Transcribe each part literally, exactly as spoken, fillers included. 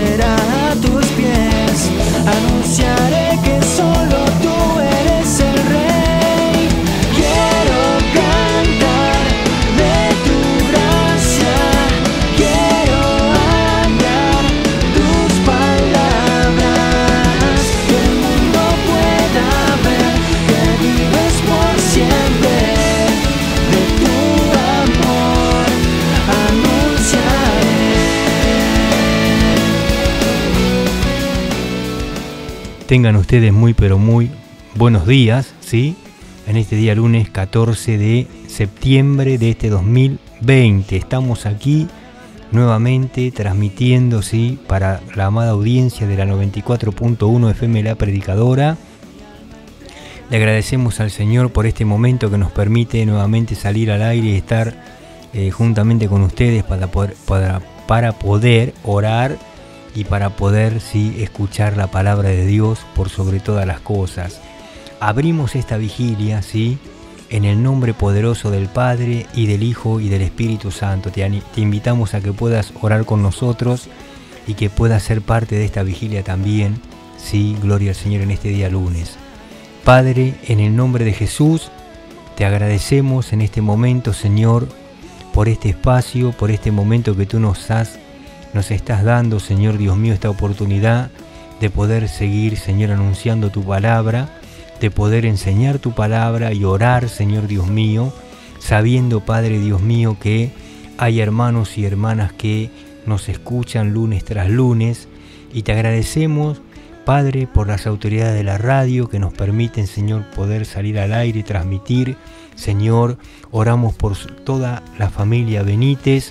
será a tus pies. Anunciaré que solo tú eres el Rey. Quiero cantar de tu gracia, quiero hablar tus palabras, que el mundo pueda ver que vives por siempre. De tu amor anunciaré. Tengan ustedes muy pero muy buenos días, ¿sí? En este día lunes catorce de septiembre de este dos mil veinte. Estamos aquí nuevamente transmitiendo, ¿sí?, para la amada audiencia de la noventa y cuatro punto uno F M La Predicadora. Le agradecemos al Señor por este momento que nos permite nuevamente salir al aire y estar eh, juntamente con ustedes para poder, para, para poder orar y para poder, sí, escuchar la palabra de Dios por sobre todas las cosas. Abrimos esta vigilia, ¿sí?, en el nombre poderoso del Padre y del Hijo y del Espíritu Santo. Te, te invitamos a que puedas orar con nosotros y que puedas ser parte de esta vigilia también, ¿sí? Gloria al Señor en este día lunes. Padre, en el nombre de Jesús, te agradecemos en este momento, Señor, por este espacio, por este momento que tú nos has, nos estás dando, Señor Dios mío, esta oportunidad de poder seguir, Señor, anunciando tu palabra, de poder enseñar tu palabra y orar, Señor Dios mío, sabiendo, Padre Dios mío, que hay hermanos y hermanas que nos escuchan lunes tras lunes, y te agradecemos, Padre, por las autoridades de la radio que nos permiten, Señor, poder salir al aire y transmitir. Señor, oramos por toda la familia Benítez.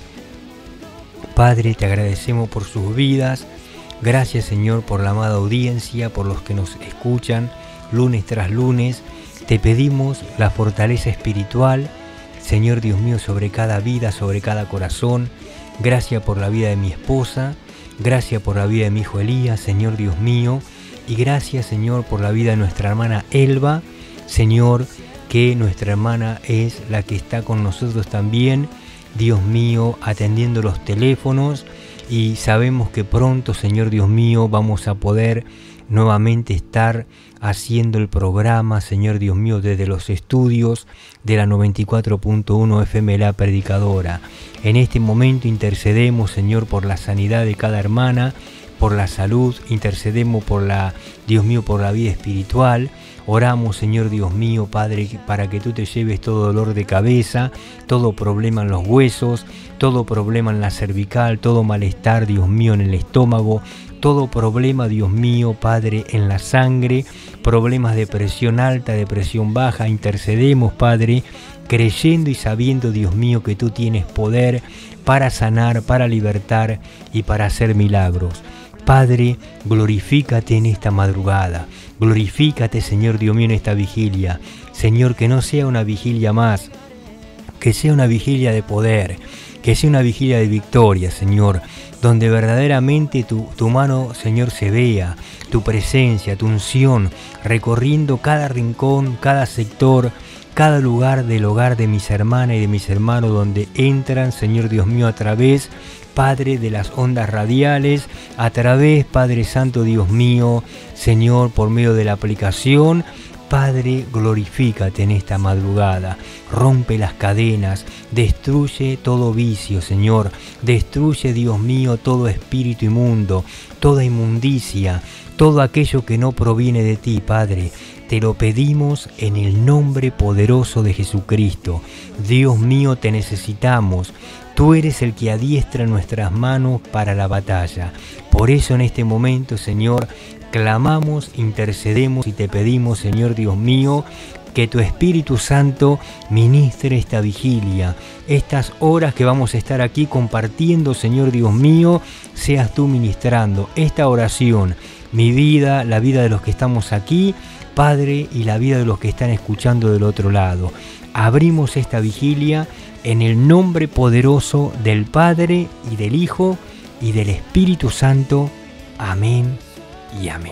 Padre, te agradecemos por sus vidas. Gracias, Señor, por la amada audiencia, por los que nos escuchan lunes tras lunes. Te pedimos la fortaleza espiritual, Señor Dios mío, sobre cada vida, sobre cada corazón. Gracias por la vida de mi esposa. Gracias por la vida de mi hijo Elías, Señor Dios mío. Y gracias, Señor, por la vida de nuestra hermana Elba. Señor, que nuestra hermana es la que está con nosotros también, Dios mío, atendiendo los teléfonos. Y sabemos que pronto, Señor Dios mío, vamos a poder nuevamente estar haciendo el programa, Señor Dios mío, desde los estudios de la noventa y cuatro punto uno F M La Predicadora. En este momento intercedemos, Señor, por la sanidad de cada hermana, por la salud, intercedemos por la, Dios mío, por la vida espiritual. Oramos, Señor Dios mío, Padre, para que tú te lleves todo dolor de cabeza, todo problema en los huesos, todo problema en la cervical, todo malestar, Dios mío, en el estómago, todo problema, Dios mío, Padre, en la sangre, problemas de presión alta, de presión baja. Intercedemos, Padre, creyendo y sabiendo, Dios mío, que tú tienes poder para sanar, para libertar y para hacer milagros. Padre, glorifícate en esta madrugada, glorifícate, Señor Dios mío, en esta vigilia. Señor, que no sea una vigilia más, que sea una vigilia de poder, que sea una vigilia de victoria, Señor, donde verdaderamente tu, tu mano, Señor, se vea, tu presencia, tu unción, recorriendo cada rincón, cada sector, cada lugar del hogar de mis hermanas y de mis hermanos, donde entran, Señor Dios mío, a través, Padre, de las ondas radiales, a través, Padre Santo, Dios mío, Señor, por medio de la aplicación. Padre, glorifícate en esta madrugada, rompe las cadenas, destruye todo vicio, Señor, destruye, Dios mío, todo espíritu inmundo, toda inmundicia, todo aquello que no proviene de ti, Padre. Te lo pedimos en el nombre poderoso de Jesucristo. Dios mío, te necesitamos. Tú eres el que adiestra nuestras manos para la batalla. Por eso en este momento, Señor, clamamos, intercedemos y te pedimos, Señor Dios mío, que tu Espíritu Santo ministre esta vigilia, estas horas que vamos a estar aquí compartiendo, Señor Dios mío, seas tú ministrando esta oración, mi vida, la vida de los que estamos aquí, Padre, y la vida de los que están escuchando del otro lado. Abrimos esta vigilia en el nombre poderoso del Padre y del Hijo y del Espíritu Santo. Amén y amén.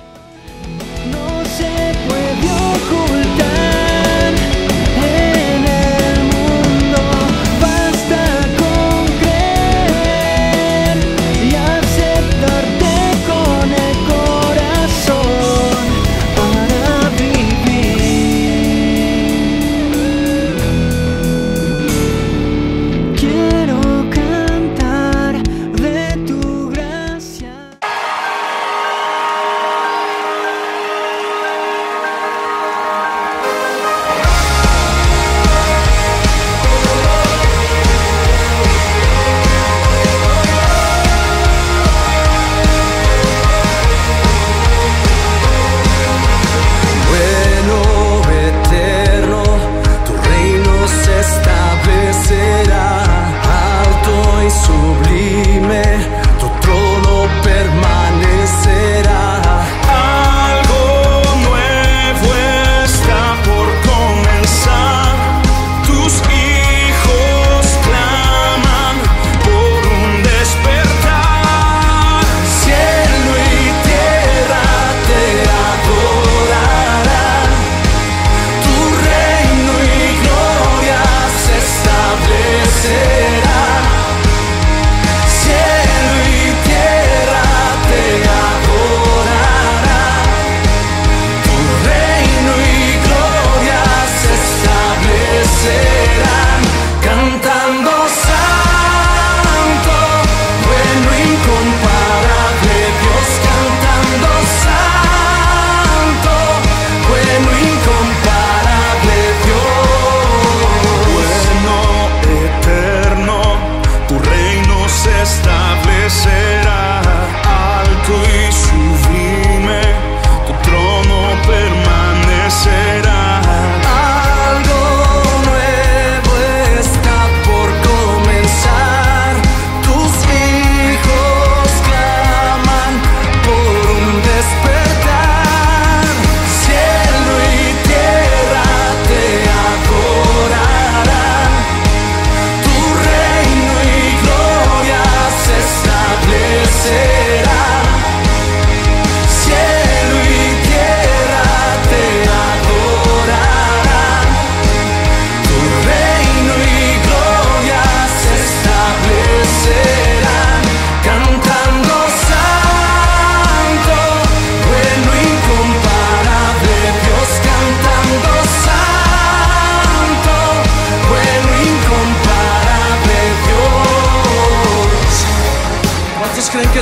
No se puede ocultar en el mundo, basta con creer y aceptar.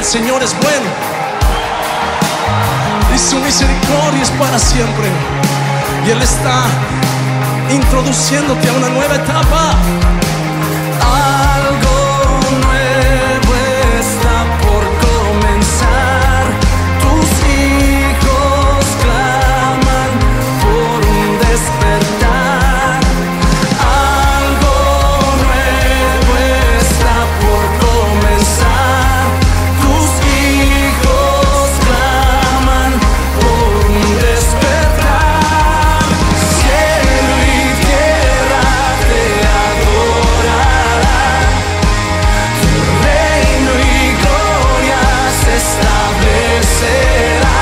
el Señor es bueno y su misericordia es para siempre. Y Él está introduciéndote a una nueva etapa. Algo nuevo está por comenzar. Tus hijos claman por un despertar. Algo nuevo está por comenzar. Tus hijos claman por un despertar. Cielo y tierra te adorarán. Tu reino y gloria se establecerá.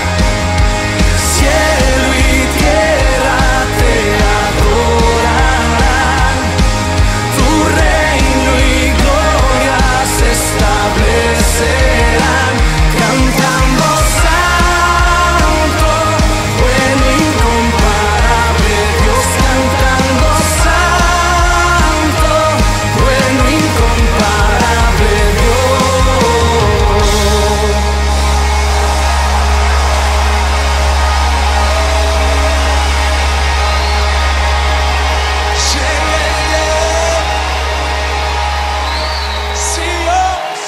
Cielo y tierra te adorarán. Tu reino y gloria se establecerán. Cantando santo, bueno, incomparable Dios. Cantando santo, bueno, incomparable Dios. Sí, sí, Dios.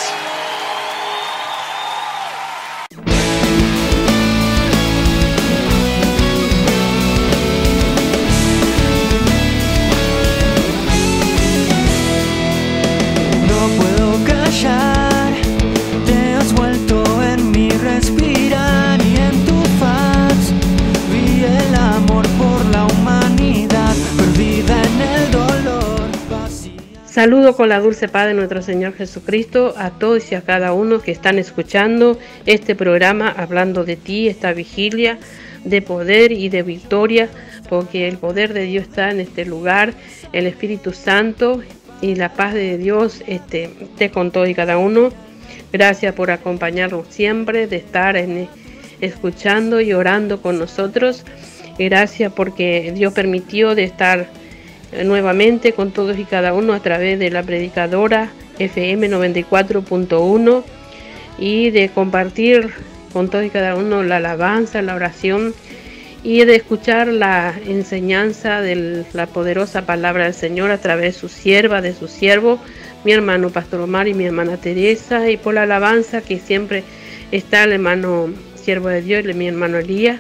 No puedo callar, te has vuelto en mi respirar y en tu faz vi el amor por la humanidad, perdida en el dolor, vacía. Saludo con la dulce paz de nuestro Señor Jesucristo a todos y a cada uno que están escuchando este programa hablando de ti, esta vigilia de poder y de victoria, porque el poder de Dios está en este lugar, el Espíritu Santo y la paz de Dios este, esté con todos y cada uno. Gracias por acompañarnos siempre, de estar en, escuchando y orando con nosotros. Gracias porque Dios permitió de estar nuevamente con todos y cada uno a través de la predicadora F M noventa y cuatro punto uno y de compartir con todos y cada uno la alabanza, la oración y de escuchar la enseñanza de la poderosa palabra del Señor a través de su sierva, de su siervo, mi hermano Pastor Omar y mi hermana Teresa, y por la alabanza que siempre está el hermano siervo de Dios y mi hermano Elías.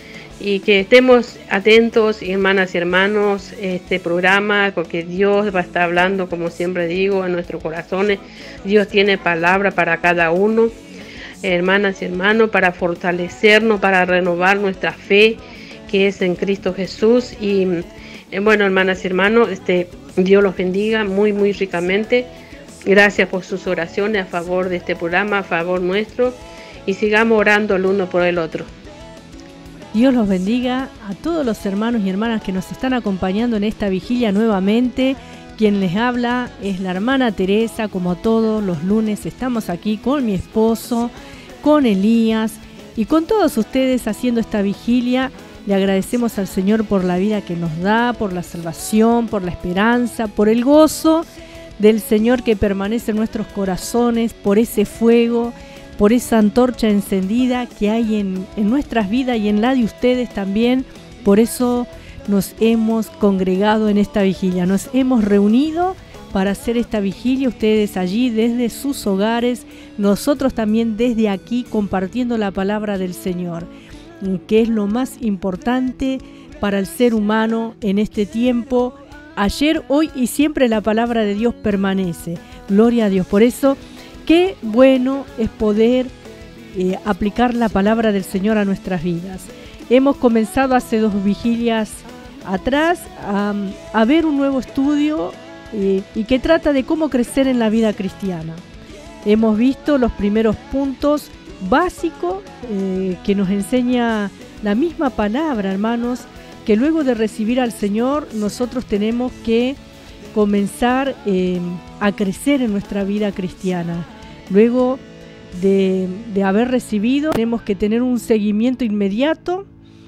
Y que estemos atentos, hermanas y hermanos, este programa, porque Dios va a estar hablando, como siempre digo, en nuestros corazones. Dios tiene palabra para cada uno, hermanas y hermanos, para fortalecernos, para renovar nuestra fe, que es en Cristo Jesús. Y eh, bueno, hermanas y hermanos, este, Dios los bendiga muy, muy ricamente. Gracias por sus oraciones a favor de este programa, a favor nuestro, y sigamos orando el uno por el otro. Dios los bendiga a todos los hermanos y hermanas que nos están acompañando en esta vigilia nuevamente. Quien les habla es la hermana Teresa. Como todos los lunes estamos aquí con mi esposo, con Elías y con todos ustedes haciendo esta vigilia. Le agradecemos al Señor por la vida que nos da, por la salvación, por la esperanza, por el gozo del Señor que permanece en nuestros corazones, por ese fuego, por esa antorcha encendida que hay en, en nuestras vidas y en la de ustedes también. Por eso nos hemos congregado en esta vigilia, nos hemos reunido para hacer esta vigilia, ustedes allí desde sus hogares, nosotros también desde aquí compartiendo la palabra del Señor, que es lo más importante para el ser humano en este tiempo. Ayer, hoy y siempre la palabra de Dios permanece. Gloria a Dios. Por eso, qué bueno es poder eh, aplicar la palabra del Señor a nuestras vidas. Hemos comenzado hace dos vigilias atrás a, a ver un nuevo estudio eh, y que trata de cómo crecer en la vida cristiana. Hemos visto los primeros puntos básicos eh, que nos enseña la misma palabra, hermanos, que luego de recibir al Señor nosotros tenemos que comenzar eh, a crecer en nuestra vida cristiana. Luego de, de haber recibido, tenemos que tener un seguimiento inmediato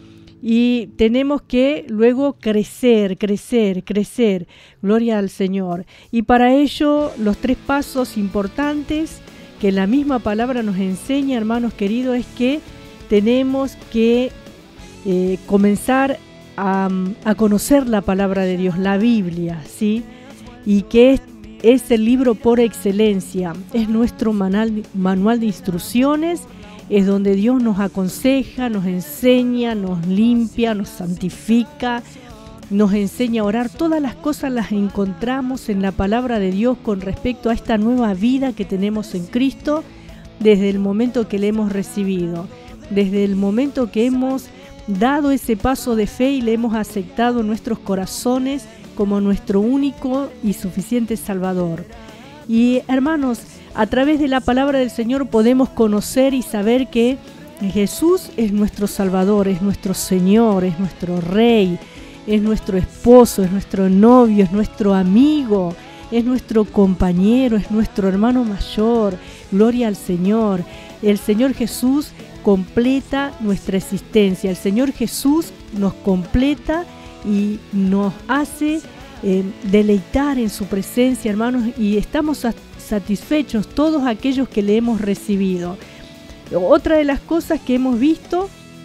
y tenemos que luego crecer, crecer, crecer. Gloria al Señor. Y para ello, los tres pasos importantes que la misma palabra nos enseña, hermanos queridos, es que tenemos que eh, comenzar a, a conocer la palabra de Dios, la Biblia, ¿sí? Y que es, es el libro por excelencia, es nuestro manual, manual de instrucciones, es donde Dios nos aconseja, nos enseña, nos limpia, nos santifica, nos enseña a orar. Todas las cosas las encontramos en la palabra de Dios con respecto a esta nueva vida que tenemos en Cristo desde el momento que le hemos recibido, desde el momento que hemos dado ese paso de fe y le hemos aceptado en nuestros corazones como nuestro único y suficiente Salvador. Y hermanos, a través de la palabra del Señor podemos conocer y saber que Jesús es nuestro Salvador, es nuestro Señor, es nuestro Rey, es nuestro esposo, es nuestro novio, es nuestro amigo, es nuestro compañero, es nuestro hermano mayor. Gloria al Señor. El Señor Jesús completa nuestra existencia. El Señor Jesús nos completa y nos hace eh, deleitar en su presencia, hermanos, y estamos satisfechos todos aquellos que le hemos recibido. Otra de las cosas que hemos visto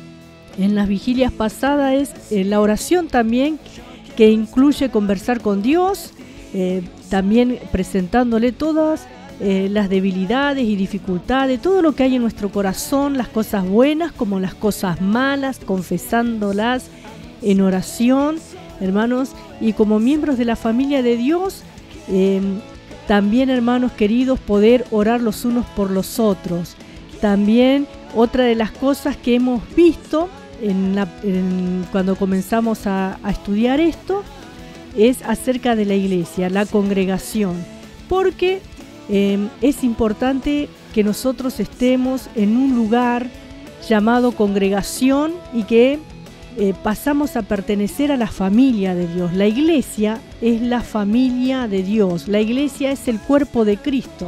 en las vigilias pasadas es eh, la oración también, que incluye conversar con Dios, eh, también presentándole todas eh, las debilidades y dificultades, todo lo que hay en nuestro corazón, las cosas buenas como las cosas malas, confesándolas en oración, hermanos, y como miembros de la familia de Dios, eh, también, hermanos queridos, poder orar los unos por los otros. También otra de las cosas que hemos visto en la, en, cuando comenzamos a, a estudiar esto es acerca de la iglesia, la congregación, porque eh, es importante que nosotros estemos en un lugar llamado congregación y que eh, pasamos a pertenecer a la familia de Dios. La iglesia es la familia de Dios, la iglesia es el cuerpo de Cristo,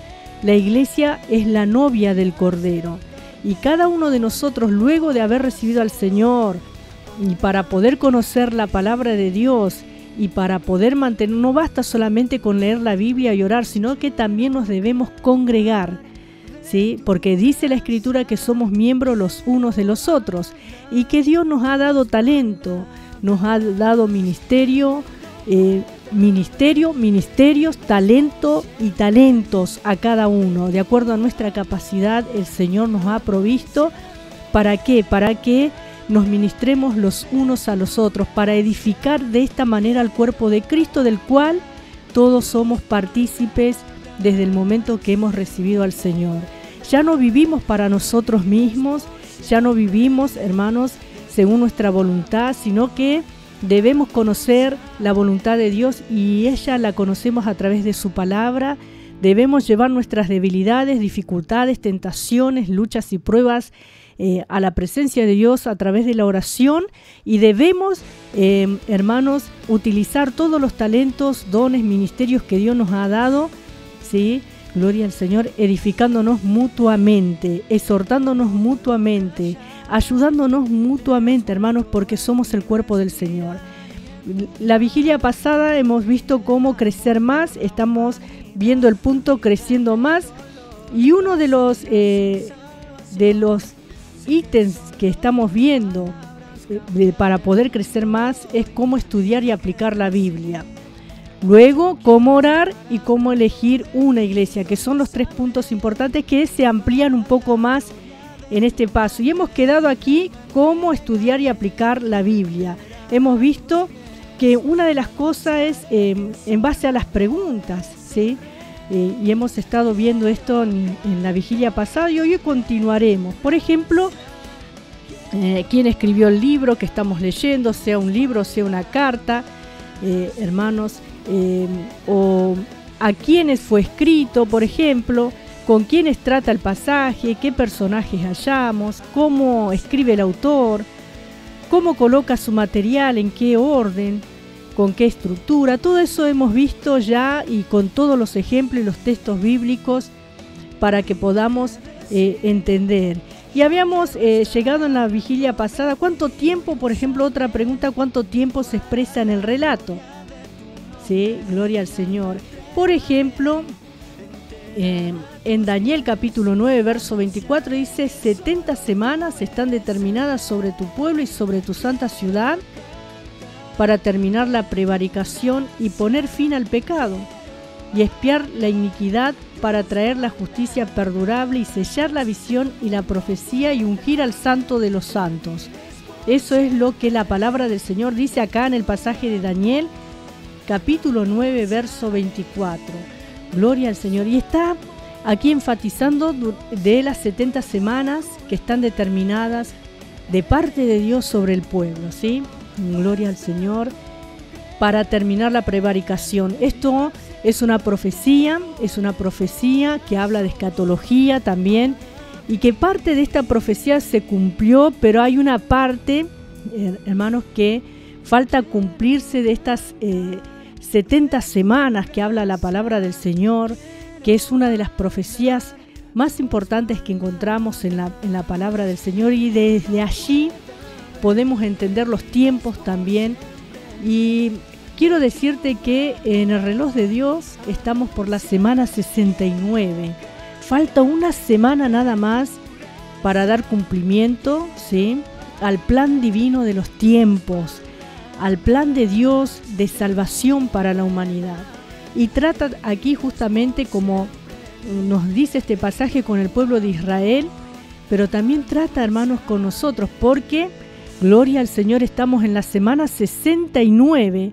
la iglesia es la novia del Cordero. Y cada uno de nosotros, luego de haber recibido al Señor y para poder conocer la palabra de Dios y para poder mantener, no basta solamente con leer la Biblia y orar, sino que también nos debemos congregar, ¿sí? Porque dice la Escritura que somos miembros los unos de los otros y que Dios nos ha dado talento, nos ha dado ministerio, eh, ministerio, ministerios, talento y talentos a cada uno. De acuerdo a nuestra capacidad, el Señor nos ha provisto. ¿Para qué? Para que nos ministremos los unos a los otros, para edificar de esta manera al cuerpo de Cristo, del cual todos somos partícipes desde el momento que hemos recibido al Señor. Ya no vivimos para nosotros mismos, ya no vivimos, hermanos, según nuestra voluntad, sino que debemos conocer la voluntad de Dios y ella la conocemos a través de su palabra. Debemos llevar nuestras debilidades, dificultades, tentaciones, luchas y pruebas eh, a la presencia de Dios a través de la oración y debemos, eh, hermanos, utilizar todos los talentos, dones, ministerios que Dios nos ha dado, ¿sí? Gloria al Señor, edificándonos mutuamente, exhortándonos mutuamente, ayudándonos mutuamente, hermanos, porque somos el cuerpo del Señor. La vigilia pasada hemos visto cómo crecer más, estamos viendo el punto creciendo más, y uno de los, eh, de los ítems que estamos viendo eh, para poder crecer más es cómo estudiar y aplicar la Biblia. Luego, cómo orar y cómo elegir una iglesia, que son los tres puntos importantes que se amplían un poco más en este paso. Y hemos quedado aquí cómo estudiar y aplicar la Biblia. Hemos visto que una de las cosas es eh, en base a las preguntas, ¿sí? Eh, y hemos estado viendo esto en, en la vigilia pasada y hoy continuaremos. Por ejemplo, eh, quién escribió el libro que estamos leyendo, sea un libro, sea una carta, eh, hermanos, Eh, o a quiénes fue escrito, por ejemplo, con quiénes trata el pasaje, qué personajes hallamos, cómo escribe el autor, cómo coloca su material, en qué orden, con qué estructura. Todo eso hemos visto ya y con todos los ejemplos y los textos bíblicos para que podamos eh, entender. Y habíamos eh, llegado en la vigilia pasada, ¿cuánto tiempo, por ejemplo, otra pregunta, cuánto tiempo se expresa en el relato? Sí, gloria al Señor. Por ejemplo, eh, en Daniel capítulo nueve, verso veinticuatro, dice: setenta semanas están determinadas sobre tu pueblo y sobre tu santa ciudad para terminar la prevaricación y poner fin al pecado, y expiar la iniquidad para traer la justicia perdurable y sellar la visión y la profecía y ungir al santo de los santos. Eso es lo que la palabra del Señor dice acá en el pasaje de Daniel capítulo nueve, verso veinticuatro. Gloria al Señor. Y está aquí enfatizando de las setenta semanas que están determinadas de parte de Dios sobre el pueblo, ¿sí? Gloria al Señor, para terminar la prevaricación. Esto es una profecía, es una profecía que habla de escatología también, y que parte de esta profecía se cumplió, pero hay una parte, hermanos, que falta cumplirse de estas eh, setenta semanas que habla la palabra del Señor, que es una de las profecías más importantes que encontramos en la, en la palabra del Señor, y desde allí podemos entender los tiempos también. Y quiero decirte que en el reloj de Dios estamos por la semana sesenta y nueve. Falta una semana nada más para dar cumplimiento, ¿sí?, al plan divino de los tiempos, al plan de Dios de salvación para la humanidad. Y trata aquí justamente, como nos dice este pasaje, con el pueblo de Israel, pero también trata, hermanos, con nosotros, porque, gloria al Señor, estamos en la semana sesenta y nueve,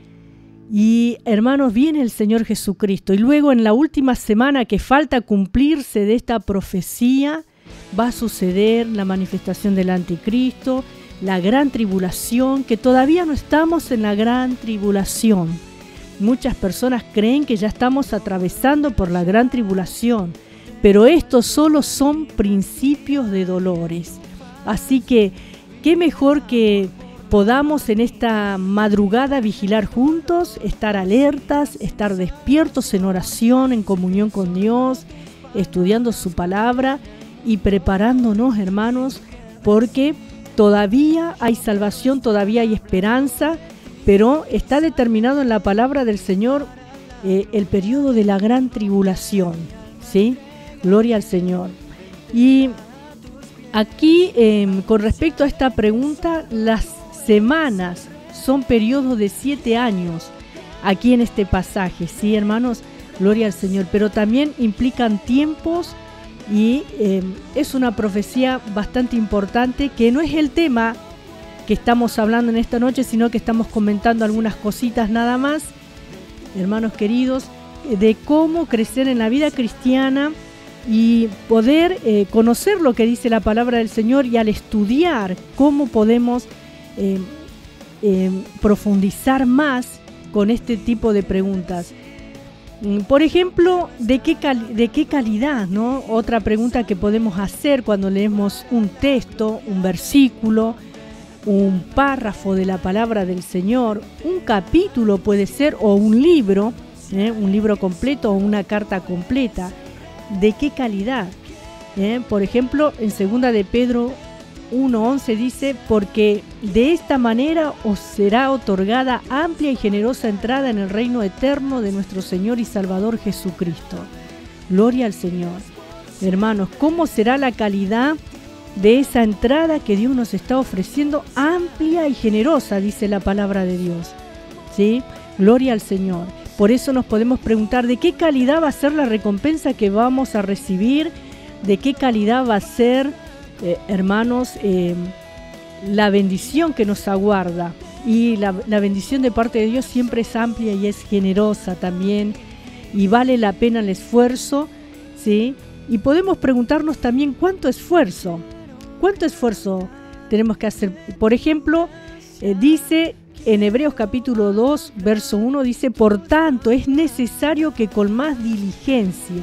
y, hermanos, viene el Señor Jesucristo, y luego en la última semana que falta cumplirse de esta profecía, va a suceder la manifestación del anticristo, la gran tribulación, que todavía no estamos en la gran tribulación. Muchas personas creen que ya estamos atravesando por la gran tribulación, pero estos solo son principios de dolores. Así que, qué mejor que podamos en esta madrugada vigilar juntos, estar alertas, estar despiertos en oración, en comunión con Dios, estudiando su palabra y preparándonos, hermanos, porque todavía hay salvación, todavía hay esperanza, pero está determinado en la palabra del Señor eh, el periodo de la gran tribulación, ¿sí? Gloria al Señor. Y aquí, eh, con respecto a esta pregunta, las semanas son periodos de siete años, aquí en este pasaje, ¿sí, hermanos? Gloria al Señor, pero también implican tiempos, y eh, es una profecía bastante importante, que no es el tema que estamos hablando en esta noche, sino que estamos comentando algunas cositas nada más, hermanos queridos, de cómo crecer en la vida cristiana y poder eh, conocer lo que dice la palabra del Señor, y al estudiar cómo podemos eh, eh, profundizar más con este tipo de preguntas. Por ejemplo, ¿de qué, cal- de qué calidad, ¿no? Otra pregunta que podemos hacer cuando leemos un texto, un versículo, un párrafo de la palabra del Señor, un capítulo puede ser, o un libro, ¿eh? un libro completo o una carta completa. ¿De qué calidad? ¿Eh? Por ejemplo, en segunda de Pedro uno once dice: porque de esta manera os será otorgada amplia y generosa entrada en el reino eterno de nuestro Señor y Salvador Jesucristo. Gloria al Señor. Hermanos, ¿cómo será la calidad de esa entrada que Dios nos está ofreciendo? Amplia y generosa, dice la palabra de Dios, ¿sí? Gloria al Señor. Por eso nos podemos preguntar de qué calidad va a ser la recompensa que vamos a recibir, de qué calidad va a ser, eh, hermanos, eh, la bendición que nos aguarda. Y la, la bendición de parte de Dios siempre es amplia y es generosa también, y vale la pena el esfuerzo, ¿sí? Y podemos preguntarnos también cuánto esfuerzo, cuánto esfuerzo tenemos que hacer. Por ejemplo, eh, dice en Hebreos capítulo dos, verso uno, dice: por tanto, es necesario que con más diligencia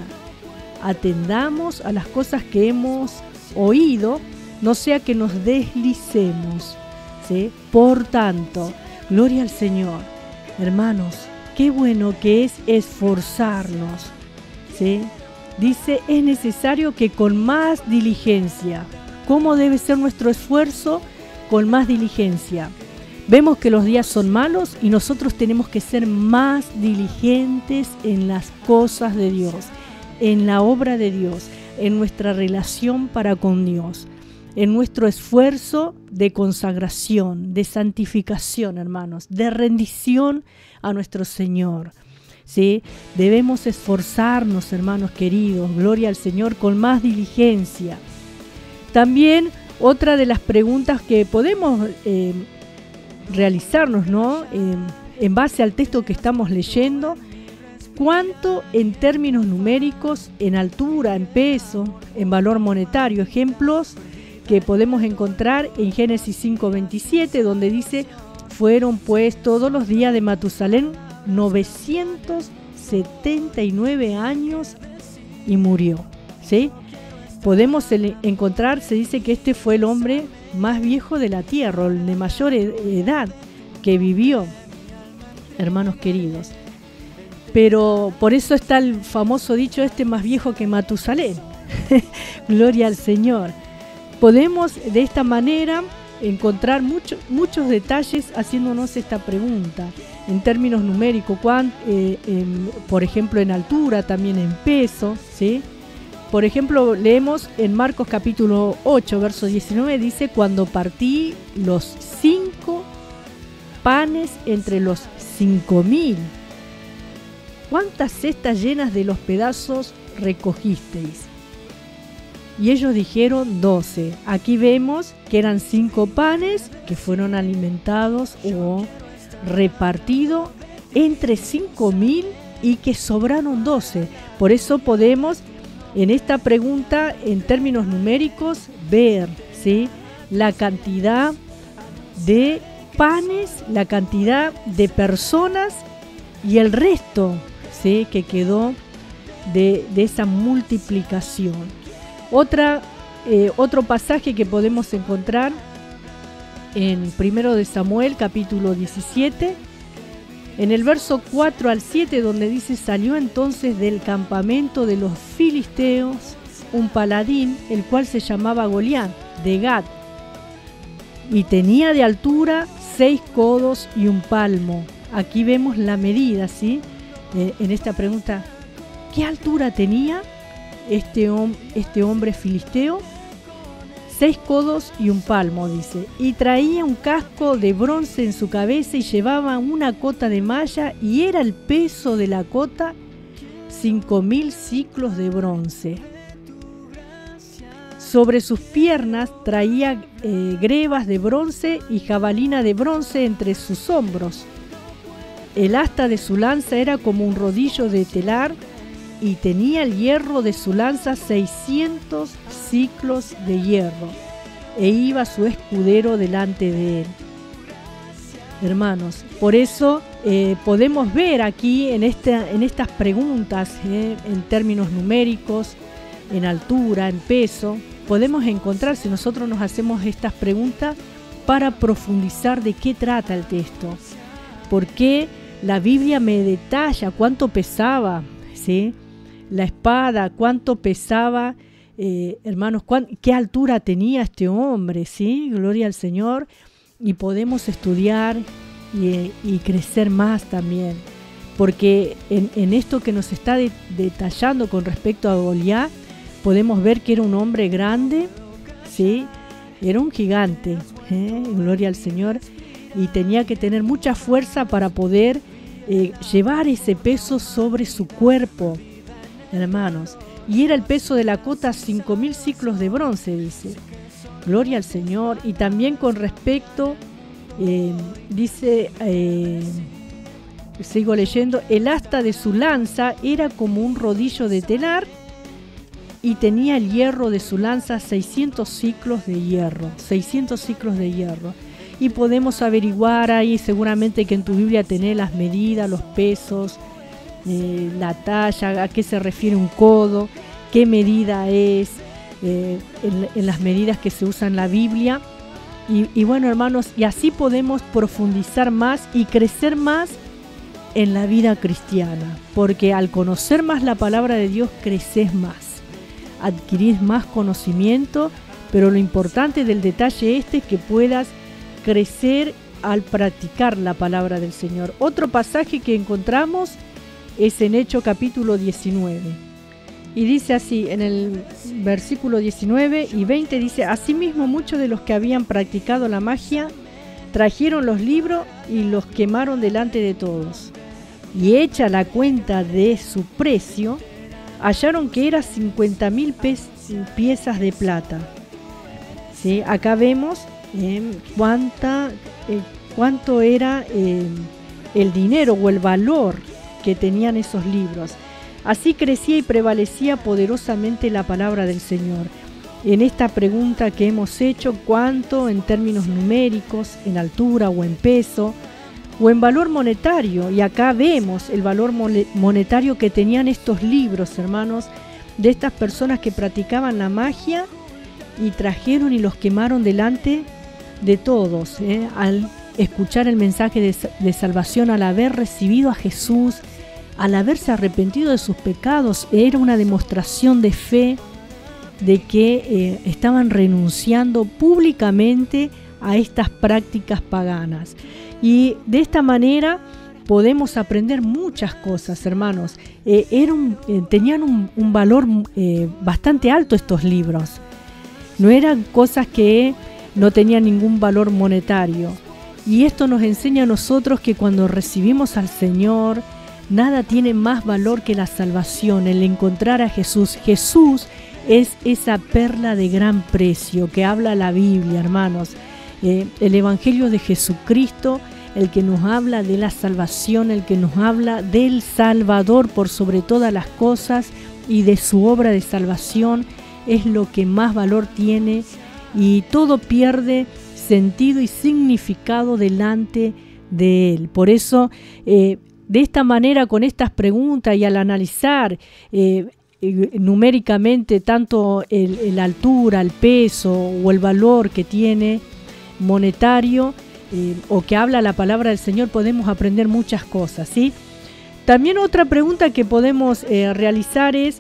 atendamos a las cosas que hemos oído, no sea que nos deslicemos, ¿sí? Por tanto, gloria al Señor. Hermanos, qué bueno que es esforzarnos, ¿sí? Dice, es necesario que con más diligencia. ¿Cómo debe ser nuestro esfuerzo? Con más diligencia. Vemos que los días son malos y nosotros tenemos que ser más diligentes en las cosas de Dios, en la obra de Dios, en nuestra relación para con Dios, en nuestro esfuerzo de consagración, de santificación, hermanos, de rendición a nuestro Señor. ¿Sí? Debemos esforzarnos, hermanos queridos, gloria al Señor, con más diligencia. También otra de las preguntas que podemos eh, realizarnos, ¿no? Eh, en base al texto que estamos leyendo, ¿cuánto en términos numéricos, en altura, en peso, en valor monetario? Ejemplos que podemos encontrar en Génesis cinco veintisiete, donde dice: fueron pues todos los días de Matusalén novecientos setenta y nueve años y murió. ¿Sí? Podemos encontrar, se dice que este fue el hombre más viejo de la tierra, el de mayor edad que vivió, hermanos queridos. Pero por eso está el famoso dicho: este más viejo que Matusalén. Gloria al Señor. Podemos de esta manera encontrar mucho, muchos detalles haciéndonos esta pregunta. En términos numéricos, cuán, eh, en, por ejemplo en altura, también en peso, ¿sí? Por ejemplo, leemos en Marcos capítulo ocho, verso diecinueve, dice: cuando partí los cinco panes entre los cinco mil, ¿cuántas cestas llenas de los pedazos recogisteis? Y ellos dijeron doce. Aquí vemos que eran cinco panes que fueron alimentados o repartidos entre cinco mil y que sobraron doce. Por eso podemos en esta pregunta, en términos numéricos, ver, ¿sí?, la cantidad de panes, la cantidad de personas y el resto, ¿sí?, que quedó de, de esa multiplicación. Otra, eh, otro pasaje que podemos encontrar en primero de Samuel, capítulo diecisiete, en el verso cuatro al siete, donde dice: salió entonces del campamento de los filisteos un paladín, el cual se llamaba Goliat, de Gat, y tenía de altura seis codos y un palmo. Aquí vemos la medida, ¿sí? Eh, en esta pregunta, ¿qué altura tenía este, hom- este hombre filisteo? Seis codos y un palmo, dice, y traía un casco de bronce en su cabeza y llevaba una cota de malla, y era el peso de la cota cinco mil ciclos de bronce. Sobre sus piernas traía eh, grebas de bronce y jabalina de bronce entre sus hombros. El asta de su lanza era como un rodillo de telar, y tenía el hierro de su lanza seiscientos ciclos de hierro, e iba su escudero delante de él. Hermanos, por eso eh, podemos ver aquí en, este, en estas preguntas, eh, en términos numéricos, en altura, en peso, podemos encontrar, si nosotros nos hacemos estas preguntas, para profundizar de qué trata el texto. ¿Por qué la Biblia me detalla cuánto pesaba, ¿sí?, la espada, cuánto pesaba, eh, hermanos, cuán, qué altura tenía este hombre, ¿sí? Gloria al Señor. Y podemos estudiar y, y crecer más también, porque en, en esto que nos está de, detallando con respecto a Goliat, podemos ver que era un hombre grande, ¿sí? Era un gigante, ¿eh? Gloria al Señor, y tenía que tener mucha fuerza para poder eh, llevar ese peso sobre su cuerpo, hermanos. Y era el peso de la cota cinco mil ciclos de bronce, dice. Gloria al Señor. Y también con respecto, eh, dice, eh, sigo leyendo, el asta de su lanza era como un rodillo de telar, y tenía el hierro de su lanza seiscientos ciclos de hierro, seiscientos ciclos de hierro. Y podemos averiguar ahí seguramente que en tu Biblia tenés las medidas, los pesos, eh, la talla, a qué se refiere un codo, qué medida es, eh, en, en las medidas que se usan en la Biblia. Y, y bueno, hermanos, y así podemos profundizar más y crecer más en la vida cristiana, porque al conocer más la palabra de Dios creces más, adquirís más conocimiento, pero lo importante del detalle este es que puedas crecer al practicar la palabra del Señor. Otro pasaje que encontramos es en Hechos capítulo diecinueve. Y dice así, en el versículo diecinueve y veinte dice: asimismo muchos de los que habían practicado la magia trajeron los libros y los quemaron delante de todos. Y hecha la cuenta de su precio, hallaron que era cincuenta mil piezas de plata. ¿Sí? Acá vemos eh, cuánta, eh, cuánto era eh, el dinero o el valor que tenían esos libros. Así crecía y prevalecía poderosamente la palabra del Señor. En esta pregunta que hemos hecho, ¿cuánto en términos numéricos, en altura o en peso, o en valor monetario? Y acá vemos el valor monetario que tenían estos libros, hermanos, de estas personas que practicaban la magia y trajeron y los quemaron delante de todos, ¿eh? Al escuchar el mensaje de, de salvación, al haber recibido a Jesús, al haberse arrepentido de sus pecados, era una demostración de fe de que eh, estaban renunciando públicamente a estas prácticas paganas. Y de esta manera podemos aprender muchas cosas, hermanos. Eh, era un, eh, tenían un, un valor eh, bastante alto estos libros. No eran cosas que no tenían ningún valor monetario. Y esto nos enseña a nosotros que cuando recibimos al Señor, nada tiene más valor que la salvación, el encontrar a Jesús. Jesús es esa perla de gran precio que habla la Biblia, hermanos. Eh, el Evangelio de Jesucristo, el que nos habla de la salvación, el que nos habla del Salvador por sobre todas las cosas y de su obra de salvación, es lo que más valor tiene, y todo pierde sentido y significado delante de Él. Por eso, eh, de esta manera, con estas preguntas y al analizar eh, numéricamente tanto el, el altura, el peso o el valor que tiene monetario eh, o que habla la palabra del Señor, podemos aprender muchas cosas, ¿sí? También otra pregunta que podemos eh, realizar es: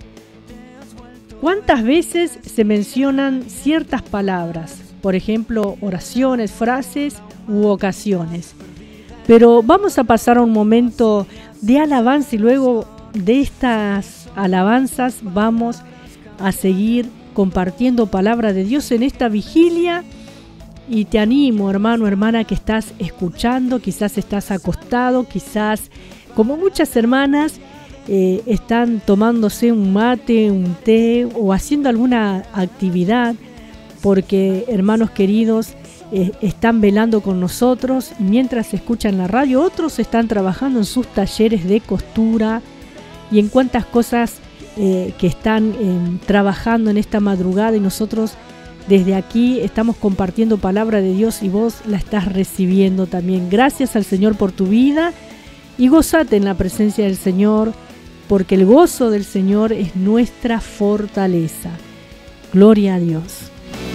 ¿cuántas veces se mencionan ciertas palabras? Por ejemplo, oraciones, frases u ocasiones. Pero vamos a pasar a un momento de alabanza y luego de estas alabanzas vamos a seguir compartiendo palabra de Dios en esta vigilia. Y te animo, hermano, hermana, que estás escuchando, quizás estás acostado, quizás, como muchas hermanas, eh, están tomándose un mate, un té o haciendo alguna actividad, porque, hermanos queridos, eh, están velando con nosotros mientras escuchan la radio. Otros están trabajando en sus talleres de costura y en cuantas cosas eh, que están eh, trabajando en esta madrugada, y nosotros desde aquí estamos compartiendo palabra de Dios y vos la estás recibiendo también. Gracias al Señor por tu vida y gozate en la presencia del Señor, porque el gozo del Señor es nuestra fortaleza. Gloria a Dios.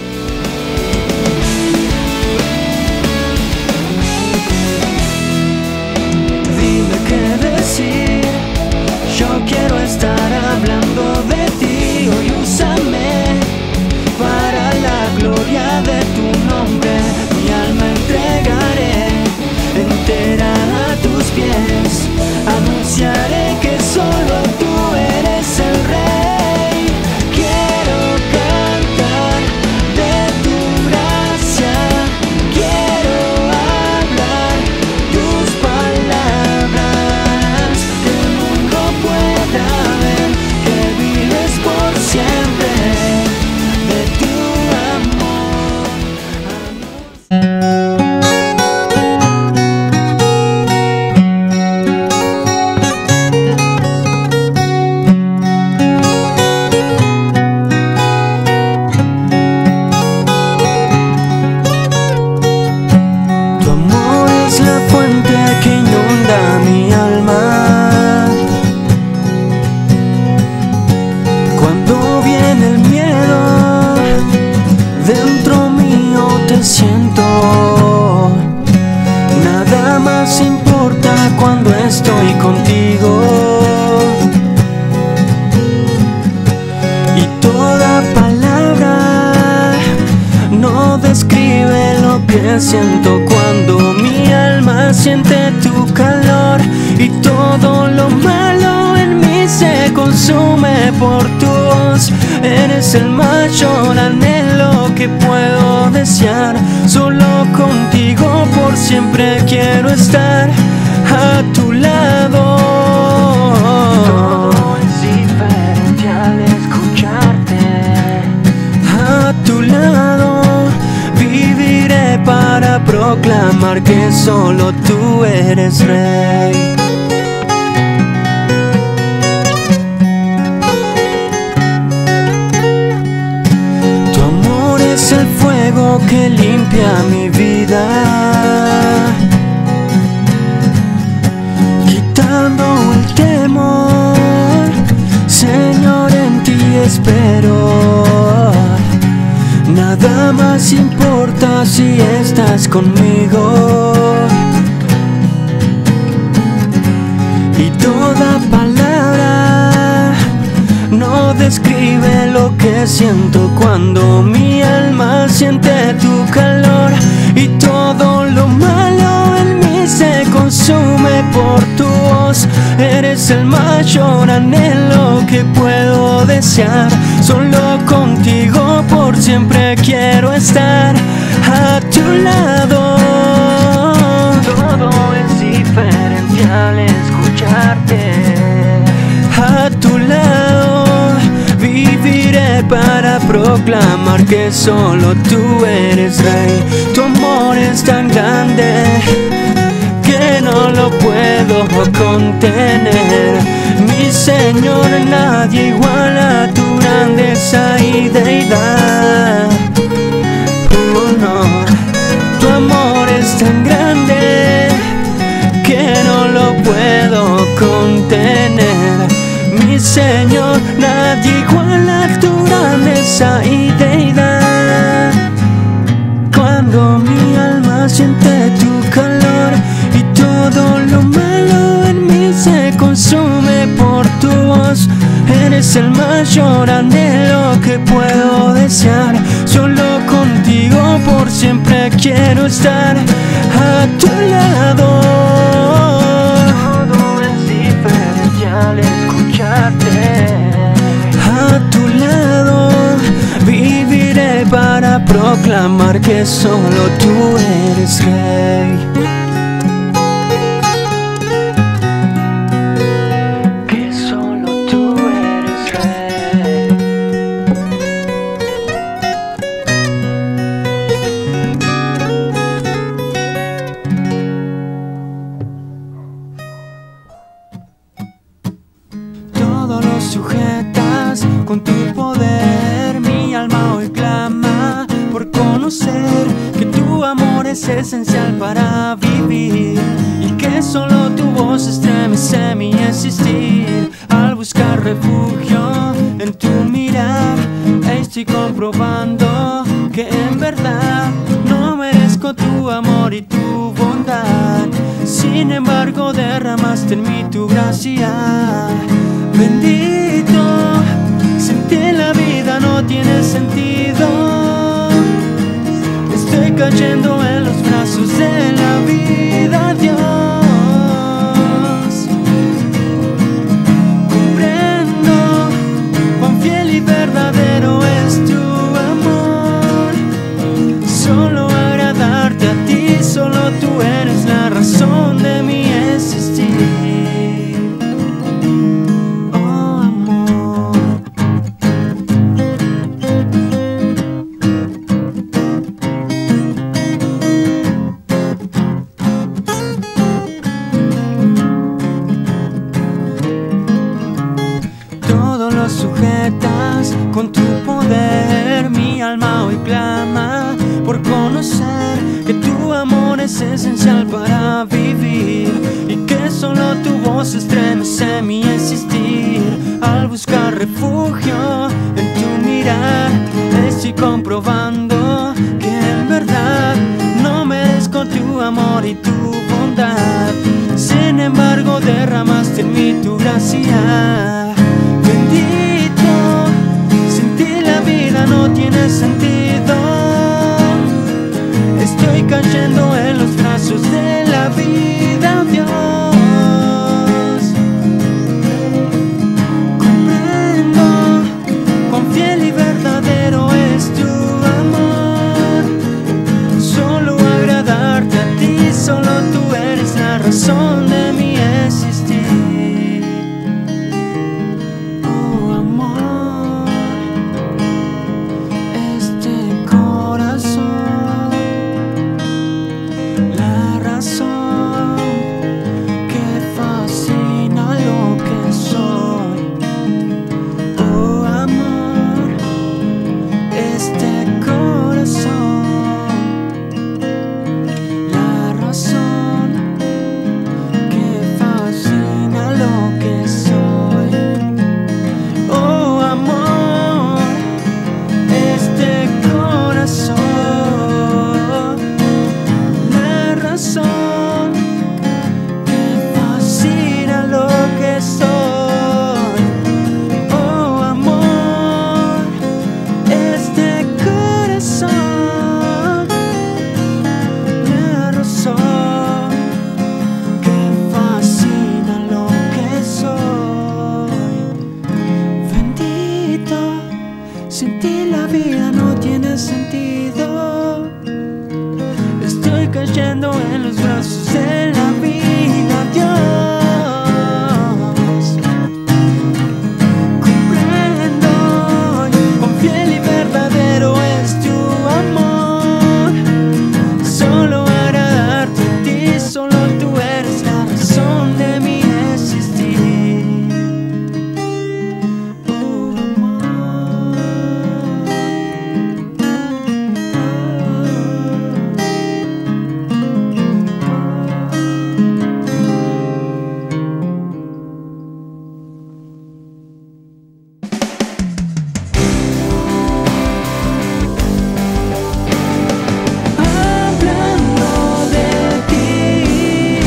Dime qué decir, yo quiero estar hablando de ti. Hoy úsame para la gloria de tu nombre. Mi alma entregaré entera a tus pies. Anunciaré que solo tú eres el Rey. Quiero cantar de tu gracia. Quiero hablar tus palabras, que el mundo pueda ver que vives por siempre. Siento, nada más importa cuando estoy contigo, y toda palabra no describe lo que siento cuando mi alma siente tu calor, y todo lo malo en mí se se consume por tu voz. Eres el mayor anhelo que puedo desear. Solo contigo por siempre quiero estar a tu lado. Todo es diferente al escucharte. A tu lado viviré para proclamar que solo tú eres Rey. Tu amor es el fuego que limpia mi vida, quitando el temor. Señor, en ti espero. Nada más importa si estás conmigo. Y toda palabra no describe lo que siento cuando mi alma siente tu calor. Y todo lo malo en mí se consume por tu voz. Eres el mayor anhelo que puedo desear. Solo contigo por siempre quiero estar a tu lado. Todo es diferente al escucharte. A tu lado viviré para proclamar que solo tú eres Rey. Tu amor es tan grande que no lo puedo contener. Mi Señor, nadie iguala tu grandeza y deidad. Oh, no. Tu amor es tan grande que no lo puedo contener. Mi Señor, nadie iguala tu grandeza y deidad. Cuando mi alma siente tu calor y todo lo malo en mí se consume por tu voz. Eres el mayor anhelo que puedo desear. Solo contigo por siempre quiero estar a tu lado. Todo es diferente al escucharte. A tu lado viviré para proclamar que solo tú eres Rey. Que solo tú eres Rey. Todo lo sujetas con tu poder. Mi alma hoy clama por conocer que tu amor es esencial para vivir y que solo tu voz estremece mi existir. Al buscar refugio en tu mirar, estoy comprobando que en verdad no merezco tu amor y tu bondad. Sin embargo, derramaste en mí tu gracia. Bendito, sin ti la vida no tiene sentido. Estoy cayendo en los brazos de la vida, Dios. Comprendo cuán fiel y verdadero es tu amor. Solo agradarte a ti, solo tú eres la razón de mi existir. Sujetas con tu poder, mi alma hoy clama por conocer que tu amor es esencial para vivir y que solo tu voz estremece mi existir. Al buscar refugio en tu mirar, estoy comprobando que en verdad no merezco tu amor y tu bondad. Sin embargo, derramaste en mí tu gracia. Bendito, sin ti la vida no tiene sentido. Estoy cayendo en los brazos de la vida, Dios. cayendo en los brazos de la vida, Dios. Comprendo, cuán fiel y verdadero es tu amor. Solo agradarte a ti, solo tú eres la razón de mi existir. Oh, amor. Hablando de ti.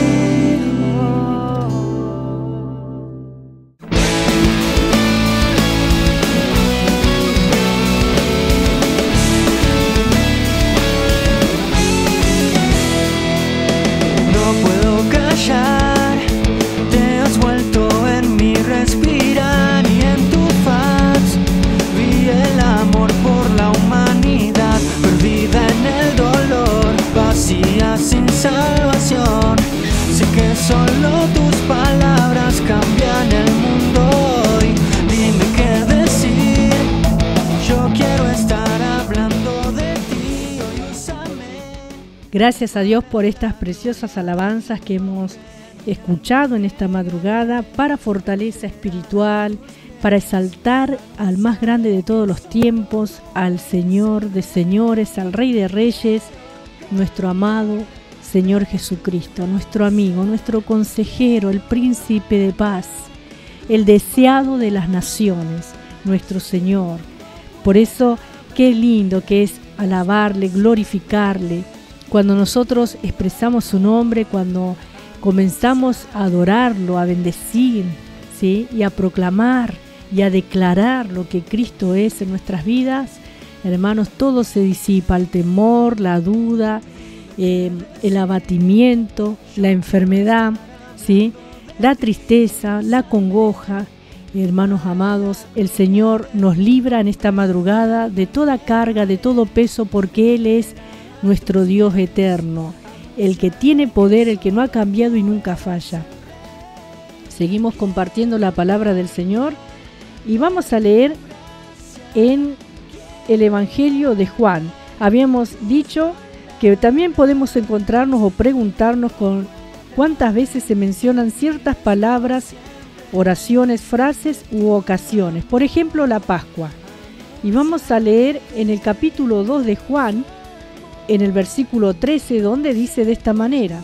No puedo callar, te has vuelto en mi respirar y en tu faz vi el amor por la humanidad, perdida en el dolor, vacía sin salvación. Sé que solo tus palabras cambian el mundo hoy. Dime qué decir, yo quiero estar hablando de ti, hoy úsame. Gracias a Dios por estas preciosas alabanzas que hemos escuchado en esta madrugada para fortaleza espiritual, para exaltar al más grande de todos los tiempos, al Señor de señores, al Rey de reyes, nuestro amado Señor Jesucristo, nuestro amigo, nuestro consejero, el príncipe de paz, el deseado de las naciones, nuestro Señor. Por eso, qué lindo que es alabarle, glorificarle. Cuando nosotros expresamos su nombre, cuando comenzamos a adorarlo, a bendecir, ¿sí? Y a proclamar y a declarar lo que Cristo es en nuestras vidas, hermanos, todo se disipa, el temor, la duda, eh, el abatimiento, la enfermedad, ¿sí? La tristeza, la congoja. Hermanos amados, el Señor nos libra en esta madrugada de toda carga, de todo peso, porque Él es nuestro Dios eterno, el que tiene poder, el que no ha cambiado y nunca falla. Seguimos compartiendo la palabra del Señor y vamos a leer en el Evangelio de Juan. Habíamos dicho que también podemos encontrarnos o preguntarnos con cuántas veces se mencionan ciertas palabras, oraciones, frases u ocasiones. Por ejemplo, la Pascua. Y vamos a leer en el capítulo dos de Juan, en el versículo trece, donde dice de esta manera: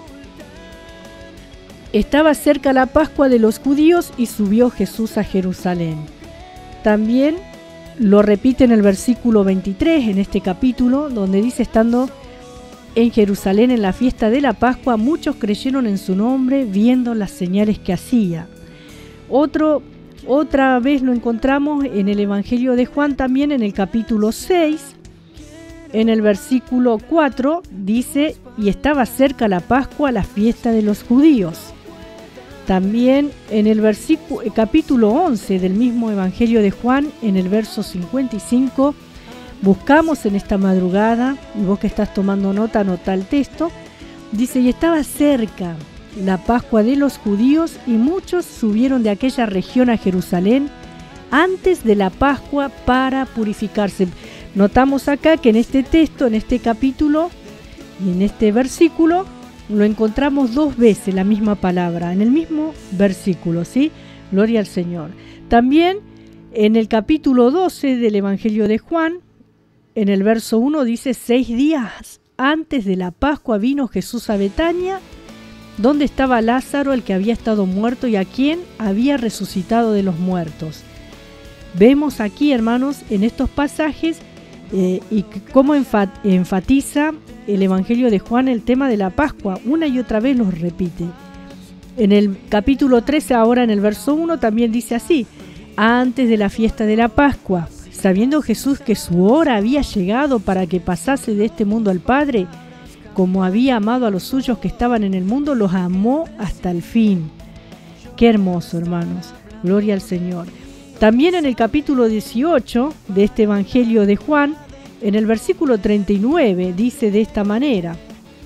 estaba cerca la Pascua de los judíos y subió Jesús a Jerusalén. También lo repite en el versículo veintitrés, en este capítulo, donde dice: estando en Jerusalén en la fiesta de la Pascua, muchos creyeron en su nombre, viendo las señales que hacía. Otro, otra vez lo encontramos en el Evangelio de Juan, también en el capítulo seis, en el versículo cuatro, dice: y estaba cerca la Pascua, la fiesta de los judíos. También en el versículo, capítulo once del mismo Evangelio de Juan, en el verso cincuenta y cinco, buscamos en esta madrugada, y vos que estás tomando nota, anota el texto, dice: y estaba cerca la Pascua de los judíos, y muchos subieron de aquella región a Jerusalén antes de la Pascua para purificarse. Notamos acá que en este texto, en este capítulo y en este versículo, lo encontramos dos veces la misma palabra, en el mismo versículo, ¿sí? Gloria al Señor. También en el capítulo doce del Evangelio de Juan, en el verso uno dice: seis días antes de la Pascua vino Jesús a Betania, donde estaba Lázaro, el que había estado muerto y a quien había resucitado de los muertos. Vemos aquí, hermanos, en estos pasajes, eh, y cómo enfatiza el Evangelio de Juan el tema de la Pascua. Una y otra vez los repite. En el capítulo trece, ahora en el verso uno, también dice así: antes de la fiesta de la Pascua, sabiendo Jesús que su hora había llegado para que pasase de este mundo al Padre, como había amado a los suyos que estaban en el mundo, los amó hasta el fin. Qué hermoso, hermanos. Gloria al Señor. También en el capítulo dieciocho de este Evangelio de Juan, en el versículo treinta y nueve, dice de esta manera: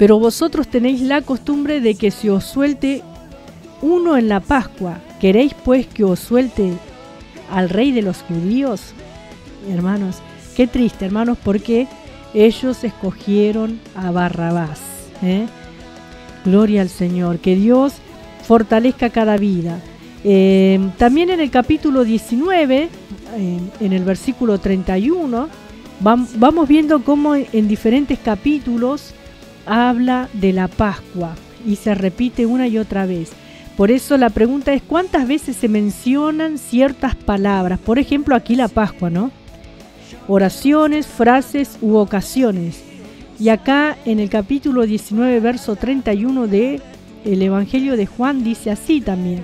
Pero vosotros tenéis la costumbre de que se os suelte uno en la Pascua. ¿Queréis pues que os suelte al rey de los judíos? Hermanos, qué triste, hermanos, porque ellos escogieron a Barrabás. ¿eh? Gloria al Señor, que Dios fortalezca cada vida. Eh, también en el capítulo diecinueve, eh, en el versículo treinta y uno, vam, vamos viendo cómo en diferentes capítulos habla de la Pascua y se repite una y otra vez. Por eso la pregunta es, ¿cuántas veces se mencionan ciertas palabras? Por ejemplo, aquí la Pascua, ¿no? Oraciones, frases u ocasiones. Y acá en el capítulo diecinueve, verso treinta y uno de el Evangelio de Juan dice así también.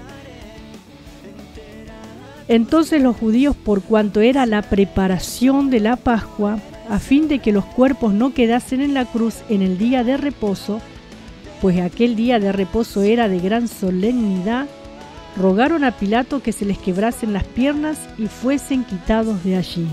Entonces los judíos, por cuanto era la preparación de la Pascua, a fin de que los cuerpos no quedasen en la cruz en el día de reposo, pues aquel día de reposo era de gran solemnidad, rogaron a Pilato que se les quebrasen las piernas y fuesen quitados de allí.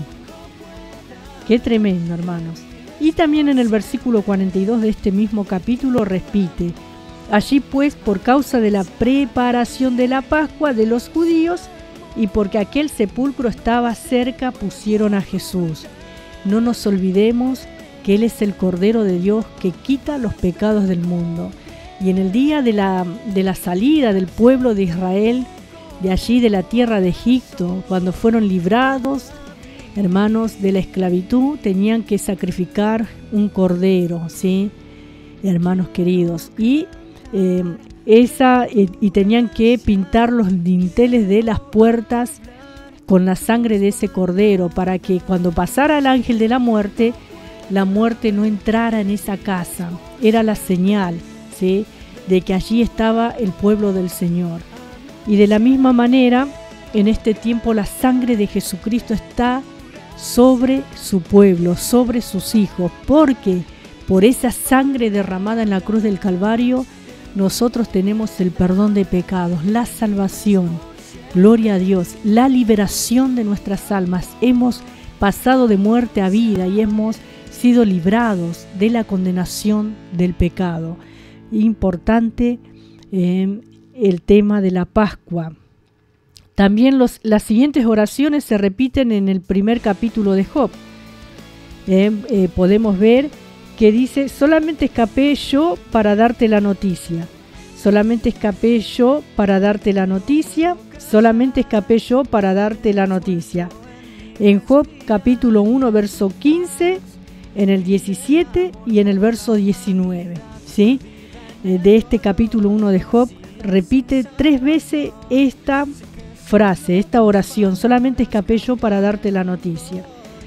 Qué tremendo, hermanos. Y también en el versículo cuarenta y dos de este mismo capítulo repite: allí pues, por causa de la preparación de la Pascua de los judíos, y porque aquel sepulcro estaba cerca, pusieron a Jesús. No nos olvidemos que Él es el Cordero de Dios que quita los pecados del mundo. Y en el día de la, de la salida del pueblo de Israel, de allí de la tierra de Egipto, cuando fueron librados, hermanos, de la esclavitud, tenían que sacrificar un cordero, ¿sí? Hermanos queridos. Y eh, Esa, y, y tenían que pintar los dinteles de las puertas con la sangre de ese cordero, para que cuando pasara el ángel de la muerte, la muerte no entrara en esa casa. Era la señal, ¿sí?, de que allí estaba el pueblo del Señor. Y de la misma manera, en este tiempo la sangre de Jesucristo está sobre su pueblo, sobre sus hijos, porque por esa sangre derramada en la cruz del Calvario, nosotros tenemos el perdón de pecados, la salvación, gloria a Dios, la liberación de nuestras almas. Hemos pasado de muerte a vida y hemos sido librados de la condenación del pecado. Importante eh, el tema de la Pascua. También los, las siguientes oraciones se repiten en el primer capítulo de Job. Eh, eh, podemos ver que dice: solamente escapé yo para darte la noticia, solamente escapé yo para darte la noticia, solamente escapé yo para darte la noticia. En Job capítulo uno, verso quince, en el diecisiete y en el verso diecinueve, ¿sí? De este capítulo uno de Job repite tres veces esta frase, esta oración: solamente escapé yo para darte la noticia.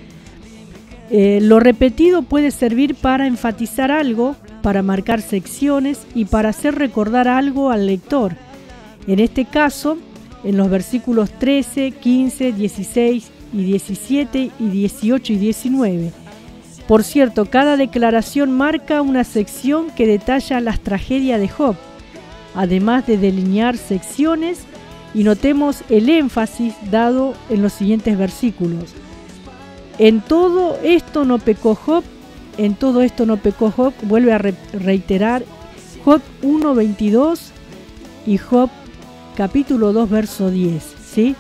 Eh, lo repetido puede servir para enfatizar algo, para marcar secciones y para hacer recordar algo al lector. En este caso, en los versículos trece, quince, dieciséis y diecisiete y dieciocho y diecinueve. Por cierto, cada declaración marca una sección que detalla las tragedias de Job, además de delinear secciones, y notemos el énfasis dado en los siguientes versículos. En todo esto no pecó Job, en todo esto no pecó Job, vuelve a re- reiterar Job uno, veintidós y Job capítulo dos, verso diez, ¿sí?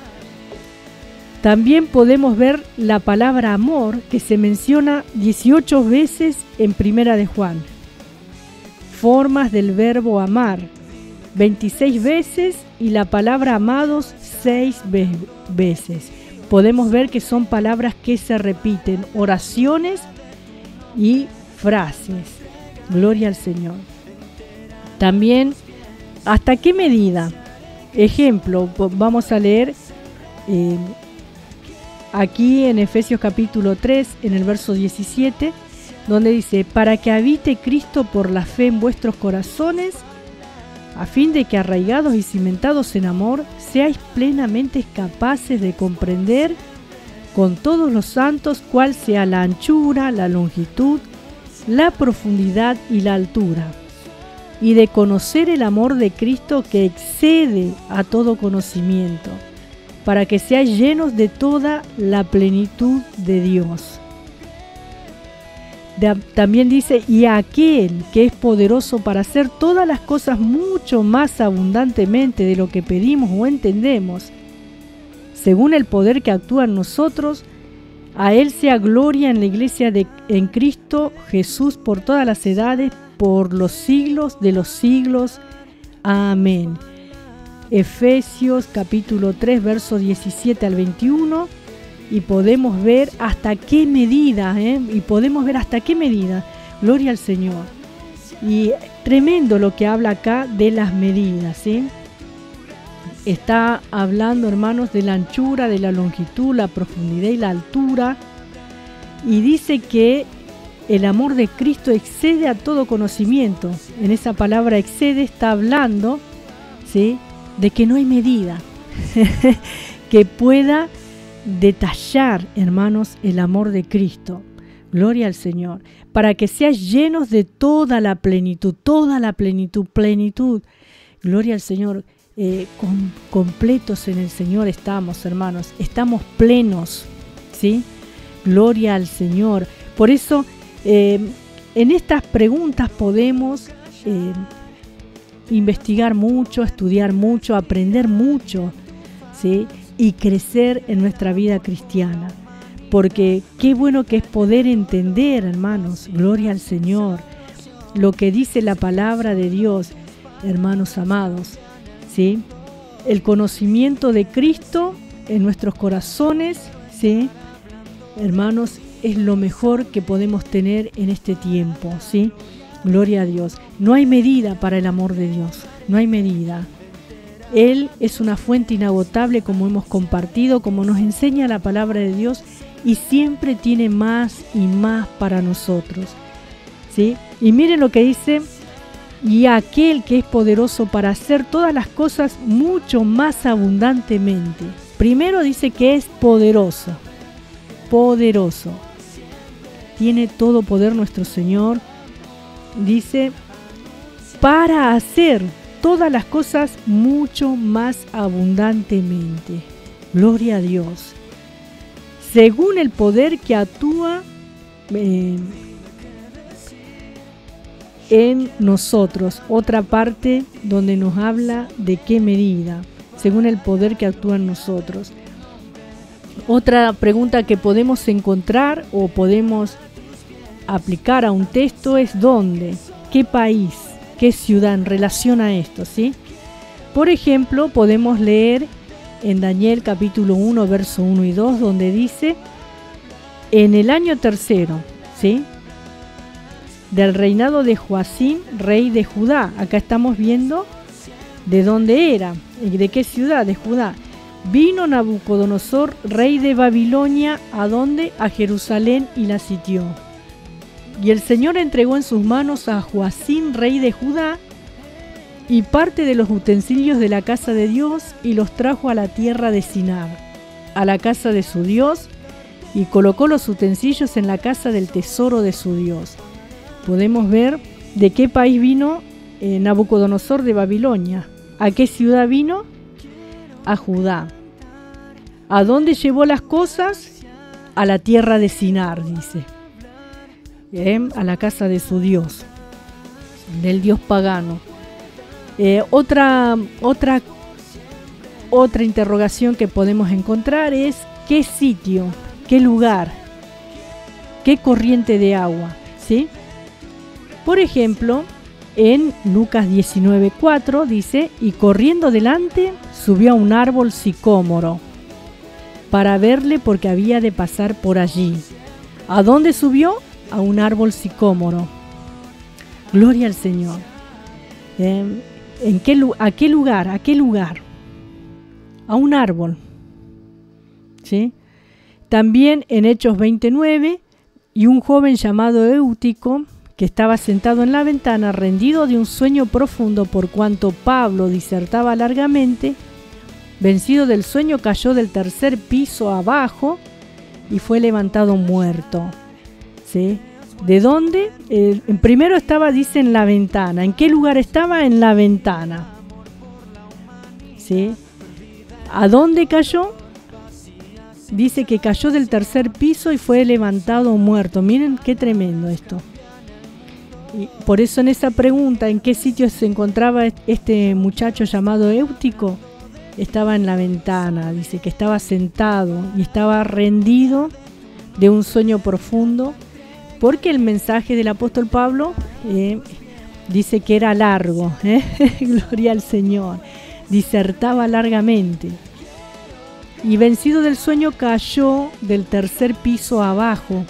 También podemos ver la palabra amor, que se menciona dieciocho veces en Primera de Juan. Formas del verbo amar, veintiséis veces, y la palabra amados, seis ve- veces. Podemos ver que son palabras que se repiten, oraciones y frases. Gloria al Señor. También, ¿hasta qué medida? Ejemplo, vamos a leer eh, aquí en Efesios capítulo tres, en el verso diecisiete, donde dice: para que habite Cristo por la fe en vuestros corazones, a fin de que, arraigados y cimentados en amor, seáis plenamente capaces de comprender con todos los santos cuál sea la anchura, la longitud, la profundidad y la altura, y de conocer el amor de Cristo que excede a todo conocimiento, para que seáis llenos de toda la plenitud de Dios. De, también dice, y aquel que es poderoso para hacer todas las cosas mucho más abundantemente de lo que pedimos o entendemos, según el poder que actúa en nosotros, a Él sea gloria en la iglesia de, en Cristo Jesús por todas las edades, por los siglos de los siglos. Amén. Efesios capítulo tres, versos diecisiete al veintiuno. Y podemos ver hasta qué medida, ¿eh? y podemos ver hasta qué medida, gloria al Señor. Y tremendo lo que habla acá de las medidas, ¿sí? Está hablando, hermanos, de la anchura, de la longitud, la profundidad y la altura. Y dice que el amor de Cristo excede a todo conocimiento. En esa palabra excede está hablando, ¿sí?, de que no hay medida que pueda detallar, hermanos, el amor de Cristo. Gloria al Señor. Para que seas llenos de toda la plenitud, toda la plenitud, plenitud. Gloria al Señor. Eh, con, completos en el Señor estamos, hermanos. Estamos plenos, ¿sí? Gloria al Señor. Por eso, eh, en estas preguntas podemos eh, investigar mucho, estudiar mucho, aprender mucho, ¿sí?, y crecer en nuestra vida cristiana. Porque qué bueno que es poder entender, hermanos, gloria al Señor, lo que dice la palabra de Dios, hermanos amados, ¿sí? El conocimiento de Cristo en nuestros corazones, ¿sí?, hermanos, es lo mejor que podemos tener en este tiempo, ¿sí? Gloria a Dios. No hay medida para el amor de Dios, no hay medida. Él es una fuente inagotable, como hemos compartido, como nos enseña la palabra de Dios, y siempre tiene más y más para nosotros, ¿sí? Y miren lo que dice, y aquel que es poderoso para hacer todas las cosas mucho más abundantemente. Primero dice que es poderoso, poderoso. Tiene todo poder nuestro Señor. Dice, para hacer todas las cosas mucho más abundantemente. Gloria a Dios. Según el poder que actúa eh, en nosotros. Otra parte donde nos habla de qué medida. Según el poder que actúa en nosotros. Otra pregunta que podemos encontrar o podemos aplicar a un texto es ¿dónde? ¿Qué país? ¿Qué ciudad en relación a esto? ¿Sí? Por ejemplo, podemos leer en Daniel capítulo uno, verso uno y dos, donde dice, en el año tercero, ¿sí?, del reinado de Joacim, rey de Judá. Acá estamos viendo de dónde era, de qué ciudad de Judá. Vino Nabucodonosor, rey de Babilonia, ¿a dónde? A Jerusalén, y la sitió. Y el Señor entregó en sus manos a Joacim, rey de Judá, y parte de los utensilios de la casa de Dios, y los trajo a la tierra de Sinar, a la casa de su Dios, y colocó los utensilios en la casa del tesoro de su Dios. Podemos ver de qué país vino eh, Nabucodonosor de Babilonia. ¿A qué ciudad vino? A Judá. ¿A dónde llevó las cosas? A la tierra de Sinar, dice. Eh, a la casa de su Dios, del Dios pagano. Eh, otra, otra, otra interrogación que podemos encontrar es ¿qué sitio? ¿Qué lugar? ¿Qué corriente de agua? ¿Sí? Por ejemplo, en Lucas diecinueve cuatro dice, y corriendo delante subió a un árbol sicómoro para verle porque había de pasar por allí. ¿A dónde subió? A un árbol sicómoro. Gloria al Señor. Eh, ¿en qué, ¿A qué lugar? ¿A qué lugar? A un árbol. ¿Sí? También en Hechos veintinueve, y un joven llamado Eutico, que estaba sentado en la ventana, rendido de un sueño profundo por cuanto Pablo disertaba largamente, vencido del sueño, cayó del tercer piso abajo y fue levantado muerto. ¿Sí? ¿De dónde? Eh, primero estaba, dice, en la ventana. ¿En qué lugar estaba? En la ventana. ¿Sí? ¿A dónde cayó? dice que cayó del tercer piso y fue levantado muerto. Miren qué tremendo esto. Y por eso en esa pregunta, ¿en qué sitio se encontraba este muchacho llamado Éutico? Estaba en la ventana, dice que estaba sentado y estaba rendido de un sueño profundo, porque el mensaje del apóstol Pablo eh, dice que era largo, ¿eh? Gloria al Señor, disertaba largamente. Y vencido del sueño cayó del tercer piso abajo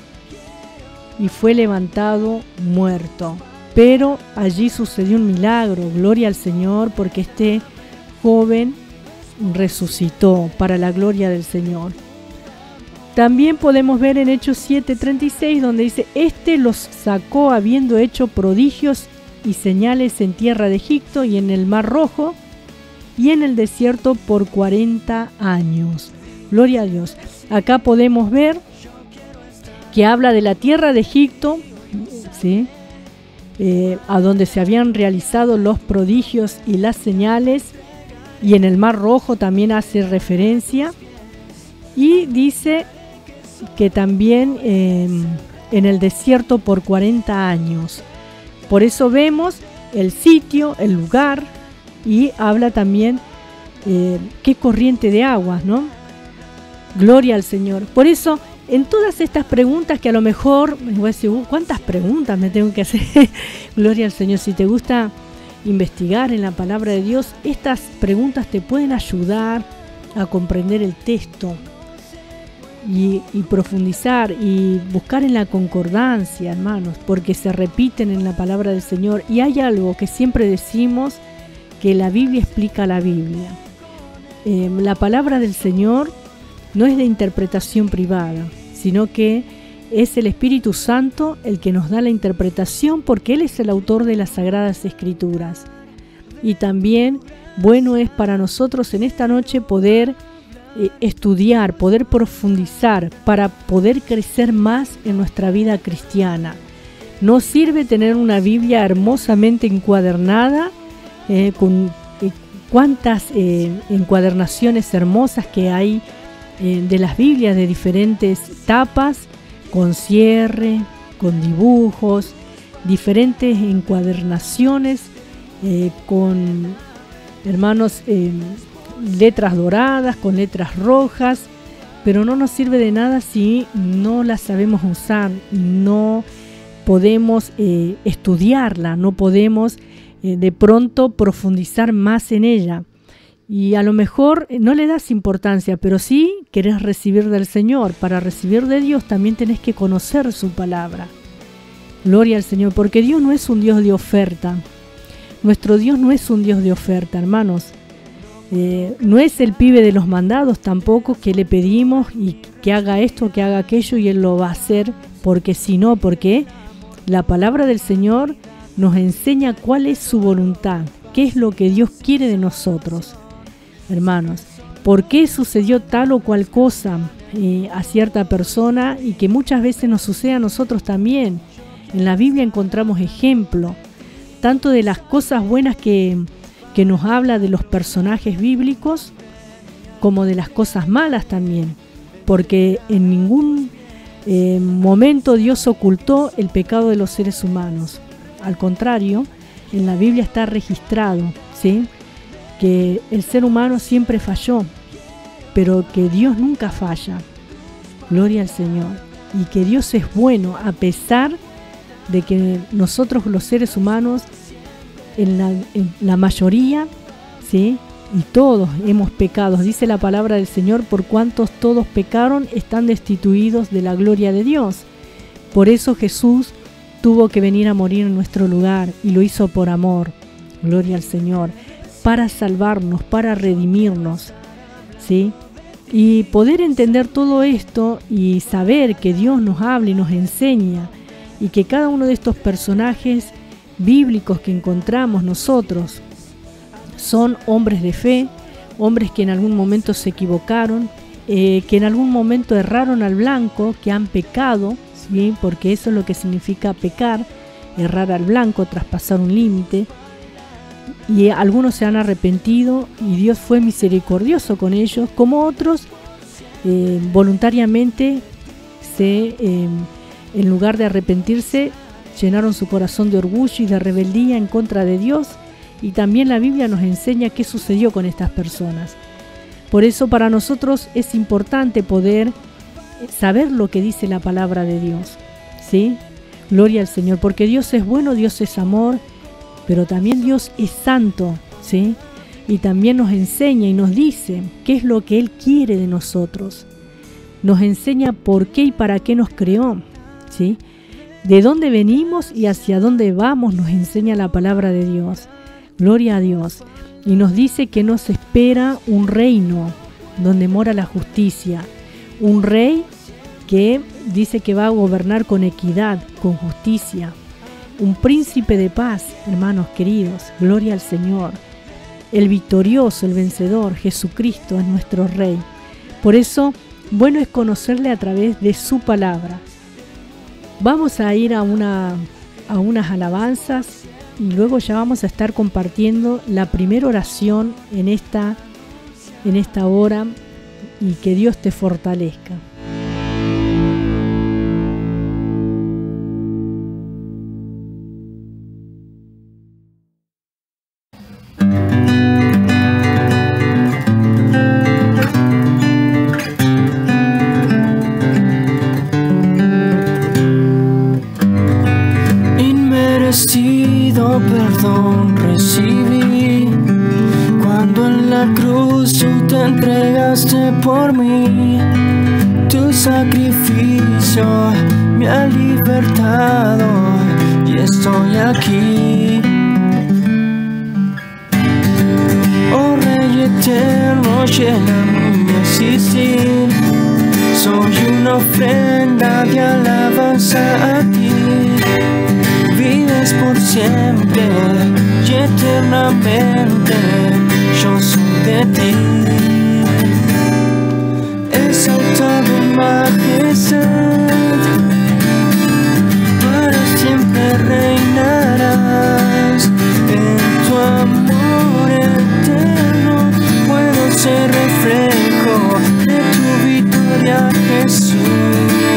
y fue levantado muerto. Pero allí sucedió un milagro, gloria al Señor, porque este joven resucitó para la gloria del Señor. También podemos ver en Hechos siete treinta y seis, donde dice: Este los sacó habiendo hecho prodigios y señales en tierra de Egipto y en el Mar Rojo y en el desierto por cuarenta años. Gloria a Dios. Acá podemos ver que habla de la tierra de Egipto, ¿sí? eh, a donde se habían realizado los prodigios y las señales, y en el Mar Rojo también hace referencia, y dice que también eh, en el desierto por cuarenta años. Por eso vemos el sitio, el lugar, y habla también eh, qué corriente de aguas, ¿no? Gloria al Señor. Por eso, en todas estas preguntas que a lo mejor me voy a decir, uh, ¿cuántas preguntas me tengo que hacer? Gloria al Señor. Si te gusta investigar en la palabra de Dios, estas preguntas te pueden ayudar a comprender el texto y, y profundizar y buscar en la concordancia, hermanos, porque se repiten en la palabra del Señor. Y hay algo que siempre decimos, que la Biblia explica la Biblia. Eh, la palabra del Señor no es de interpretación privada, sino que es el Espíritu Santo el que nos da la interpretación, porque Él es el autor de las Sagradas Escrituras. Y también bueno es para nosotros en esta noche poder eh, estudiar, poder profundizar, para poder crecer más en nuestra vida cristiana. No sirve tener una Biblia hermosamente encuadernada, eh, con eh, cuántas eh, encuadernaciones hermosas que hay eh, de las Biblias de diferentes tapas, con cierre, con dibujos, diferentes encuadernaciones, eh, con, hermanos, eh, letras doradas, con letras rojas, pero no nos sirve de nada si no la sabemos usar, no podemos eh, estudiarla, no podemos eh, de pronto profundizar más en ella. Y a lo mejor no le das importancia, pero sí querés recibir del Señor. Para recibir de Dios también tenés que conocer su palabra. Gloria al Señor, porque Dios no es un Dios de oferta. Nuestro Dios no es un Dios de oferta, hermanos. Eh, no es el pibe de los mandados tampoco, que le pedimos y que haga esto, que haga aquello, y Él lo va a hacer, porque si no, porque la palabra del Señor nos enseña cuál es su voluntad, qué es lo que Dios quiere de nosotros. Hermanos, ¿por qué sucedió tal o cual cosa eh, a cierta persona, y que muchas veces nos sucede a nosotros también? En la Biblia encontramos ejemplo, tanto de las cosas buenas que, que nos habla de los personajes bíblicos, como de las cosas malas también, porque en ningún eh, momento Dios ocultó el pecado de los seres humanos. Al contrario, en la Biblia está registrado, ¿sí?, que el ser humano siempre falló, pero que Dios nunca falla. Gloria al Señor. Y que Dios es bueno, a pesar de que nosotros los seres humanos, en la, en la mayoría, ¿sí?, y todos hemos pecado. Dice la palabra del Señor: por cuantos todos pecaron, están destituidos de la gloria de Dios. Por eso Jesús tuvo que venir a morir en nuestro lugar, y lo hizo por amor. Gloria al Señor. Para salvarnos, para redimirnos, ¿sí? Y poder entender todo esto y saber que Dios nos habla y nos enseña, y que cada uno de estos personajes bíblicos que encontramos nosotros son hombres de fe, hombres que en algún momento se equivocaron, eh, que en algún momento erraron al blanco, que han pecado, ¿sí?, porque eso es lo que significa pecar, errar al blanco, traspasar un límite. Y algunos se han arrepentido y Dios fue misericordioso con ellos, como otros eh, voluntariamente se, eh, en lugar de arrepentirse, llenaron su corazón de orgullo y de rebeldía en contra de Dios. Y también la Biblia nos enseña qué sucedió con estas personas. Por eso para nosotros es importante poder saber lo que dice la palabra de Dios, ¿sí? Gloria al Señor, porque Dios es bueno, Dios es amor, pero también Dios es santo, ¿sí? Y también nos enseña y nos dice qué es lo que Él quiere de nosotros. Nos enseña por qué y para qué nos creó, ¿sí? De dónde venimos y hacia dónde vamos nos enseña la palabra de Dios. Gloria a Dios. Y nos dice que nos espera un reino donde mora la justicia. Un rey que dice que va a gobernar con equidad, con justicia. Un príncipe de paz, hermanos queridos. Gloria al Señor. El victorioso, el vencedor, Jesucristo es nuestro Rey. Por eso, bueno es conocerle a través de su palabra. Vamos a ir a, una, a unas alabanzas y luego ya vamos a estar compartiendo la primera oración en esta, en esta hora, y que Dios te fortalezca. Inmerecido perdón recibí cuando en la cruz tú te entregaste por mí. Tu sacrificio me ha libertado y estoy aquí. Oh Rey eterno, llena mi existir. Soy una ofrenda de alabanza a ti. Vives por siempre y eternamente, yo soy de ti. Exaltado en majestad, para siempre reinarás. En tu amor eterno puedo ser reflejo de tu victoria, Jesús.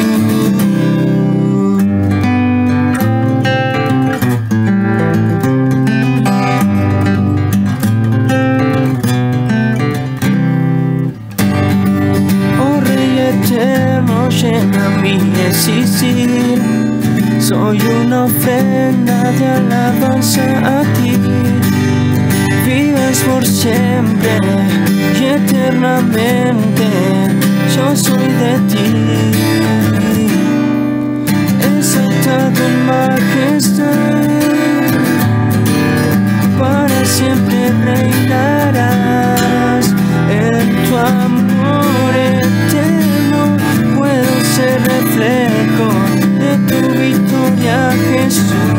Llena mi existir, soy una ofrenda de alabanza a ti. Vives por siempre y eternamente, yo soy de ti. Exaltado en majestad, para siempre reinarás. En tu amor eterno puedo ser reflejo de tu victoria, Jesús.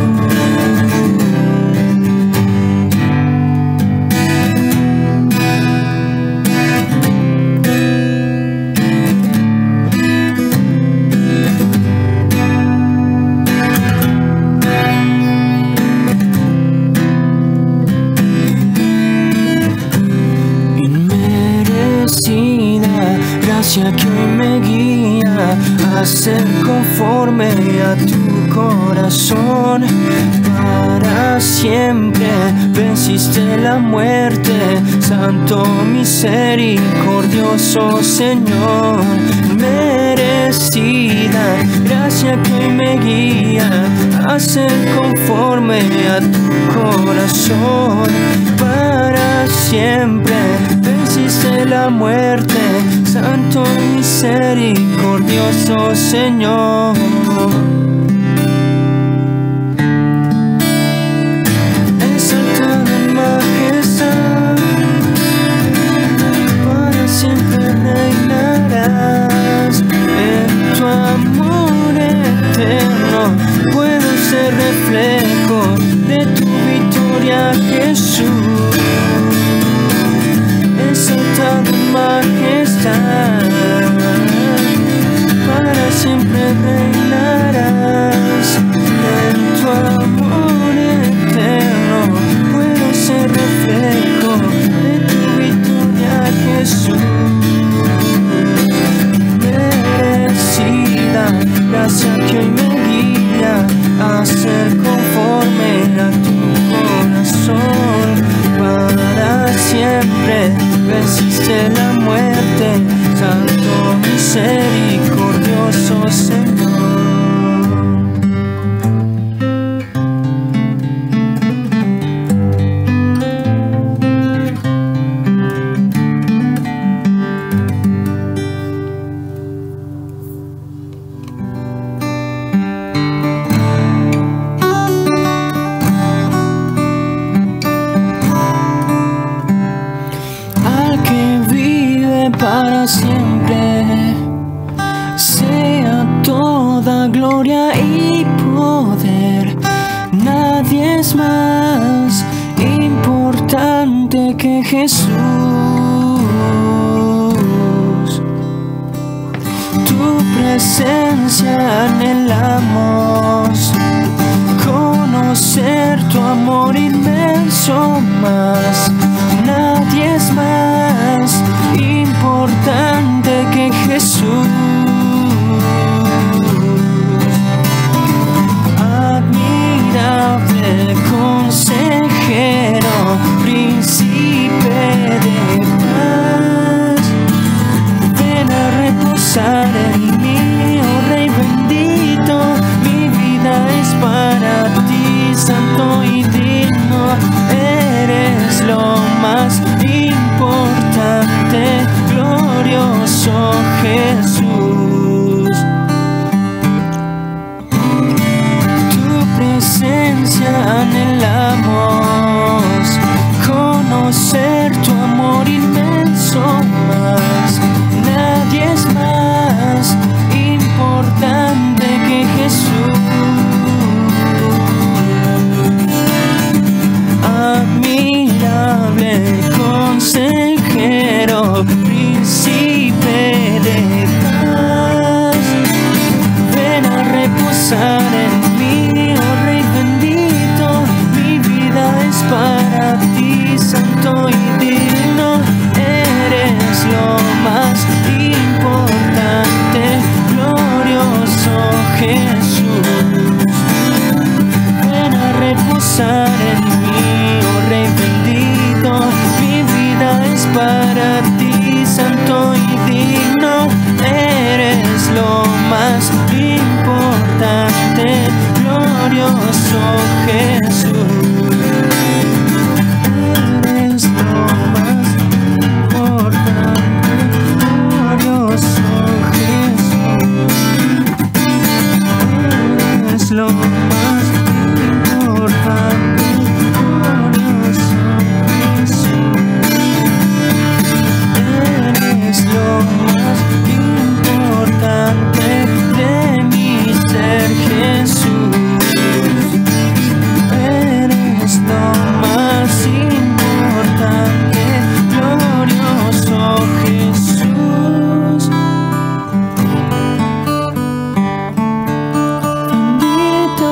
Inmerecida gracia que hoy me guía a ser conforme a tu corazón. Para siempre venciste la muerte, santo misericordioso Señor. Merecida gracia que hoy me guía a ser conforme a tu corazón. Para siempre venciste la muerte, santo misericordioso Señor. Exaltado en majestad, para siempre reinarás. En tu amor eterno puedo ser reflejo de tu victoria, Jesús. Exaltado en majestad, para siempre reinarás. En tu amor eterno puedo ser reflejo de tu victoria, Jesús. y poder. Nadie es más importante que Jesús. Tu presencia anhelamos, conocer tu amor inmenso más. Nadie es más importante que Jesús. Admirable consejero, príncipe de paz, ven a reposar en mí, oh Rey bendito. Mi vida es para ti, santo y digno. Eres lo más importante, glorioso Jesús. Tu presencia anhelamos, conocer tu amor inmenso más. Nadie es más importante que Jesús. Admirable consejero, príncipe de paz, ven a reposar en mí, oh Rey bendito. Mi vida es para ti, santo y digno. Eres lo más importante, glorioso Jesús. Ven a reposar en mí, oh Rey bendito. Mi vida es para ti, santo y digno. Eres lo más importante, glorioso Jesús. Eres lo más importante, glorioso Jesús. Eres lo más importante, glorioso Jesús. Eres lo más importante de mi ser, Jesús. Eres lo más importante, glorioso Jesús. Bendito.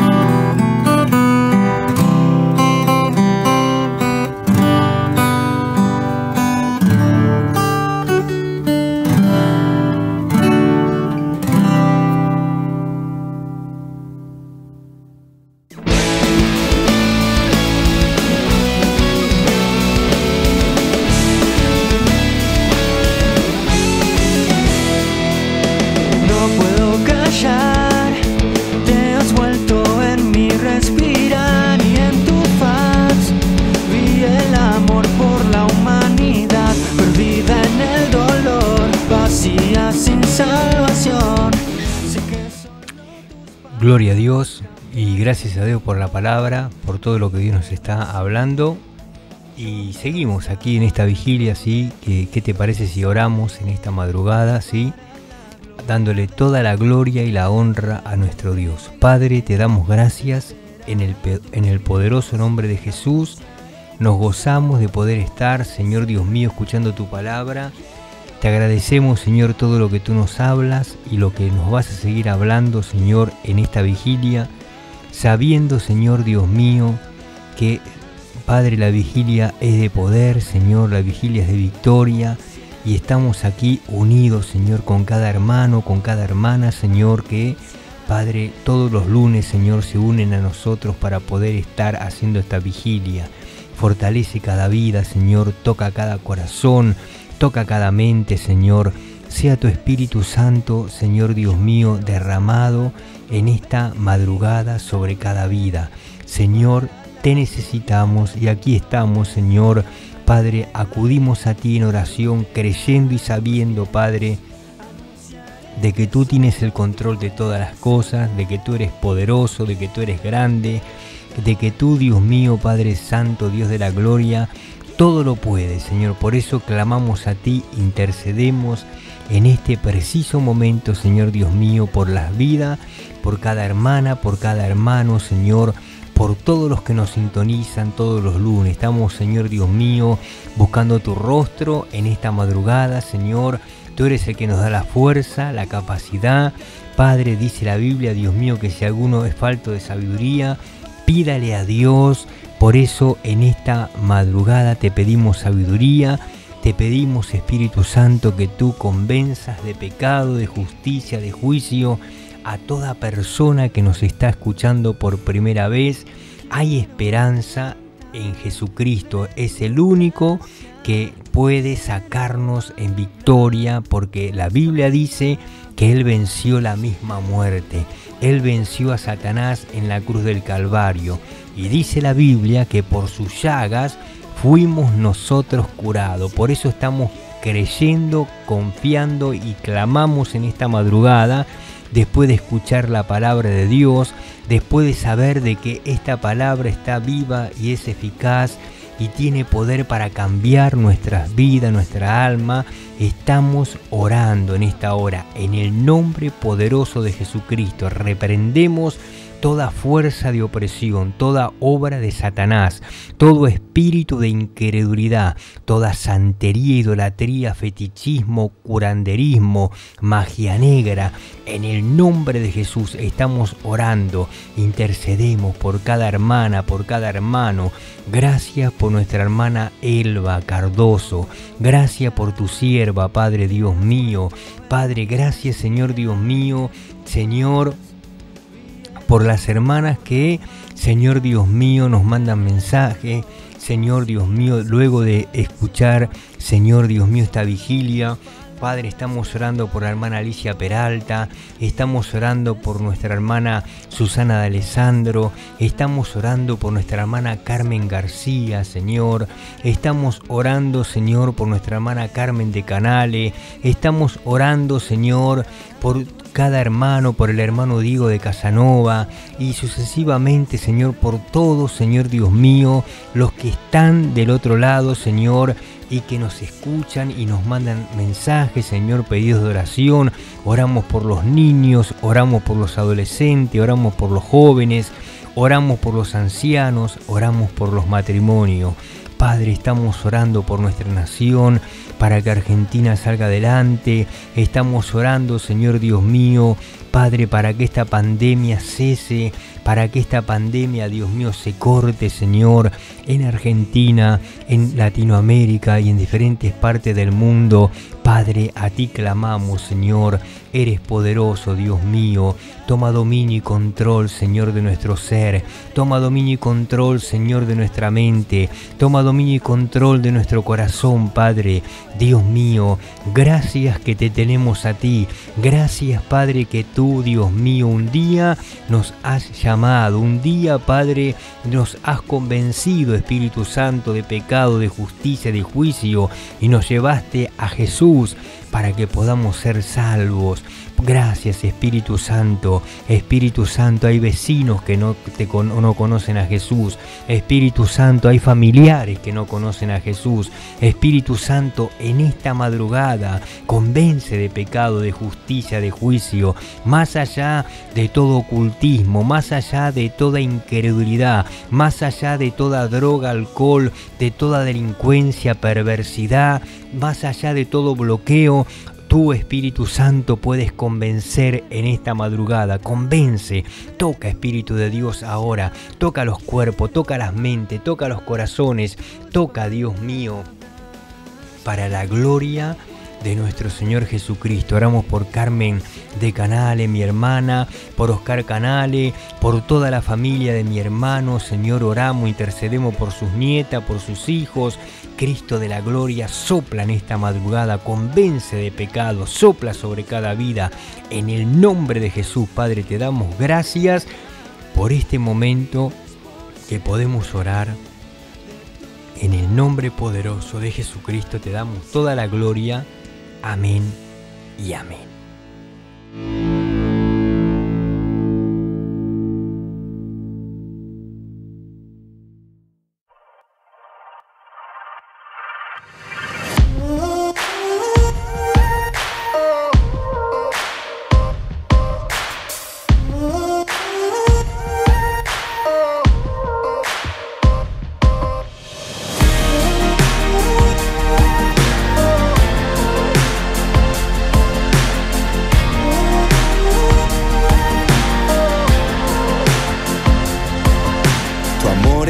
No puedo callar, te has vuelto en mi respirar y en tu faz vi el amor por la humanidad, perdida en el dolor, vacía sin salvación. Sé que solo Gloria a Dios y gracias a Dios por la palabra, por todo lo que Dios nos está hablando. Y seguimos aquí en esta vigilia, ¿sí? ¿Qué, qué te parece si oramos en esta madrugada, ¿sí? Dándole toda la gloria y la honra a nuestro Dios. Padre, te damos gracias en el, en el poderoso nombre de Jesús. Nos gozamos de poder estar, Señor Dios mío, escuchando tu palabra. Te agradecemos, Señor, todo lo que tú nos hablas y lo que nos vas a seguir hablando, Señor, en esta vigilia, sabiendo, Señor Dios mío, que, Padre, la vigilia es de poder, Señor, la vigilia es de victoria, y estamos aquí unidos, Señor, con cada hermano, con cada hermana, Señor, que, Padre, todos los lunes, Señor, se unen a nosotros para poder estar haciendo esta vigilia. Fortalece cada vida, Señor, toca cada corazón, toca cada mente, Señor. Sea tu Espíritu Santo, Señor Dios mío, derramado en esta madrugada sobre cada vida. Señor, te necesitamos y aquí estamos, Señor. Padre, acudimos a ti en oración, creyendo y sabiendo, Padre, de que tú tienes el control de todas las cosas, de que tú eres poderoso, de que tú eres grande, de que tú, Dios mío, Padre Santo, Dios de la gloria, todo lo puedes, Señor. Por eso clamamos a ti, intercedemos en este preciso momento, Señor Dios mío, por las vidas, por cada hermana, por cada hermano, Señor, por todos los que nos sintonizan todos los lunes. Estamos, Señor Dios mío, buscando tu rostro en esta madrugada, Señor. Tú eres el que nos da la fuerza, la capacidad. Padre, dice la Biblia, Dios mío, que si alguno es falto de sabiduría, pídale a Dios. Por eso en esta madrugada te pedimos sabiduría, te pedimos, Espíritu Santo, que tú convenzas de pecado, de justicia, de juicio a toda persona que nos está escuchando por primera vez. Hay esperanza en Jesucristo, es el único que puede sacarnos en victoria, porque la Biblia dice que Él venció la misma muerte. Él venció a Satanás en la cruz del Calvario. Y dice la Biblia que por sus llagas fuimos nosotros curados. Por eso estamos creyendo, confiando y clamamos en esta madrugada, después de escuchar la palabra de Dios, después de saber de que esta palabra está viva y es eficaz y tiene poder para cambiar nuestras vidas, nuestra alma. Estamos orando en esta hora en el nombre poderoso de Jesucristo. Reprendemos toda fuerza de opresión, toda obra de Satanás, todo espíritu de incredulidad, toda santería, idolatría, fetichismo, curanderismo, magia negra. En el nombre de Jesús estamos orando, intercedemos por cada hermana, por cada hermano. Gracias por nuestra hermana Elba Cardoso, gracias por tu sierva, Padre Dios mío. Padre, gracias, Señor Dios mío, Señor, por las hermanas que, Señor Dios mío, nos mandan mensaje, Señor Dios mío, luego de escuchar, Señor Dios mío, esta vigilia. Padre, estamos orando por la hermana Alicia Peralta, estamos orando por nuestra hermana Susana de Alessandro, estamos orando por nuestra hermana Carmen García, Señor, estamos orando, Señor, por nuestra hermana Carmen de Canale, estamos orando, Señor, por cada hermano, por el hermano Diego de Casanova y sucesivamente, Señor, por todos, Señor Dios mío, los que están del otro lado, Señor, y que nos escuchan y nos mandan mensajes, Señor, pedidos de oración. Oramos por los niños, oramos por los adolescentes, oramos por los jóvenes, oramos por los ancianos, oramos por los matrimonios. Padre, estamos orando por nuestra nación, para que Argentina salga adelante. Estamos orando, Señor Dios mío, Padre, para que esta pandemia cese, para que esta pandemia, Dios mío, se corte, Señor, en Argentina, en Latinoamérica y en diferentes partes del mundo. Padre, a ti clamamos, Señor, eres poderoso, Dios mío. Toma dominio y control, Señor, de nuestro ser. Toma dominio y control, Señor, de nuestra mente. Toma dominio y control de nuestro corazón, Padre. Dios mío, gracias que te tenemos a ti. Gracias, Padre, que tú, Dios mío, un día nos has llamado. Un día, Padre, nos has convencido, Espíritu Santo, de pecado, de justicia, de juicio, y nos llevaste a Jesús para que podamos ser salvos. Gracias, Espíritu Santo. Espíritu Santo, hay vecinos que no, te, no conocen a Jesús. Espíritu Santo, hay familiares que no conocen a Jesús. Espíritu Santo, en esta madrugada, convence de pecado, de justicia, de juicio, más allá de todo ocultismo, más allá de toda incredulidad, más allá de toda droga, alcohol, de toda delincuencia, perversidad, más allá de todo bloqueo. Tú, Espíritu Santo, puedes convencer en esta madrugada. Convence, toca, Espíritu de Dios, ahora. Toca los cuerpos, toca las mentes, toca los corazones. Toca, Dios mío, para la gloria de nuestro Señor Jesucristo. Oramos por Carmen de Canale, mi hermana, por Oscar Canale, por toda la familia de mi hermano. Señor, oramos, intercedemos por sus nietas, por sus hijos. Cristo de la gloria, sopla en esta madrugada, convence de pecado, sopla sobre cada vida. En el nombre de Jesús, Padre, te damos gracias por este momento que podemos orar. En el nombre poderoso de Jesucristo te damos toda la gloria. Amén y amén.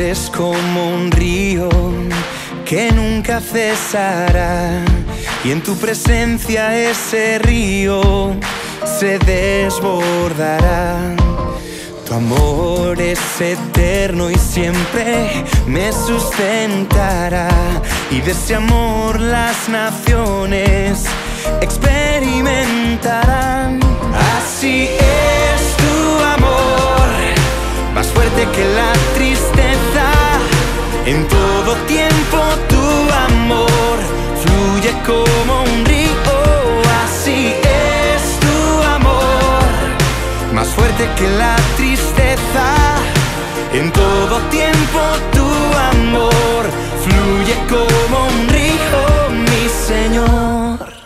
eres como un río que nunca cesará, y en tu presencia ese río se desbordará. Tu amor es eterno y siempre me sustentará, y de ese amor las naciones experimentarán. Así es tu amor, más fuerte que la tristeza. En todo tiempo tu amor fluye como un río. Así es tu amor, más fuerte que la tristeza. En todo tiempo tu amor fluye como un río, mi Señor.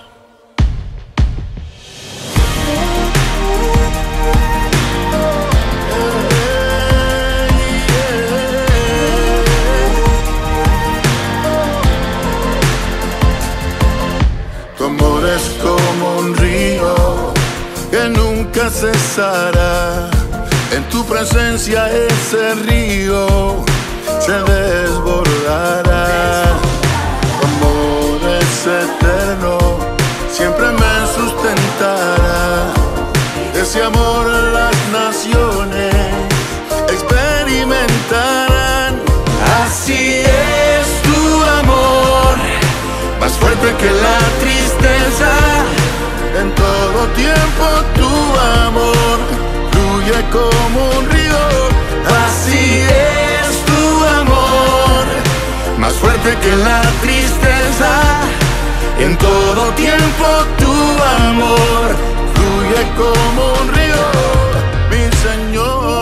Tu amor es como un río que nunca cesará. En tu presencia ese río se desbordará. Tu amor es eterno, siempre me sustentará. Ese amor las naciones experimentarán. Así es tu amor, más fuerte que la tristeza. En todo tiempo tu amor fluye como un río. Así es tu amor, más fuerte que la tristeza. En todo tiempo tu amor fluye como un río, mi Señor.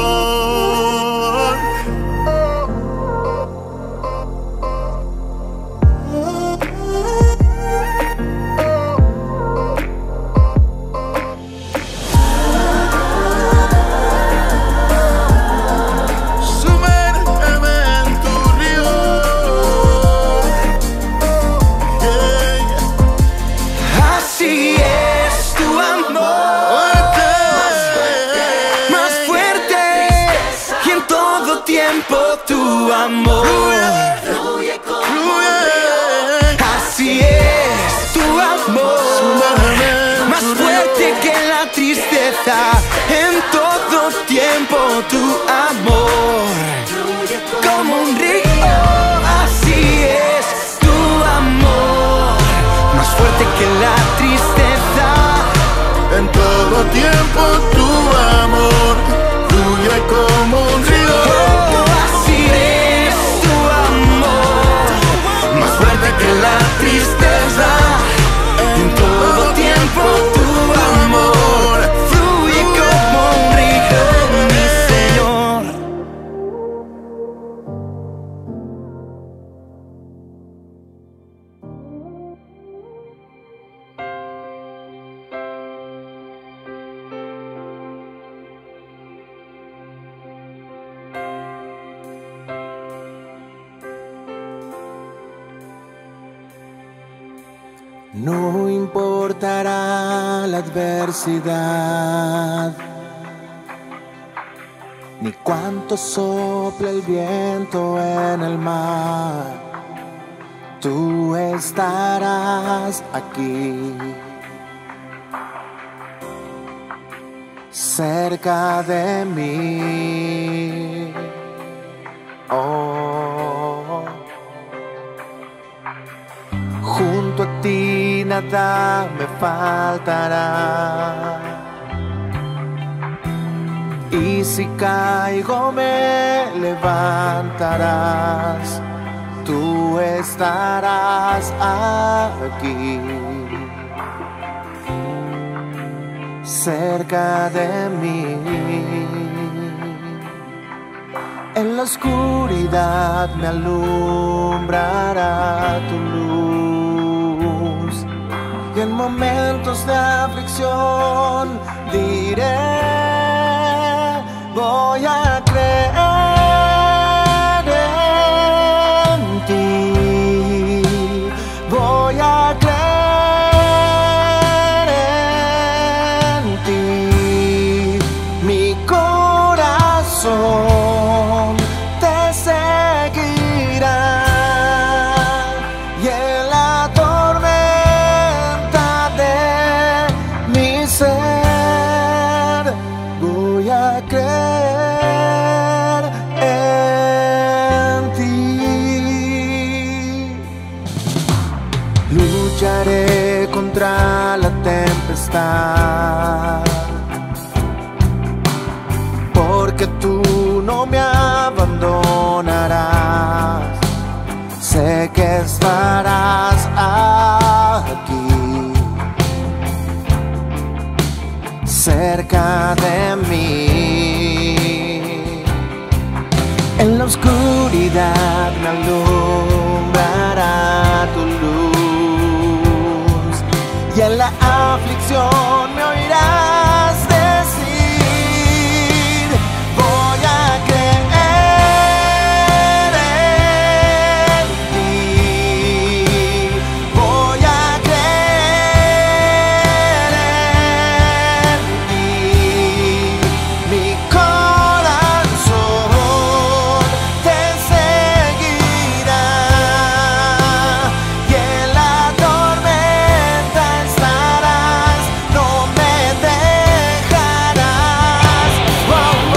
Tu amor fluye, fluye. Así es tu amor, más fuerte que la tristeza. En todo tiempo tu amor fluye como un río. Así es tu amor, más fuerte que la tristeza. En todo tiempo tu amor fluye como un río. Que la tristeza, en todo tiempo tu amor fluye como un río, mi Señor. No importará la adversidad, ni cuánto sopla el viento en el mar. Tú estarás aquí, cerca de mí. Oh. Junto a ti nada me faltará, y si caigo me levantarás. Tú estarás aquí, cerca de mí. En la oscuridad me alumbrará tu luz, y en momentos de aflicción diré, voy a creer en ti, voy a creer en ti. Mi corazón te será que tú no me abandonarás. Sé que estarás aquí, cerca de mí. En la oscuridad me alumbrará tu luz, y en la aflicción me oirás decir: voy a creer en ti, voy a creer en ti. Mi corazón te seguirá, y en la tormenta estarás, no me dejarás. Oh, oh,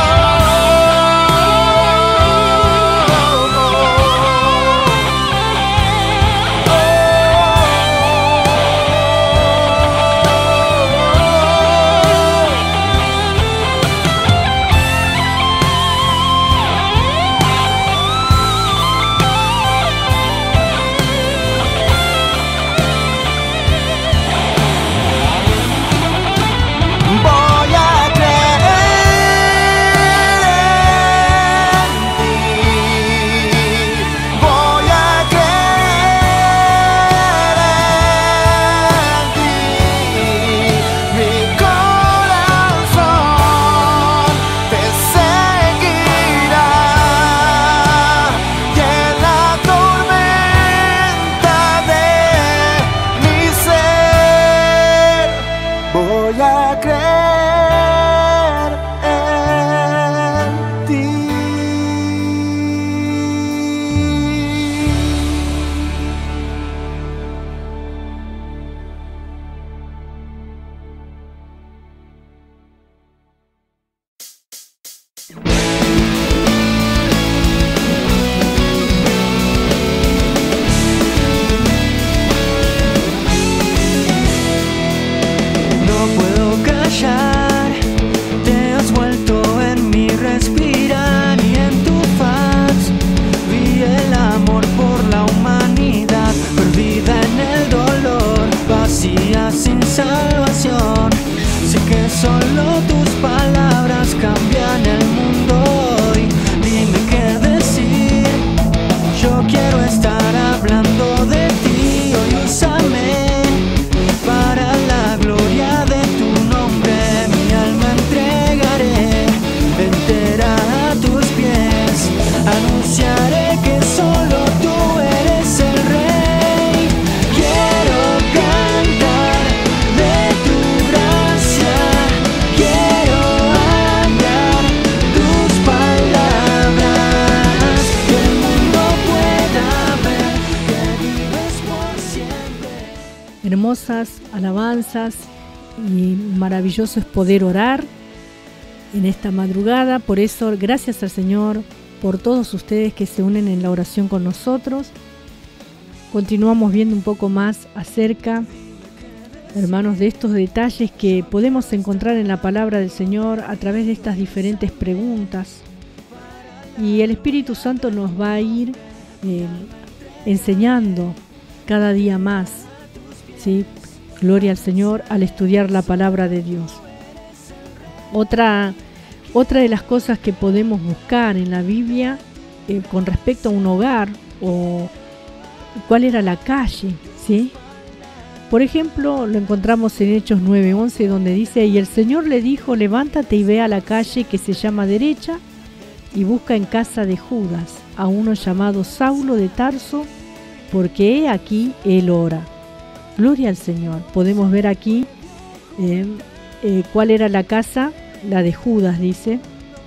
voy a creer en ti, voy a creer en ti. Mi corazón te seguirá, y en la tormenta de mi ser voy a creer en ti. No puedo callar, te has vuelto en mi respirar, y en tu faz vi el amor por la humanidad, perdida en el dolor, vacía sin salvación. Sé que solo tus palabras cambian el mundo hoy. Dime qué decir, yo quiero estar hablando de ti. Hoy úsame para la gloria de tu nombre. Mi alma entregaré entera a tus pies. Anunciaré que solo tú eres el rey. Quiero cantar de tu gracia, quiero andar tus palabras, que el mundo pueda ver que vives por siempre. Hermosas alabanzas, y maravilloso es poder orar en esta madrugada. Por eso, gracias al Señor por todos ustedes que se unen en la oración con nosotros. Continuamos viendo un poco más acerca, hermanos, de estos detalles que podemos encontrar en la palabra del Señor a través de estas diferentes preguntas. Y el Espíritu Santo nos va a ir eh, enseñando cada día más, ¿sí? Gloria al Señor al estudiar la palabra de Dios. Otra, otra de las cosas que podemos buscar en la Biblia eh, con respecto a un hogar, o cuál era la calle, ¿sí? Por ejemplo, lo encontramos en Hechos nueve once, donde dice: y el Señor le dijo: levántate y ve a la calle que se llama Derecha, y busca en casa de Judas a uno llamado Saulo de Tarso, porque he aquí él ora. Gloria al Señor. Podemos ver aquí eh, eh, cuál era la casa, la de Judas, dice.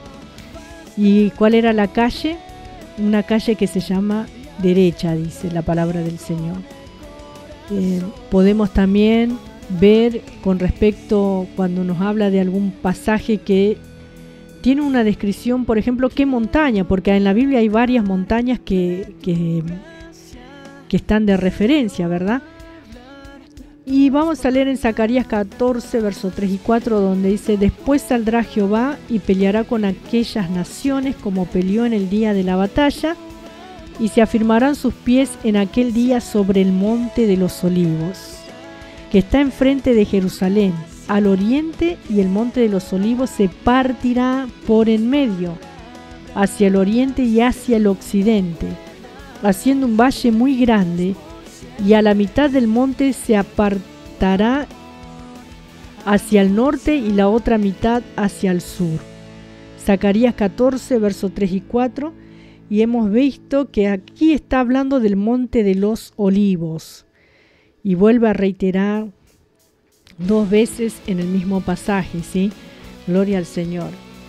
Y cuál era la calle, una calle que se llama Derecha, dice la palabra del Señor. Eh, podemos también ver con respecto, cuando nos habla de algún pasaje que tiene una descripción, por ejemplo, qué montaña, porque en la Biblia hay varias montañas que, que, que están de referencia, ¿verdad? Y vamos a leer en Zacarías catorce, versos tres y cuatro, donde dice: después saldrá Jehová y peleará con aquellas naciones como peleó en el día de la batalla, y se afirmarán sus pies en aquel día sobre el monte de los olivos, que está enfrente de Jerusalén, al oriente, y el monte de los olivos se partirá por en medio, hacia el oriente y hacia el occidente, haciendo un valle muy grande, y a la mitad del monte se apartará hacia el norte y la otra mitad hacia el sur. Zacarías catorce, versos tres y cuatro, y hemos visto que aquí está hablando del monte de los olivos, y vuelve a reiterar dos veces en el mismo pasaje, ¿sí? Gloria al Señor.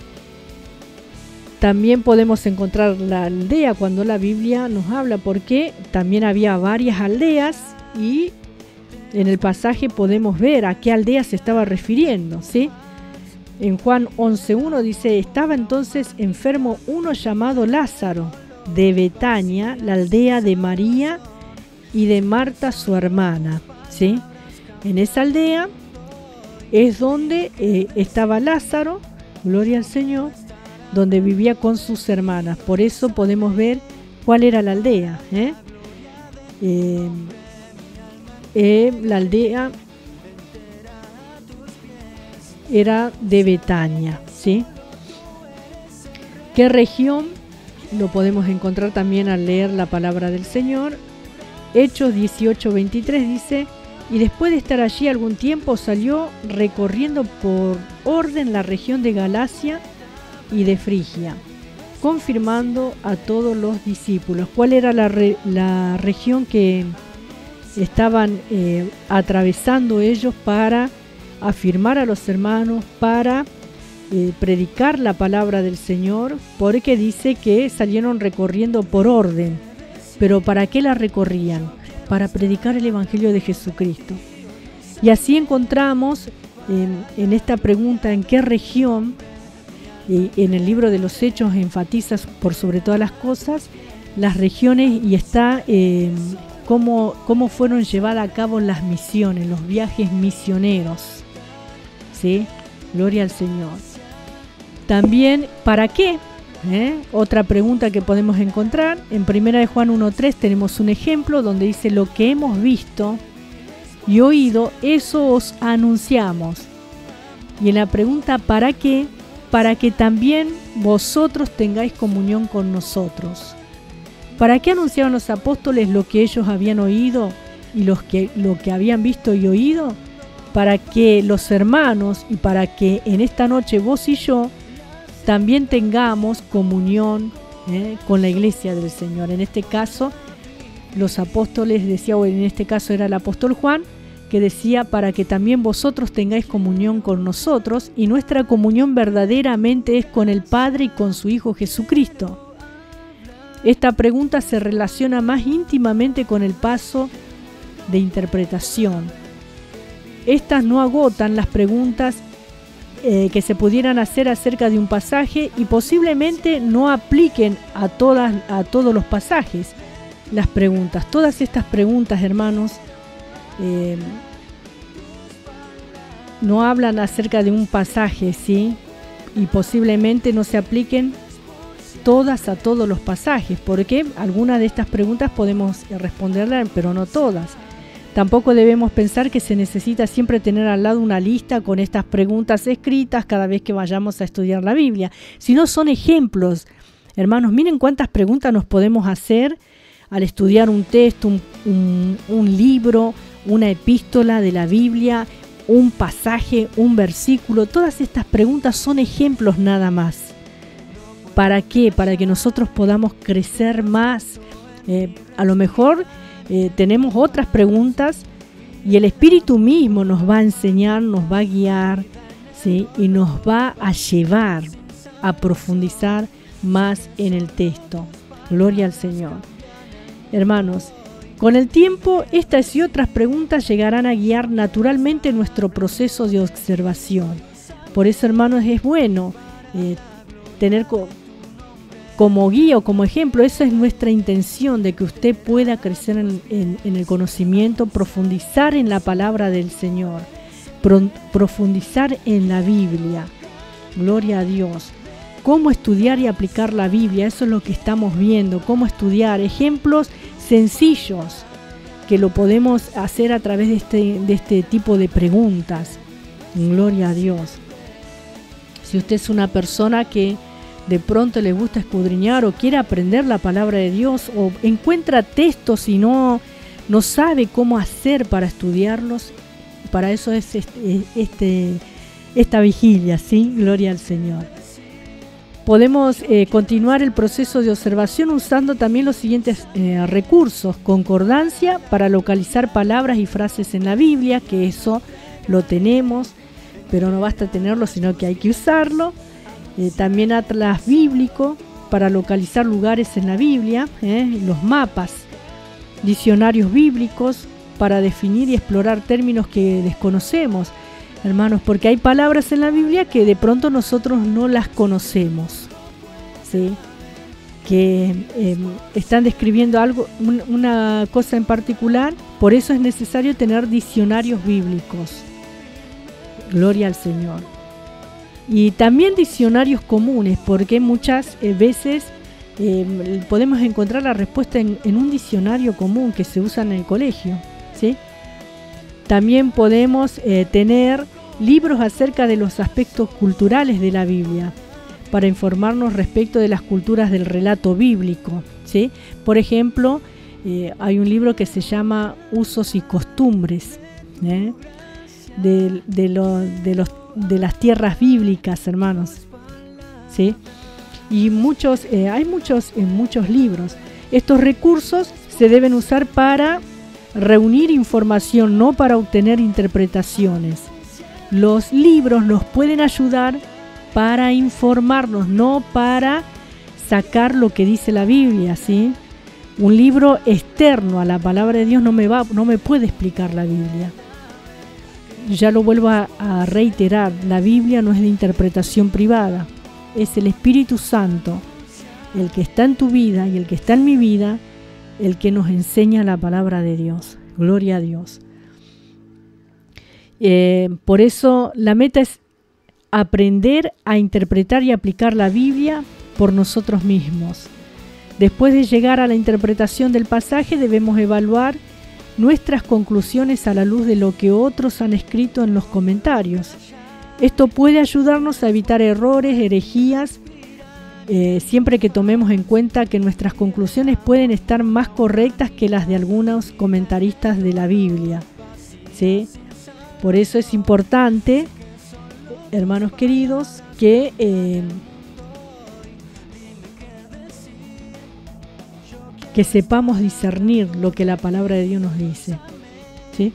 También podemos encontrar la aldea cuando la Biblia nos habla, porque también había varias aldeas y en el pasaje podemos ver a qué aldea se estaba refiriendo, ¿sí? En Juan once uno dice: estaba entonces enfermo uno llamado Lázaro, de Betania, la aldea de María y de Marta su hermana, ¿sí? En esa aldea es donde eh, estaba Lázaro, gloria al Señor, donde vivía con sus hermanas. Por eso podemos ver cuál era la aldea. ¿eh? Eh, eh, la aldea era de Betania, ¿sí? ¿Qué región? Lo podemos encontrar también al leer la palabra del Señor. Hechos dieciocho veintitrés dice: y después de estar allí algún tiempo salió recorriendo por orden la región de Galacia y de Frigia, confirmando a todos los discípulos. ¿Cuál era la, re, la región que estaban eh, atravesando ellos para afirmar a los hermanos, para eh, predicar la palabra del Señor? Porque dice que salieron recorriendo por orden. ¿Pero para qué la recorrían? Para predicar el Evangelio de Jesucristo. Y así encontramos en, en esta pregunta: ¿en qué región? En el libro de los Hechos enfatiza por sobre todas las cosas las regiones, y está eh, cómo, cómo fueron llevadas a cabo las misiones, los viajes misioneros. ¿Sí? Gloria al Señor. También, ¿para qué? ¿Eh? Otra pregunta que podemos encontrar. En primera de Juan uno tres tenemos un ejemplo donde dice: lo que hemos visto y oído, eso os anunciamos. Y en la pregunta ¿para qué? Para que también vosotros tengáis comunión con nosotros. ¿Para qué anunciaban los apóstoles lo que ellos habían oído y los que, lo que habían visto y oído? Para que los hermanos, y para que en esta noche vos y yo también tengamos comunión eh, con la iglesia del Señor. En este caso, los apóstoles, decía, o en este caso era el apóstol Juan, que decía: para que también vosotros tengáis comunión con nosotros, y nuestra comunión verdaderamente es con el Padre y con su Hijo Jesucristo. Esta pregunta se relaciona más íntimamente con el paso de interpretación. Estas no agotan las preguntas eh, que se pudieran hacer acerca de un pasaje, y posiblemente no apliquen a, todas, a todos los pasajes las preguntas. Todas estas preguntas, hermanos, Eh, no hablan acerca de un pasaje, ¿sí? Y posiblemente no se apliquen todas a todos los pasajes, porque algunas de estas preguntas podemos responderlas, pero no todas. Tampoco debemos pensar que se necesita siempre tener al lado una lista con estas preguntas escritas cada vez que vayamos a estudiar la Biblia, sino son ejemplos. Hermanos, miren cuántas preguntas nos podemos hacer al estudiar un texto, un, un, un libro, una epístola de la Biblia, un pasaje, un versículo. Todas estas preguntas son ejemplos nada más. ¿Para qué? Para que nosotros podamos crecer más. Eh, a lo mejor eh, tenemos otras preguntas y el Espíritu mismo nos va a enseñar, nos va a guiar, ¿sí? Y nos va a llevar a profundizar más en el texto. Gloria al Señor. Hermanos, con el tiempo, estas y otras preguntas llegarán a guiar naturalmente nuestro proceso de observación. Por eso, hermanos, es bueno eh, tener co- como guía o como ejemplo. Esa es nuestra intención, de que usted pueda crecer en, en, en el conocimiento, profundizar en la palabra del Señor, pro, profundizar en la Biblia. Gloria a Dios. Cómo estudiar y aplicar la Biblia, eso es lo que estamos viendo. Cómo estudiar, ejemplos sencillos que lo podemos hacer a través de este, de este tipo de preguntas. Gloria a Dios. Si usted es una persona que de pronto le gusta escudriñar o quiere aprender la palabra de Dios, o encuentra textos y no, no sabe cómo hacer para estudiarlos, para eso es este, este, esta vigilia, ¿sí? Gloria al Señor. Podemos eh, continuar el proceso de observación usando también los siguientes eh, recursos: concordancia para localizar palabras y frases en la Biblia, que eso lo tenemos, pero no basta tenerlo, sino que hay que usarlo. Eh, también atlas bíblico para localizar lugares en la Biblia, eh, los mapas, diccionarios bíblicos para definir y explorar términos que desconocemos, hermanos, porque hay palabras en la Biblia que de pronto nosotros no las conocemos, ¿sí? Que eh, están describiendo algo, un, una cosa en particular. Por eso es necesario tener diccionarios bíblicos. Gloria al Señor. Y también diccionarios comunes, porque muchas eh, veces eh, podemos encontrar la respuesta en, en un diccionario común que se usa en el colegio, ¿sí? También podemos eh, tener libros acerca de los aspectos culturales de la Biblia, para informarnos respecto de las culturas del relato bíblico, ¿sí? Por ejemplo, eh, hay un libro que se llama Usos y Costumbres, ¿eh? de, de, lo, de, los, de las tierras bíblicas, hermanos, ¿sí? Y muchos, eh, hay muchos, en muchos libros. Estos recursos se deben usar para reunir información, no para obtener interpretaciones. Los libros nos pueden ayudar para informarnos, no para sacar lo que dice la Biblia, ¿sí? Un libro externo a la palabra de Dios no me va, no me puede explicar la Biblia. Ya lo vuelvo a, a reiterar, la Biblia no es de interpretación privada, es el Espíritu Santo, el que está en tu vida y el que está en mi vida, el que nos enseña la palabra de Dios. Gloria a Dios. Eh, por eso la meta es aprender a interpretar y aplicar la Biblia por nosotros mismos. Después de llegar a la interpretación del pasaje, debemos evaluar nuestras conclusiones a la luz de lo que otros han escrito en los comentarios. Esto puede ayudarnos a evitar errores, herejías, eh, siempre que tomemos en cuenta que nuestras conclusiones pueden estar más correctas que las de algunos comentaristas de la Biblia, ¿sí? Por eso es importante, hermanos queridos, que eh, que sepamos discernir lo que la palabra de Dios nos dice, ¿sí?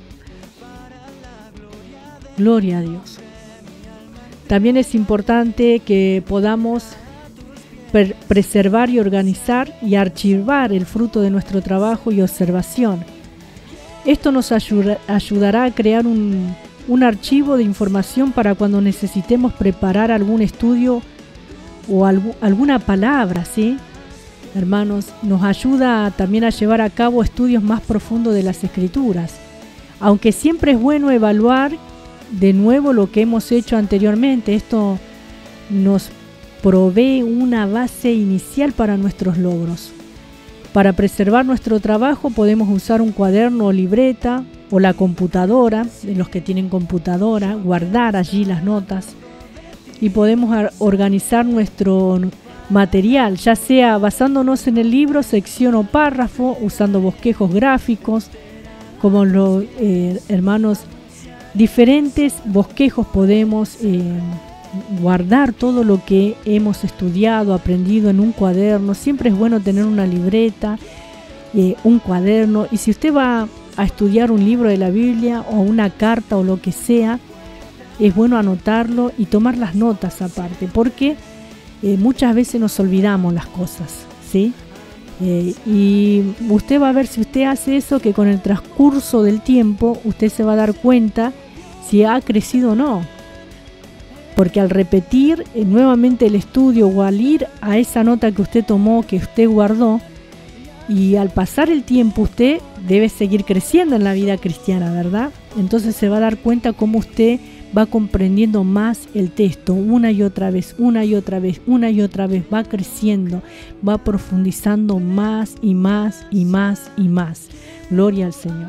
Gloria a Dios. También es importante que podamos per- preservar y organizar y archivar el fruto de nuestro trabajo y observación. Esto nos ayuda, ayudará a crear un, un archivo de información para cuando necesitemos preparar algún estudio o algu, alguna palabra, ¿sí? Hermanos, nos ayuda también a llevar a cabo estudios más profundos de las Escrituras. Aunque siempre es bueno evaluar de nuevo lo que hemos hecho anteriormente, esto nos provee una base inicial para nuestros logros. Para preservar nuestro trabajo podemos usar un cuaderno o libreta o la computadora, de los que tienen computadora, guardar allí las notas, y podemos organizar nuestro material, ya sea basándonos en el libro, sección o párrafo, usando bosquejos gráficos, como los eh, hermanos, diferentes bosquejos podemos eh, guardar todo lo que hemos estudiado, aprendido en un cuaderno. Siempre es bueno tener una libreta, eh, un cuaderno, y si usted va a estudiar un libro de la Biblia o una carta o lo que sea, es bueno anotarlo y tomar las notas aparte, porque eh, muchas veces nos olvidamos las cosas, ¿sí? Eh, y usted va a ver, si usted hace eso, que con el transcurso del tiempo usted se va a dar cuenta si ha crecido o no. Porque al repetir eh, nuevamente el estudio o al ir a esa nota que usted tomó, que usted guardó, y al pasar el tiempo usted debe seguir creciendo en la vida cristiana, ¿verdad? Entonces se va a dar cuenta cómo usted va comprendiendo más el texto una y otra vez, una y otra vez, una y otra vez, va creciendo, va profundizando más y más y más y más. Gloria al Señor.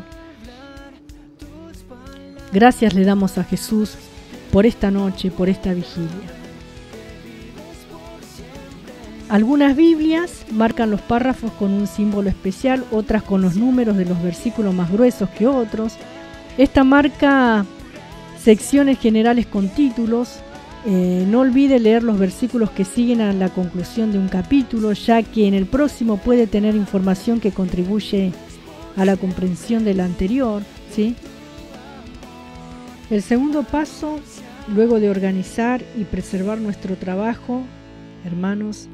Gracias le damos a Jesús por esta noche, por esta vigilia. Algunas Biblias marcan los párrafos con un símbolo especial, otras con los números de los versículos más gruesos que otros. Esta marca secciones generales con títulos. Eh, no olvide leer los versículos que siguen a la conclusión de un capítulo, ya que en el próximo puede tener información que contribuye a la comprensión del anterior, ¿sí? El segundo paso, luego de organizar y preservar nuestro trabajo, hermanos,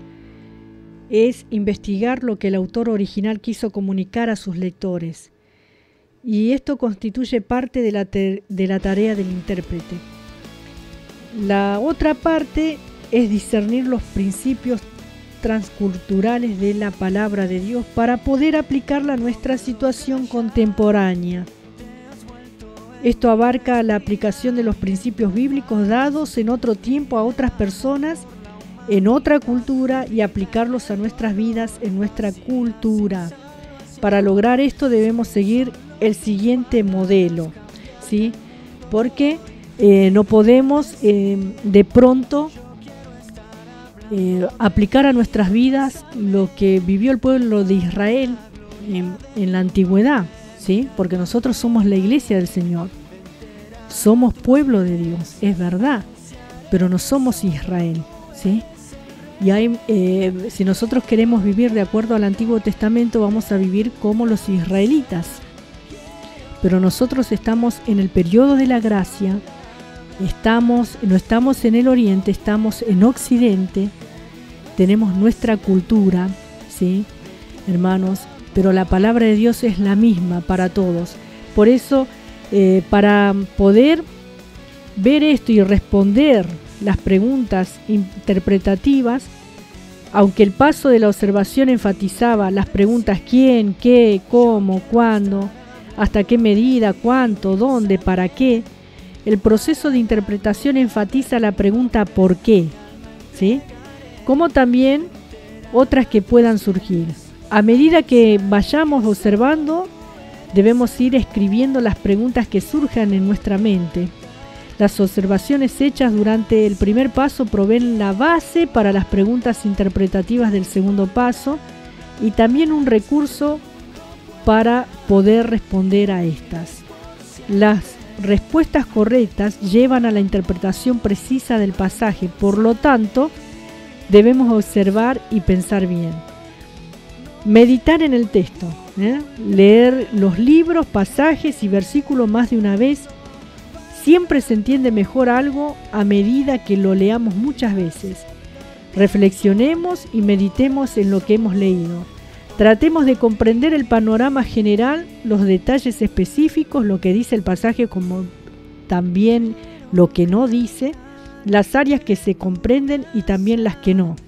es investigar lo que el autor original quiso comunicar a sus lectores. Y esto constituye parte de la, de la tarea del intérprete. La otra parte es discernir los principios transculturales de la palabra de Dios para poder aplicarla a nuestra situación contemporánea. Esto abarca la aplicación de los principios bíblicos dados en otro tiempo a otras personas, en otra cultura, y aplicarlos a nuestras vidas en nuestra cultura. Para lograr esto debemos seguir el siguiente modelo, ¿sí? Porque eh, no podemos eh, de pronto eh, aplicar a nuestras vidas lo que vivió el pueblo de Israel en, en la antigüedad, ¿sí? Porque nosotros somos la iglesia del Señor, somos pueblo de Dios, es verdad, pero no somos Israel, ¿sí? Y hay, eh, si nosotros queremos vivir de acuerdo al Antiguo Testamento, vamos a vivir como los israelitas. Pero nosotros estamos en el periodo de la gracia, estamos, no estamos en el Oriente, estamos en Occidente, tenemos nuestra cultura, ¿sí, hermanos? Pero la palabra de Dios es la misma para todos. Por eso, eh, para poder ver esto y responder las preguntas interpretativas, aunque el paso de la observación enfatizaba las preguntas quién, qué, cómo, cuándo, hasta qué medida, cuánto, dónde, para qué, el proceso de interpretación enfatiza la pregunta ¿por qué?, ¿sí? Como también otras que puedan surgir. A medida que vayamos observando, debemos ir escribiendo las preguntas que surjan en nuestra mente. Las observaciones hechas durante el primer paso proveen la base para las preguntas interpretativas del segundo paso y también un recurso para poder responder a estas. Las respuestas correctas llevan a la interpretación precisa del pasaje, por lo tanto, debemos observar y pensar bien. Meditar en el texto, ¿eh? Leer los libros, pasajes y versículos más de una vez. Siempre se entiende mejor algo a medida que lo leamos muchas veces. Reflexionemos y meditemos en lo que hemos leído. Tratemos de comprender el panorama general, los detalles específicos, lo que dice el pasaje como también lo que no dice, las áreas que se comprenden y también las que no.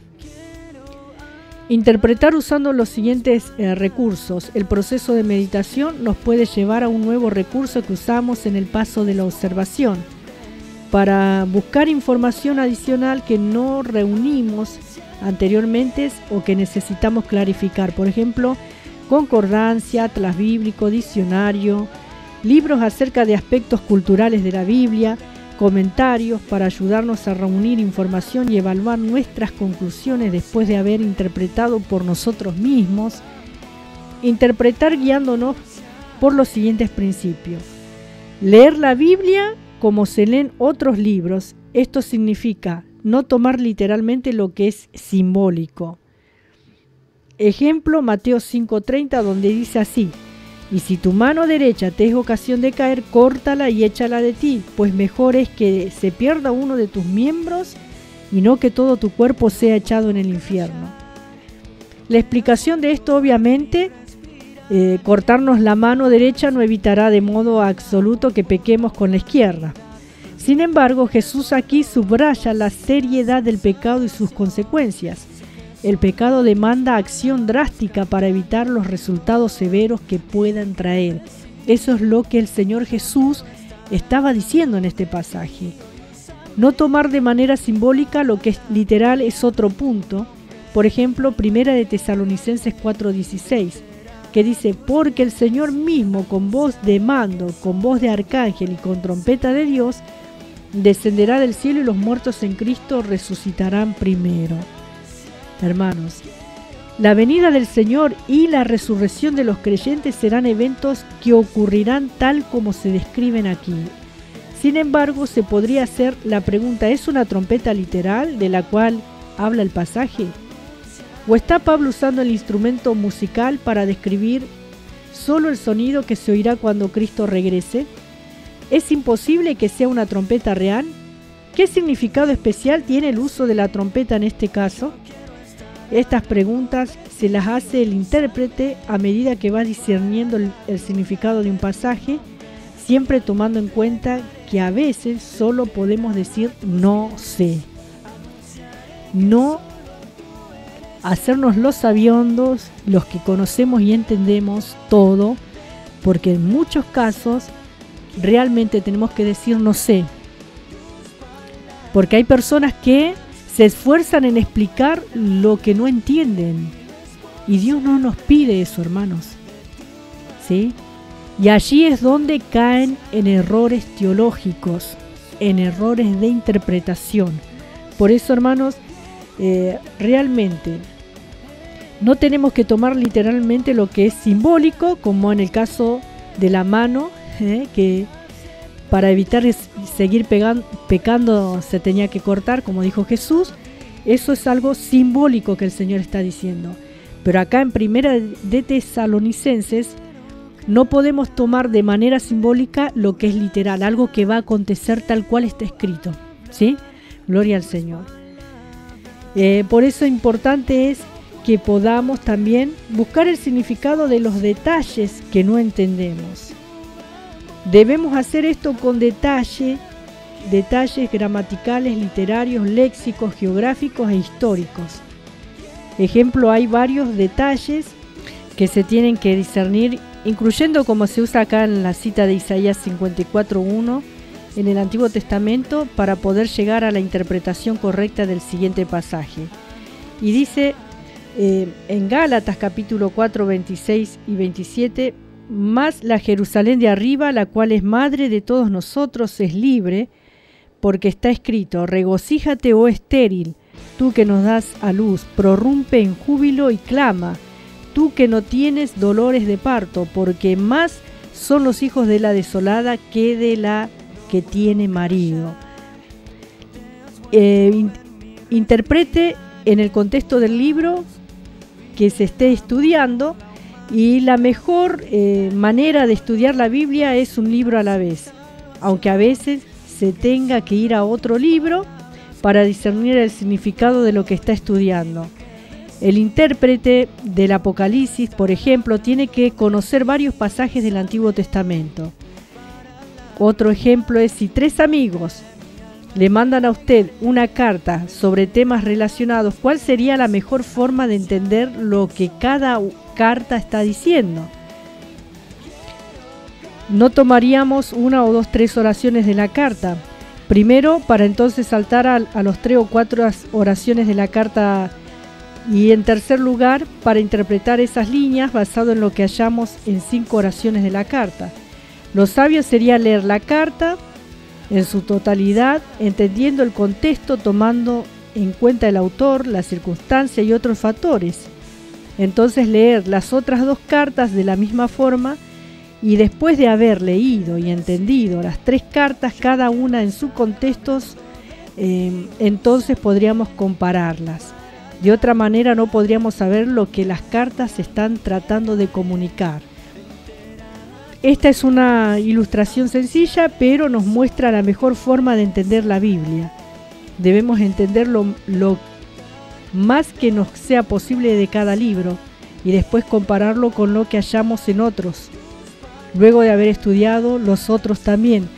Interpretar usando los siguientes eh, recursos. El proceso de meditación nos puede llevar a un nuevo recurso que usamos en el paso de la observación para buscar información adicional que no reunimos anteriormente o que necesitamos clarificar. Por ejemplo, concordancia, atlas bíblico, diccionario, libros acerca de aspectos culturales de la Biblia, comentarios para ayudarnos a reunir información y evaluar nuestras conclusiones después de haber interpretado por nosotros mismos. Interpretar guiándonos por los siguientes principios. Leer la Biblia como se leen otros libros. Esto significa no tomar literalmente lo que es simbólico. Ejemplo, Mateo cinco treinta, donde dice así: y si tu mano derecha te es ocasión de caer, córtala y échala de ti, pues mejor es que se pierda uno de tus miembros y no que todo tu cuerpo sea echado en el infierno. La explicación de esto, obviamente, eh, cortarnos la mano derecha no evitará de modo absoluto que pequemos con la izquierda. Sin embargo, Jesús aquí subraya la seriedad del pecado y sus consecuencias. El pecado demanda acción drástica para evitar los resultados severos que puedan traer. Eso es lo que el Señor Jesús estaba diciendo en este pasaje. No tomar de manera simbólica lo que es literal es otro punto. Por ejemplo, Primera de Tesalonicenses cuatro dieciséis, que dice: porque el Señor mismo, con voz de mando, con voz de arcángel y con trompeta de Dios, descenderá del cielo y los muertos en Cristo resucitarán primero. Hermanos, la venida del Señor y la resurrección de los creyentes serán eventos que ocurrirán tal como se describen aquí. Sin embargo, se podría hacer la pregunta: ¿es una trompeta literal de la cual habla el pasaje? ¿O está Pablo usando el instrumento musical para describir solo el sonido que se oirá cuando Cristo regrese? ¿Es imposible que sea una trompeta real? ¿Qué significado especial tiene el uso de la trompeta en este caso? Estas preguntas se las hace el intérprete a medida que va discerniendo el, el significado de un pasaje, siempre tomando en cuenta que a veces solo podemos decir no sé. No hacernos los sabiondos, los que conocemos y entendemos todo, porque en muchos casos realmente tenemos que decir no sé. Porque hay personas que se esfuerzan en explicar lo que no entienden. Y Dios no nos pide eso, hermanos. ¿Sí? Y allí es donde caen en errores teológicos, en errores de interpretación. Por eso, hermanos, eh, realmente no tenemos que tomar literalmente lo que es simbólico, como en el caso de la mano, eh, que para evitar seguir pegan, pecando se tenía que cortar, como dijo Jesús. Eso es algo simbólico que el Señor está diciendo. Pero acá en Primera de Tesalonicenses no podemos tomar de manera simbólica lo que es literal, algo que va a acontecer tal cual está escrito. ¿Sí? Gloria al Señor. Eh, por eso importante es que podamos también buscar el significado de los detalles que no entendemos. Debemos hacer esto con detalle, detalles gramaticales, literarios, léxicos, geográficos e históricos. Ejemplo, hay varios detalles que se tienen que discernir, incluyendo como se usa acá en la cita de Isaías cincuenta y cuatro uno en el Antiguo Testamento, para poder llegar a la interpretación correcta del siguiente pasaje. Y dice eh, en Gálatas capítulo cuatro, veintiséis y veintisiete: mas la Jerusalén de arriba, la cual es madre de todos nosotros, es libre, porque está escrito: regocíjate, oh estéril, tú que nos das a luz, prorrumpe en júbilo y clama, tú que no tienes dolores de parto, porque más son los hijos de la desolada que de la que tiene marido. Eh, in- interprete en el contexto del libro que se esté estudiando. Y la mejor eh, manera de estudiar la Biblia es un libro a la vez, aunque a veces se tenga que ir a otro libro para discernir el significado de lo que está estudiando. El intérprete del Apocalipsis, por ejemplo, tiene que conocer varios pasajes del Antiguo Testamento. Otro ejemplo es: si tres amigos le mandan a usted una carta sobre temas relacionados, ¿cuál sería la mejor forma de entender lo que cada carta está diciendo? No tomaríamos una o dos, tres oraciones de la carta. Primero, para entonces saltar a, a los tres o cuatro oraciones de la carta. Y en tercer lugar, para interpretar esas líneas basado en lo que hallamos en cinco oraciones de la carta. Lo sabio sería leer la carta en su totalidad, entendiendo el contexto, tomando en cuenta el autor, la circunstancia y otros factores. Entonces leer las otras dos cartas de la misma forma, y después de haber leído y entendido las tres cartas, cada una en su contexto, eh, entonces podríamos compararlas. De otra manera no podríamos saber lo que las cartas están tratando de comunicar. Esta es una ilustración sencilla, pero nos muestra la mejor forma de entender la Biblia. Debemos entender lo, lo más que nos sea posible de cada libro y después compararlo con lo que hallamos en otros, luego de haber estudiado los otros también,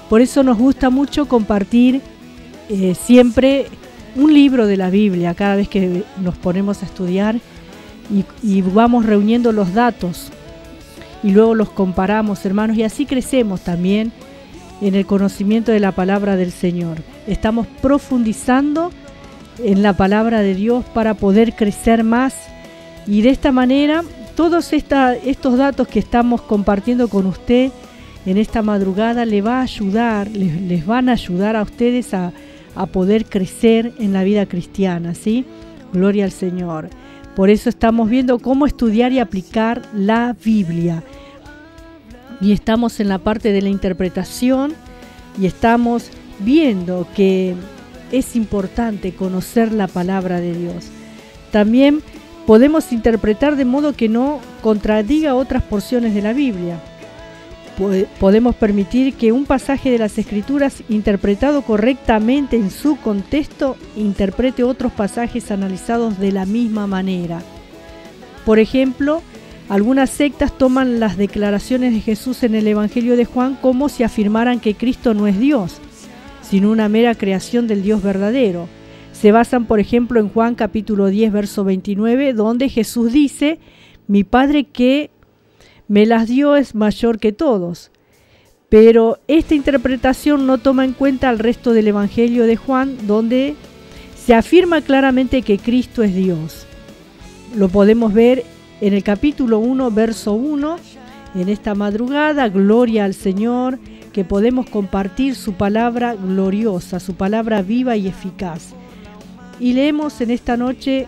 Por eso nos gusta mucho compartir eh, siempre un libro de la Biblia cada vez que nos ponemos a estudiar y, y vamos reuniendo los datos y luego los comparamos, hermanos, y así crecemos también en el conocimiento de la palabra del Señor. Estamos profundizando en la palabra de Dios para poder crecer más, y de esta manera todos esta, estos datos que estamos compartiendo con usted en esta madrugada le va a ayudar, les, les van a ayudar a ustedes a, a poder crecer en la vida cristiana, ¿sí? Gloria al Señor. Por eso estamos viendo cómo estudiar y aplicar la Biblia. Y estamos en la parte de la interpretación y estamos viendo que es importante conocer la palabra de Dios. También podemos interpretar de modo que no contradiga otras porciones de la Biblia. Podemos permitir que un pasaje de las Escrituras, interpretado correctamente en su contexto, interprete otros pasajes analizados de la misma manera. Por ejemplo, algunas sectas toman las declaraciones de Jesús en el Evangelio de Juan como si afirmaran que Cristo no es Dios, sino una mera creación del Dios verdadero. Se basan, por ejemplo, en Juan capítulo diez, verso veintinueve, donde Jesús dice: mi Padre que me las dio es mayor que todos. Pero esta interpretación no toma en cuenta el resto del Evangelio de Juan, donde se afirma claramente que Cristo es Dios. Lo podemos ver en el capítulo uno, verso uno, en esta madrugada. Gloria al Señor, que podemos compartir su palabra gloriosa, su palabra viva y eficaz. Y leemos en esta noche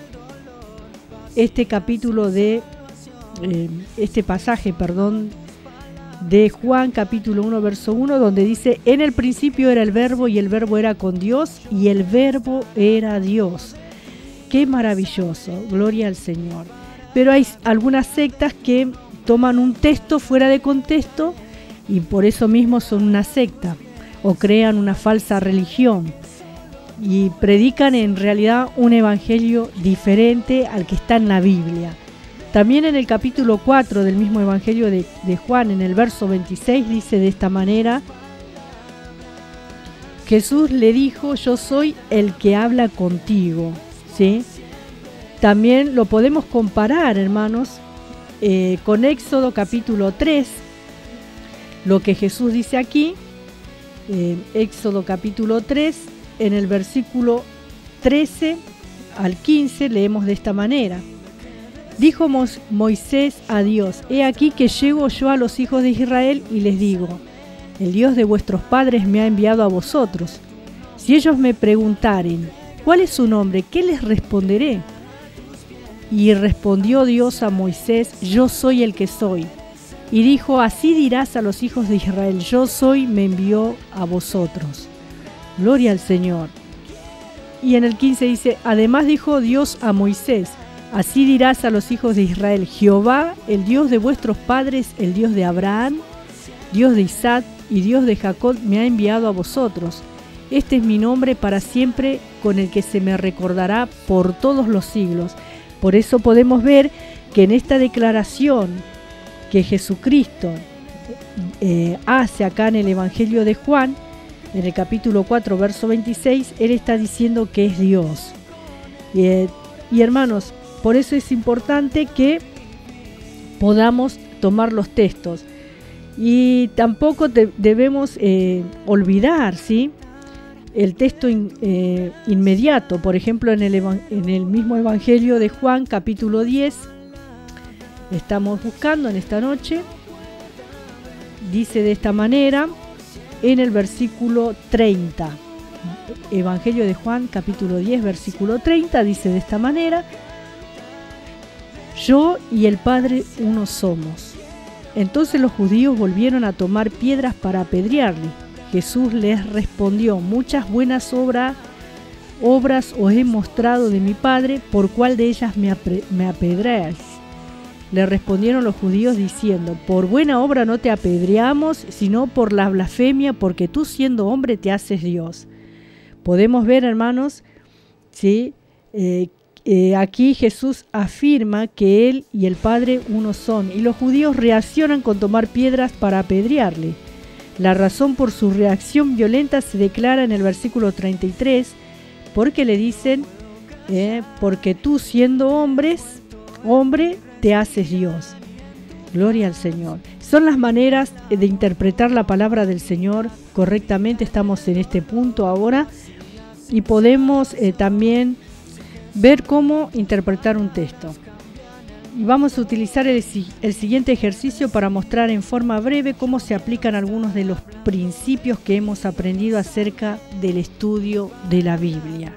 este capítulo de Eh, este pasaje, perdón, de Juan capítulo uno, verso uno, donde dice: en el principio era el verbo, y el verbo era con Dios, y el verbo era Dios. ¡Qué maravilloso! Gloria al Señor. Pero hay algunas sectas que toman un texto fuera de contexto y por eso mismo son una secta, o crean una falsa religión y predican en realidad un evangelio diferente al que está en la Biblia. También en el capítulo cuatro del mismo Evangelio de, de Juan, en el verso veintiséis, dice de esta manera: Jesús le dijo: yo soy el que habla contigo, ¿sí? También lo podemos comparar, hermanos, eh, con Éxodo capítulo tres, lo que Jesús dice aquí, eh, Éxodo capítulo tres, en el versículo trece al quince, leemos de esta manera: dijo Moisés a Dios: he aquí que llego yo a los hijos de Israel y les digo: el Dios de vuestros padres me ha enviado a vosotros. Si ellos me preguntaren: ¿cuál es su nombre?, ¿qué les responderé? Y respondió Dios a Moisés: yo soy el que soy. Y dijo: así dirás a los hijos de Israel: yo soy, me envió a vosotros. Gloria al Señor. Y en el quince dice: además dijo Dios a Moisés: así dirás a los hijos de Israel: Jehová, el Dios de vuestros padres, el Dios de Abraham, Dios de Isaac y Dios de Jacob, me ha enviado a vosotros. Este es mi nombre para siempre, con el que se me recordará por todos los siglos. Por eso podemos ver que en esta declaración que Jesucristo eh, hace acá en el Evangelio de Juan, en el capítulo cuatro, verso veintiséis, Él está diciendo que es Dios. Eh, y hermanos, por eso es importante que podamos tomar los textos. Y tampoco te, debemos eh, olvidar, ¿sí?, el texto in, eh, inmediato. Por ejemplo, en el, en el mismo Evangelio de Juan, capítulo diez, estamos buscando en esta noche, dice de esta manera, en el versículo treinta. Evangelio de Juan, capítulo diez, versículo treinta, dice de esta manera: yo y el Padre uno somos. Entonces los judíos volvieron a tomar piedras para apedrearle. Jesús les respondió: muchas buenas obras, obras os he mostrado de mi Padre, ¿por cuál de ellas me, me apedreáis? Le respondieron los judíos diciendo: por buena obra no te apedreamos, sino por la blasfemia, porque tú siendo hombre te haces Dios. Podemos ver, hermanos, ¿sí? eh, eh, aquí Jesús afirma que Él y el Padre uno son, y los judíos reaccionan con tomar piedras para apedrearle. La razón por su reacción violenta se declara en el versículo treinta y tres, porque le dicen, eh, porque tú siendo hombres, hombre, te haces Dios. Gloria al Señor. Son las maneras de interpretar la palabra del Señor correctamente. Estamos en este punto ahora y podemos eh, también ver cómo interpretar un texto. Y vamos a utilizar el, el siguiente ejercicio para mostrar en forma breve cómo se aplican algunos de los principios que hemos aprendido acerca del estudio de la Biblia.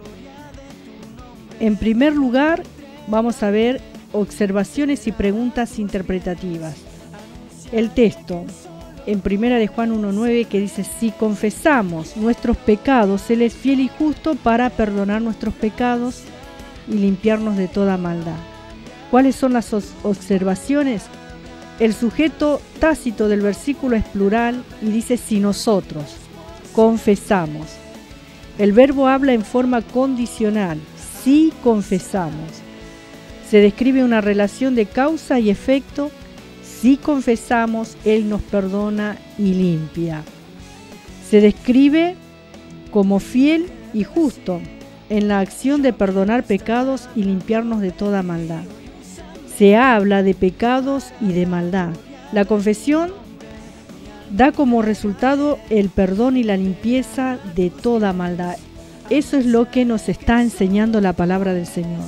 En primer lugar, vamos a ver observaciones y preguntas interpretativas. El texto en primera de Juan uno nueve que dice: si confesamos nuestros pecados, Él es fiel y justo para perdonar nuestros pecados y limpiarnos de toda maldad. ¿Cuáles son las observaciones? El sujeto tácito del versículo es plural y dice si nosotros confesamos. El verbo habla en forma condicional, si confesamos. Se describe una relación de causa y efecto. Si confesamos, Él nos perdona y limpia. Se describe como fiel y justo en la acción de perdonar pecados y limpiarnos de toda maldad. Se habla de pecados y de maldad. La confesión da como resultado el perdón y la limpieza de toda maldad. Eso es lo que nos está enseñando la palabra del Señor.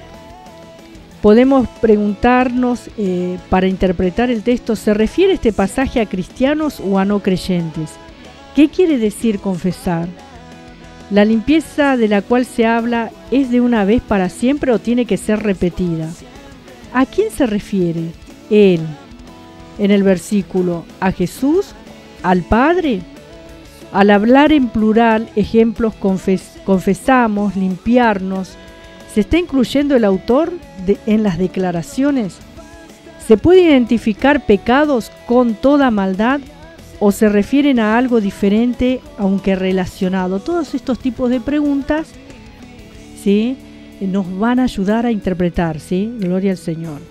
Podemos preguntarnos eh, para interpretar el texto, ¿se refiere este pasaje a cristianos o a no creyentes? ¿Qué quiere decir confesar? ¿La limpieza de la cual se habla es de una vez para siempre o tiene que ser repetida? ¿A quién se refiere? Él. En el versículo, ¿a Jesús? ¿Al Padre? Al hablar en plural, ejemplos, confes- confesamos, limpiarnos, ¿se está incluyendo el autor de, en las declaraciones? ¿Se puede identificar pecados con toda maldad o se refieren a algo diferente aunque relacionado? Todos estos tipos de preguntas, ¿sí?, nos van a ayudar a interpretar, ¿sí? Gloria al Señor.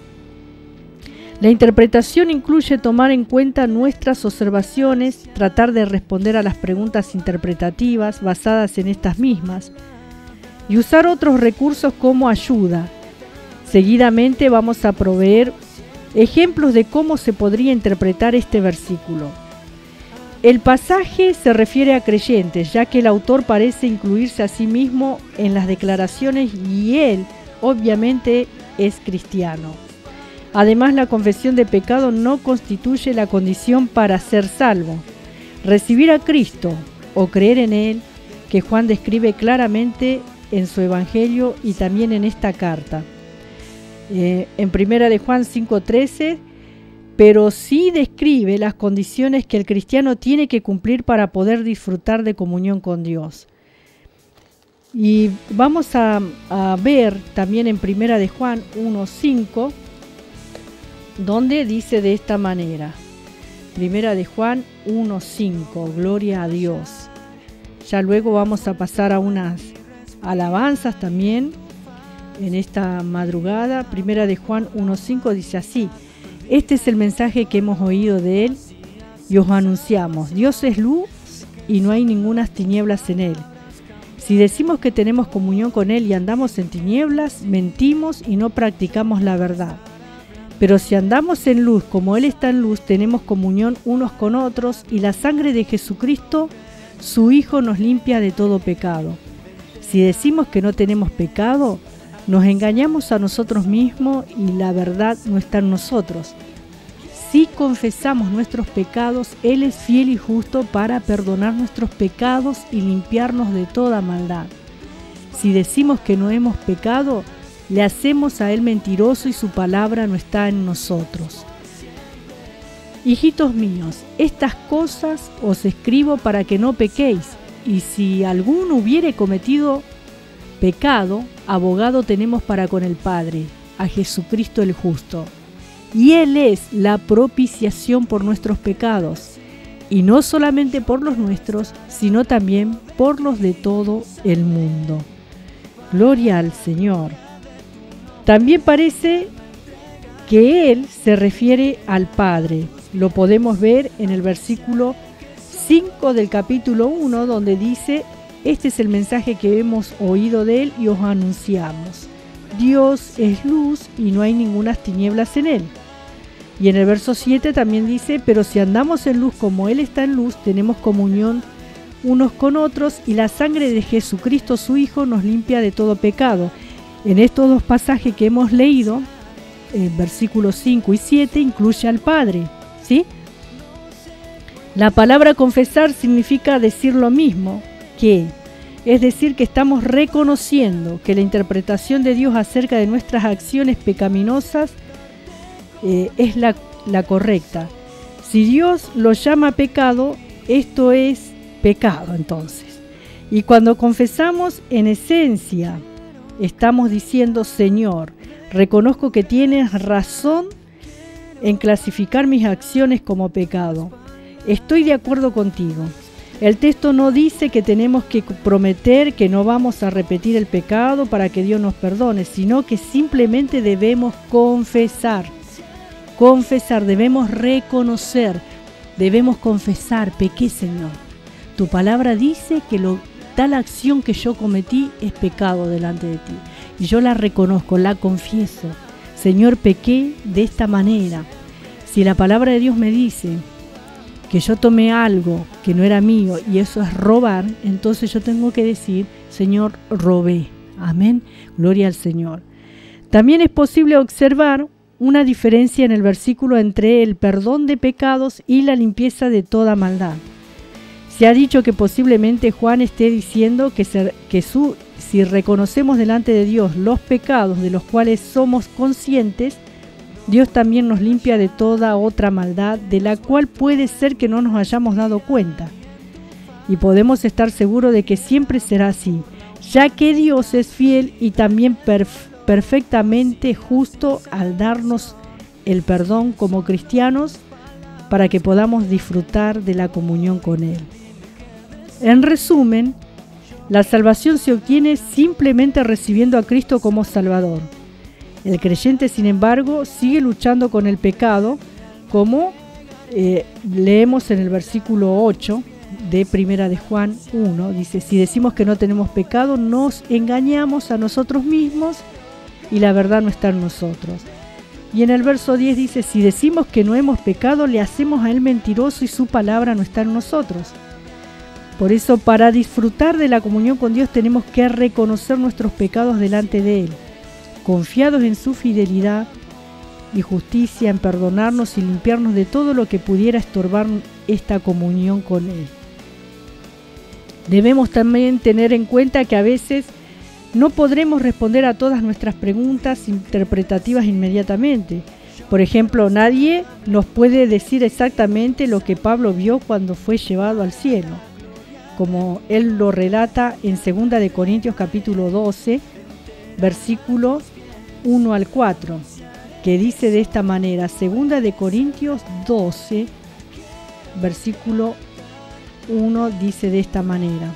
La interpretación incluye tomar en cuenta nuestras observaciones, tratar de responder a las preguntas interpretativas basadas en estas mismas, y usar otros recursos como ayuda. Seguidamente vamos a proveer ejemplos de cómo se podría interpretar este versículo. El pasaje se refiere a creyentes, ya que el autor parece incluirse a sí mismo en las declaraciones y él, obviamente, es cristiano. Además, la confesión de pecado no constituye la condición para ser salvo. Recibir a Cristo o creer en Él, que Juan describe claramente en su Evangelio y también en esta carta. Eh, en primera de Juan cinco trece, pero sí describe las condiciones que el cristiano tiene que cumplir para poder disfrutar de comunión con Dios. Y vamos a, a ver también en primera de Juan uno cinco, donde dice de esta manera. Primera de Juan uno cinco, gloria a Dios. Ya luego vamos a pasar a unas alabanzas también en esta madrugada. Primera de Juan uno cinco dice así: este es el mensaje que hemos oído de Él y os anunciamos. Dios es luz y no hay ningunas tinieblas en Él. Si decimos que tenemos comunión con Él y andamos en tinieblas, mentimos y no practicamos la verdad. Pero si andamos en luz como Él está en luz, tenemos comunión unos con otros y la sangre de Jesucristo, su Hijo, nos limpia de todo pecado. Si decimos que no tenemos pecado, nos engañamos a nosotros mismos y la verdad no está en nosotros. Si confesamos nuestros pecados, Él es fiel y justo para perdonar nuestros pecados y limpiarnos de toda maldad. Si decimos que no hemos pecado, le hacemos a Él mentiroso y su palabra no está en nosotros. Hijitos míos, estas cosas os escribo para que no pequéis, y si alguno hubiere cometido pecado, abogado tenemos para con el Padre, a Jesucristo el justo. Y Él es la propiciación por nuestros pecados, y no solamente por los nuestros, sino también por los de todo el mundo. Gloria al Señor. También parece que Él se refiere al Padre. Lo podemos ver en el versículo cinco del capítulo uno, donde dice: este es el mensaje que hemos oído de él y os anunciamos. Dios es luz y no hay ninguna tinieblas en él. Y en el verso siete también dice: pero si andamos en luz como él está en luz, tenemos comunión unos con otros, y la sangre de Jesucristo su Hijo nos limpia de todo pecado. En estos dos pasajes que hemos leído, en versículos cinco y siete, incluye al Padre, ¿sí? La palabra confesar significa decir lo mismo que, es decir, que estamos reconociendo que la interpretación de Dios acerca de nuestras acciones pecaminosas eh, es la, la correcta. Si Dios lo llama pecado, esto es pecado entonces. Y cuando confesamos, en esencia, estamos diciendo: Señor, reconozco que tienes razón en clasificar mis acciones como pecado. Estoy de acuerdo contigo. El texto no dice que tenemos que prometer que no vamos a repetir el pecado para que Dios nos perdone, sino que simplemente debemos confesar. Confesar, debemos reconocer, debemos confesar: pequé, Señor. Tu palabra dice que lo, tal acción que yo cometí es pecado delante de ti. Y yo la reconozco, la confieso. Señor, pequé de esta manera. Si la palabra de Dios me dice que yo tomé algo que no era mío y eso es robar, entonces yo tengo que decir: Señor, robé. Amén. Gloria al Señor. También es posible observar una diferencia en el versículo entre el perdón de pecados y la limpieza de toda maldad. Se ha dicho que posiblemente Juan esté diciendo que, se, que su, si reconocemos delante de Dios los pecados de los cuales somos conscientes, Dios también nos limpia de toda otra maldad de la cual puede ser que no nos hayamos dado cuenta. Y podemos estar seguros de que siempre será así, ya que Dios es fiel y también perf- perfectamente justo al darnos el perdón como cristianos para que podamos disfrutar de la comunión con Él. En resumen, la salvación se obtiene simplemente recibiendo a Cristo como Salvador. El creyente, sin embargo, sigue luchando con el pecado, como eh, leemos en el versículo ocho de Primera de Juan uno. Dice: si decimos que no tenemos pecado, nos engañamos a nosotros mismos y la verdad no está en nosotros. Y en el verso diez dice: si decimos que no hemos pecado, le hacemos a él mentiroso y su palabra no está en nosotros. Por eso, para disfrutar de la comunión con Dios, tenemos que reconocer nuestros pecados delante de Él, confiados en su fidelidad y justicia, en perdonarnos y limpiarnos de todo lo que pudiera estorbar esta comunión con Él. Debemos también tener en cuenta que a veces no podremos responder a todas nuestras preguntas interpretativas inmediatamente. Por ejemplo, nadie nos puede decir exactamente lo que Pablo vio cuando fue llevado al cielo, como él lo relata en segunda de Corintios capítulo doce, versículo uno al cuatro, que dice de esta manera: segunda de Corintios doce, versículo uno, dice de esta manera: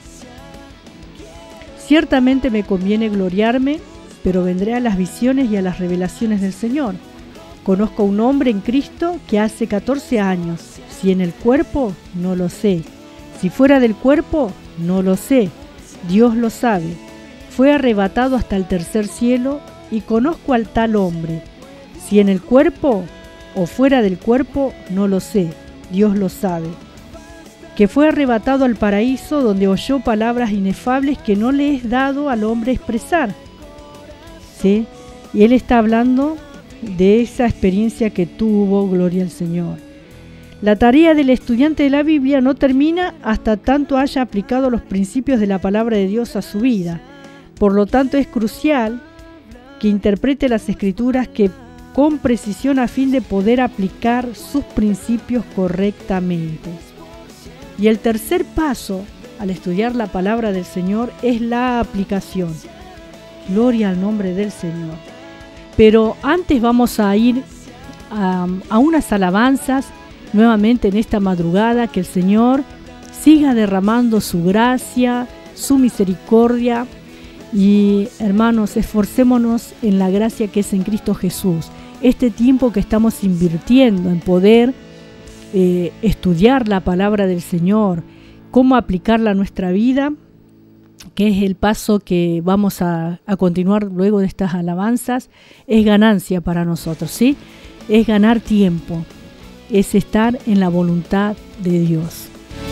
ciertamente me conviene gloriarme, pero vendré a las visiones y a las revelaciones del Señor. Conozco a un hombre en Cristo que hace catorce años, si en el cuerpo, no lo sé. Si fuera del cuerpo, no lo sé. Dios lo sabe. Fue arrebatado hasta el tercer cielo y conozco al tal hombre. Si en el cuerpo o fuera del cuerpo, no lo sé. Dios lo sabe. Que fue arrebatado al paraíso, donde oyó palabras inefables que no le es dado al hombre expresar. ¿Sí? Y él está hablando de esa experiencia que tuvo, gloria al Señor. La tarea del estudiante de la Biblia no termina hasta tanto haya aplicado los principios de la palabra de Dios a su vida. Por lo tanto, es crucial que interprete las Escrituras que con precisión a fin de poder aplicar sus principios correctamente. Y el tercer paso al estudiar la palabra del Señor es la aplicación. Gloria al nombre del Señor. Pero antes vamos a ir a, a unas alabanzas nuevamente en esta madrugada. Que el Señor siga derramando su gracia, su misericordia. Y hermanos, esforcémonos en la gracia que es en Cristo Jesús. Este tiempo que estamos invirtiendo en poder eh, estudiar la palabra del Señor, cómo aplicarla a nuestra vida, que es el paso que vamos a, a continuar luego de estas alabanzas, es ganancia para nosotros, ¿sí? Es ganar tiempo, es estar en la voluntad de Dios.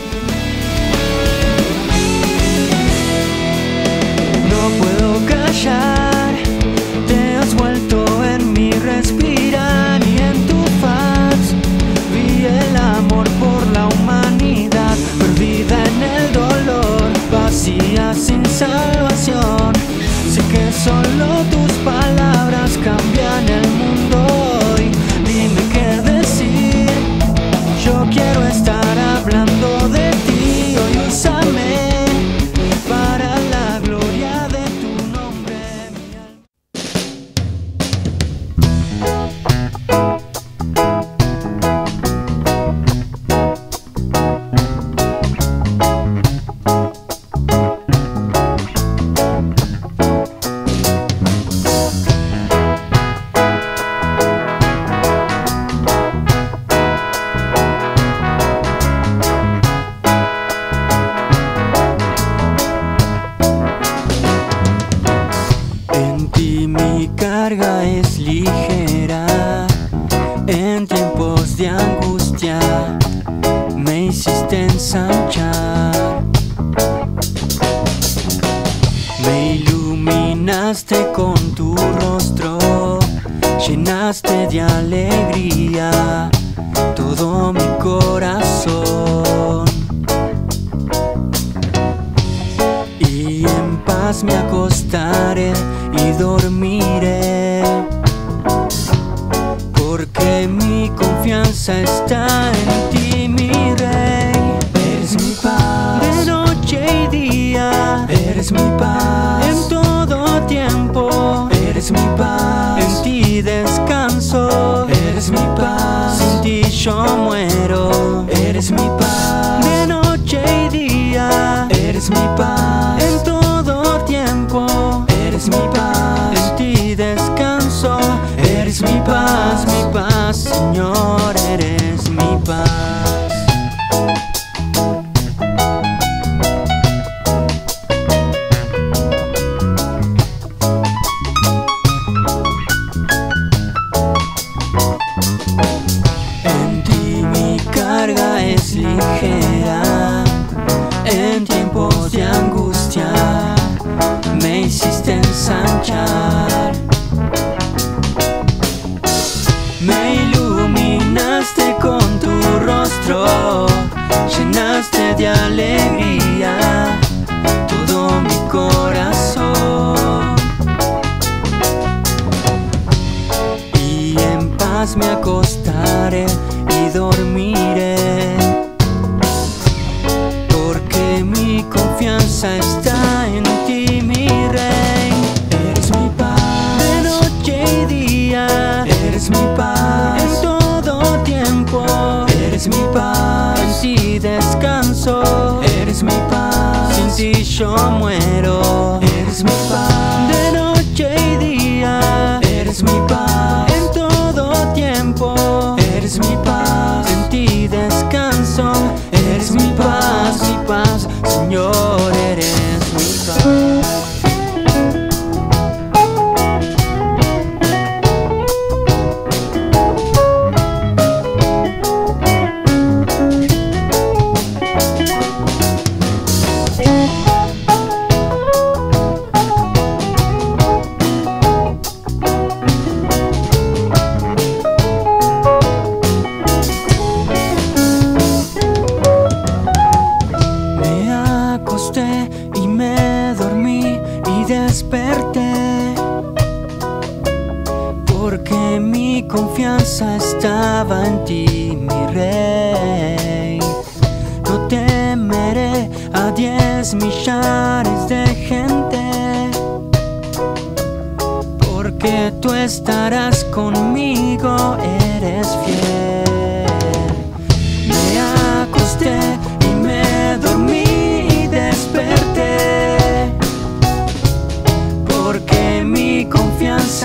No puedo callar, te has vuelto en mi respirar y en tu faz vi el amor por la humanidad, perdida en el dolor, vacía sin salvación. Sé que solo tus palabras cambian el mundo hoy. Dime qué decir, yo quiero estar hablando de ti. Hoy úsame para la gloria de tu nombre.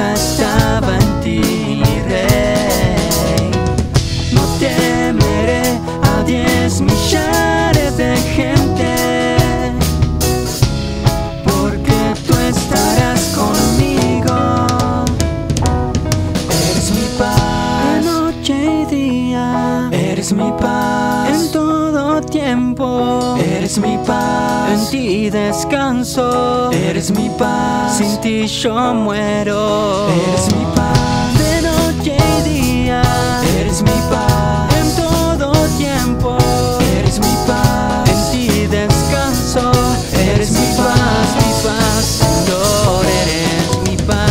Estaba en ti, mi rey. No temeré Eres mi paz en todo tiempo. Eres mi paz, en ti descanso. Eres mi paz, sin ti yo muero. Eres mi paz de noche y día. Eres mi paz en todo tiempo. Eres mi paz, en ti descanso. Eres mi paz, mi paz, Señor, eres mi paz.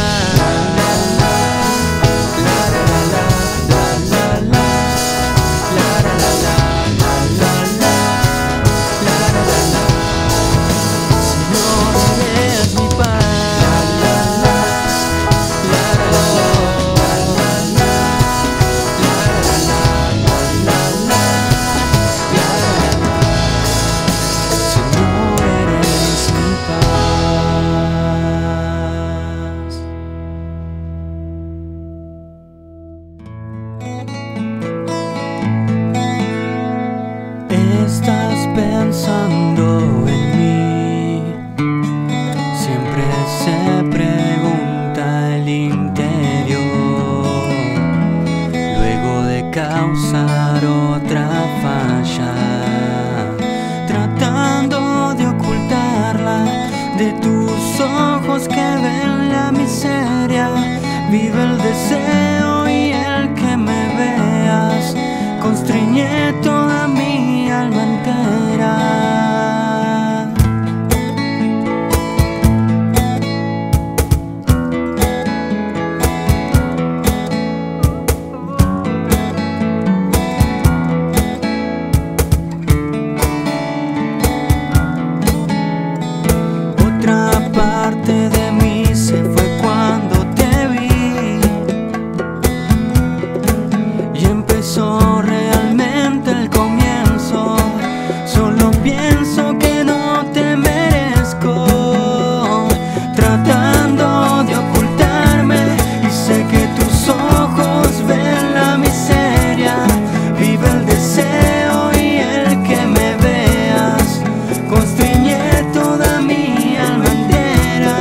Estás pensando en mí, siempre se pregunta el interior, luego de causar otra falla, tratando de ocultarla de tus ojos que ven la miseria. Vive el deseo y el que me veas constriñe toda mi alma entera. Otra parte de mí se fue cuando te vi y empezó realmente el comienzo. Solo pienso que no te merezco, tratando de ocultarme, y sé que tus ojos ven la miseria. Vive el deseo y el que me veas constriñe toda mi alma entera.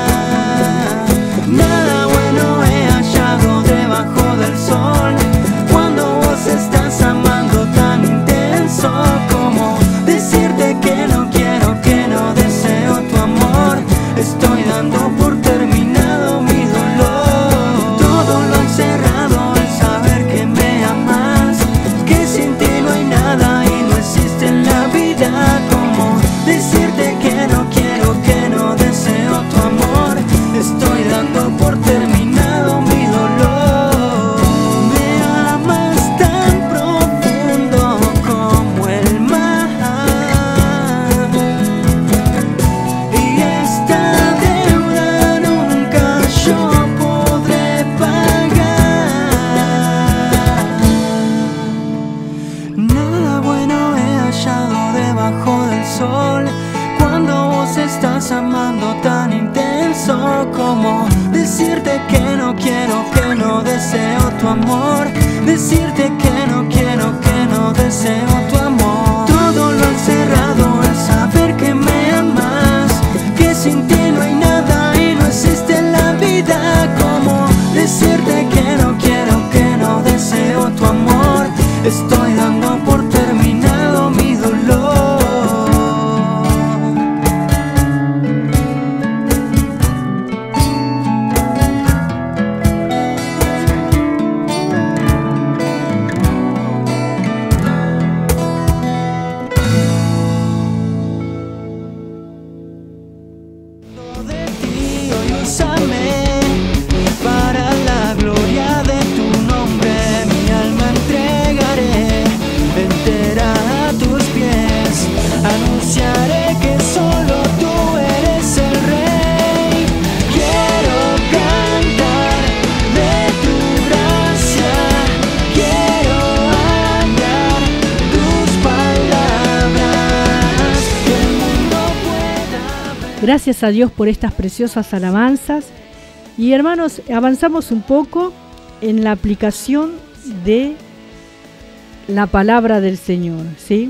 Nada bueno he hallado debajo del sol cuando vos estás amando tan intenso. Como decirte que no quiero, que no deseo tu amor. Estoy dando por terminado mi dolor. Todo lo encerrado, el saber que me amas, que sin ti no hay nada y no existe en la vida. Como decirte que no quiero, que no deseo tu amor. Estoy dando por terminado mi dolor. Me amas tan profundo como el mar, y esta deuda nunca yo podré pagar. Nada bueno he hallado debajo del sol cuando vos estás amando tan intenso. Como decirte que no quiero, que no deseo tu amor. Decirte que no quiero, que no deseo tu amor. Todo lo encerrado, el saber que me amas, que sin ti no hay nada y no existe en la vida. Como decirte que no quiero, que no deseo tu amor. Estoy dando por terminado mi dolor. De ti hoy úsame para la gloria de tu nombre. Mi alma entregaré entera a tus pies. Anunciaré que solo tú eres el rey. Quiero cantar de tu gracia, quiero hablar tus palabras, que el mundo pueda ver. Gracias a Dios por estas preciosas alabanzas. Y hermanos, avanzamos un poco en la aplicación de la palabra del Señor, ¿sí?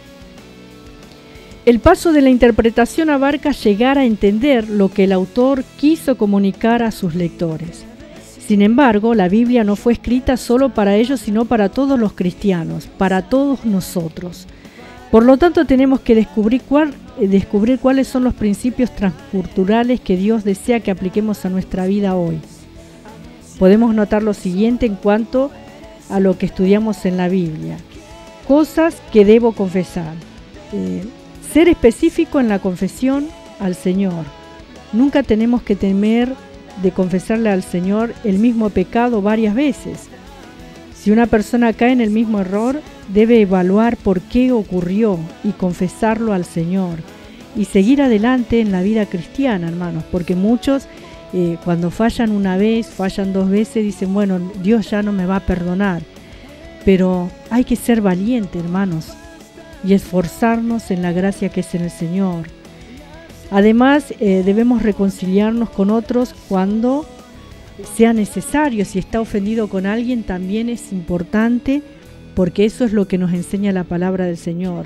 El paso de la interpretación abarca llegar a entender lo que el autor quiso comunicar a sus lectores. Sin embargo, la Biblia no fue escrita solo para ellos, sino para todos los cristianos, para todos nosotros. Por lo tanto, tenemos que descubrir, cuál, descubrir cuáles son los principios transculturales que Dios desea que apliquemos a nuestra vida hoy. Podemos notar lo siguiente en cuanto a lo que estudiamos en la Biblia. Cosas que debo confesar. Eh, ser específico en la confesión al Señor. Nunca tenemos que temer de confesarle al Señor el mismo pecado varias veces. Si una persona cae en el mismo error, debe evaluar por qué ocurrió y confesarlo al Señor y seguir adelante en la vida cristiana, hermanos, porque muchos eh, cuando fallan una vez, fallan dos veces, dicen, bueno, Dios ya no me va a perdonar. Pero hay que ser valiente, hermanos, y esforzarnos en la gracia que es en el Señor. Además, eh, debemos reconciliarnos con otros cuando sea necesario. Si está ofendido con alguien, también es importante, porque eso es lo que nos enseña la palabra del Señor.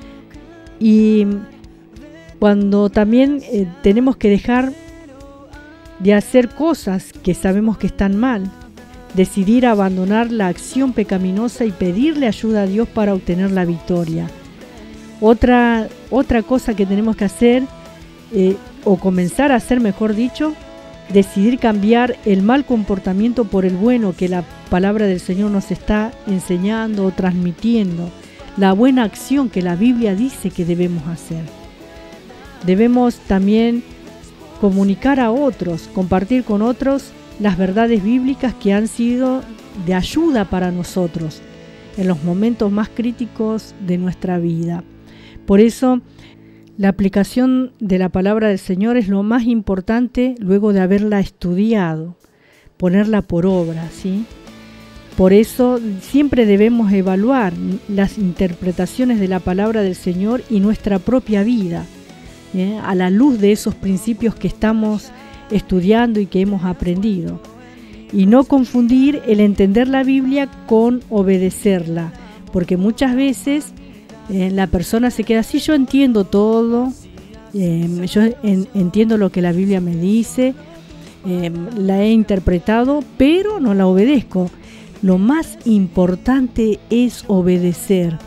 Y cuando también eh, tenemos que dejar de hacer cosas que sabemos que están mal, decidir abandonar la acción pecaminosa y pedirle ayuda a Dios para obtener la victoria. Otra, otra cosa que tenemos que hacer, eh, o comenzar a hacer, mejor dicho, decidir cambiar el mal comportamiento por el bueno que la palabra del Señor nos está enseñando o transmitiendo, la buena acción que la Biblia dice que debemos hacer. Debemos también comunicar a otros, compartir con otros las verdades bíblicas que han sido de ayuda para nosotros en los momentos más críticos de nuestra vida. Por eso, la aplicación de la palabra del Señor es lo más importante luego de haberla estudiado, ponerla por obra, ¿sí? Por eso siempre debemos evaluar las interpretaciones de la palabra del Señor y nuestra propia vida, ¿eh? a la luz de esos principios que estamos estudiando y que hemos aprendido. Y no confundir el entender la Biblia con obedecerla, porque muchas veces Eh, la persona se queda así, yo entiendo todo, eh, yo en, entiendo lo que la Biblia me dice, eh, la he interpretado, pero no la obedezco. Lo más importante es obedecer.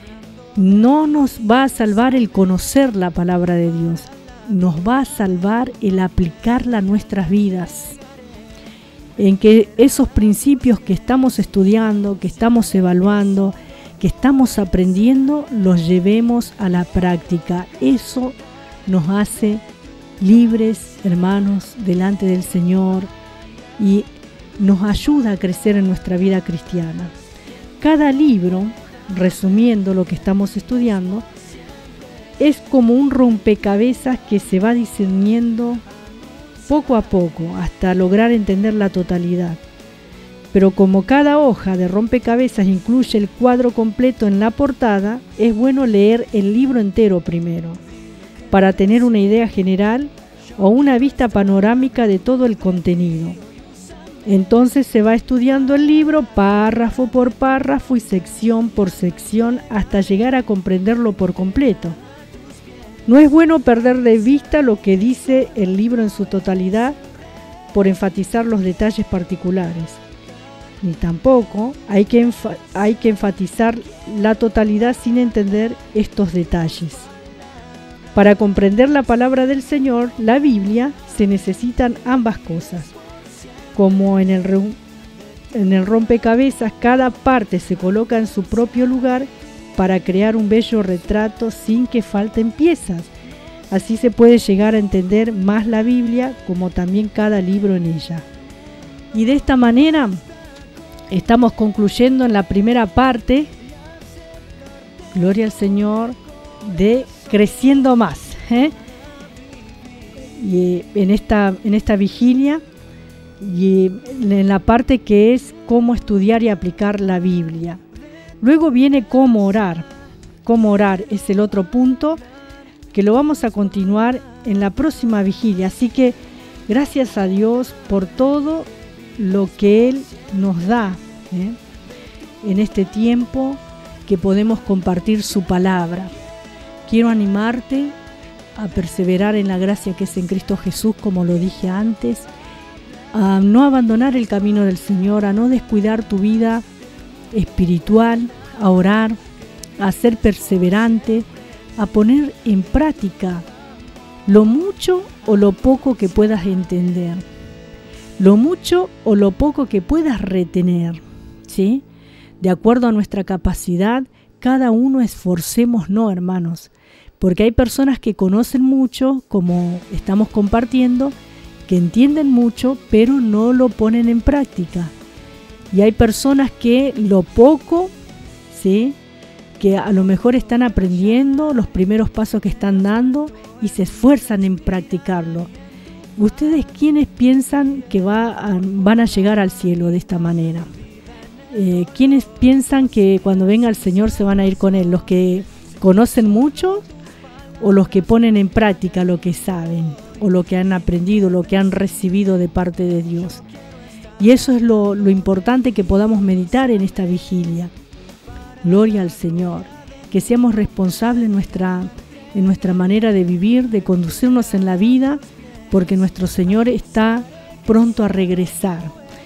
No nos va a salvar el conocer la palabra de Dios, nos va a salvar el aplicarla a nuestras vidas. En que esos principios que estamos estudiando, que estamos evaluando, que estamos aprendiendo, los llevemos a la práctica. Eso nos hace libres, hermanos, delante del Señor y nos ayuda a crecer en nuestra vida cristiana. Cada libro, resumiendo lo que estamos estudiando, es como un rompecabezas que se va diseñando poco a poco hasta lograr entender la totalidad. Pero como cada hoja de rompecabezas incluye el cuadro completo en la portada, es bueno leer el libro entero primero, para tener una idea general o una vista panorámica de todo el contenido. Entonces se va estudiando el libro párrafo por párrafo y sección por sección hasta llegar a comprenderlo por completo. No es bueno perder de vista lo que dice el libro en su totalidad por enfatizar los detalles particulares. Ni tampoco hay que, enfa- hay que enfatizar la totalidad sin entender estos detalles. Para comprender la palabra del Señor, la Biblia, se necesitan ambas cosas. Como en el, re- en el rompecabezas, cada parte se coloca en su propio lugar para crear un bello retrato sin que falten piezas. Así se puede llegar a entender más la Biblia, como también cada libro en ella. Y de esta manera estamos concluyendo en la primera parte, gloria al Señor, de Creciendo Más, ¿eh? Y en esta, en esta vigilia, y en la parte que es cómo estudiar y aplicar la Biblia. Luego viene cómo orar. Cómo orar es el otro punto que lo vamos a continuar en la próxima vigilia. Así que gracias a Dios por todo lo que Él nos da, ¿eh? en este tiempo que podemos compartir su palabra. Quiero animarte a perseverar en la gracia que es en Cristo Jesús, como lo dije antes, a no abandonar el camino del Señor, a no descuidar tu vida espiritual, a orar, a ser perseverante, a poner en práctica lo mucho o lo poco que puedas entender, lo mucho o lo poco que puedas retener, ¿sí? De acuerdo a nuestra capacidad, cada uno esforcémonos, hermanos, porque hay personas que conocen mucho, como estamos compartiendo, que entienden mucho, pero no lo ponen en práctica. Y hay personas que lo poco, ¿sí?, que a lo mejor están aprendiendo los primeros pasos que están dando y se esfuerzan en practicarlo. ¿Ustedes quiénes piensan que va a, van a llegar al cielo de esta manera? Eh, ¿Quiénes piensan que cuando venga el Señor se van a ir con Él? ¿Los que conocen mucho o los que ponen en práctica lo que saben o lo que han aprendido, lo que han recibido de parte de Dios? Y eso es lo, lo importante que podamos meditar en esta vigilia. Gloria al Señor, que seamos responsables en nuestra, en nuestra manera de vivir, de conducirnos en la vida, porque nuestro Señor está pronto a regresar.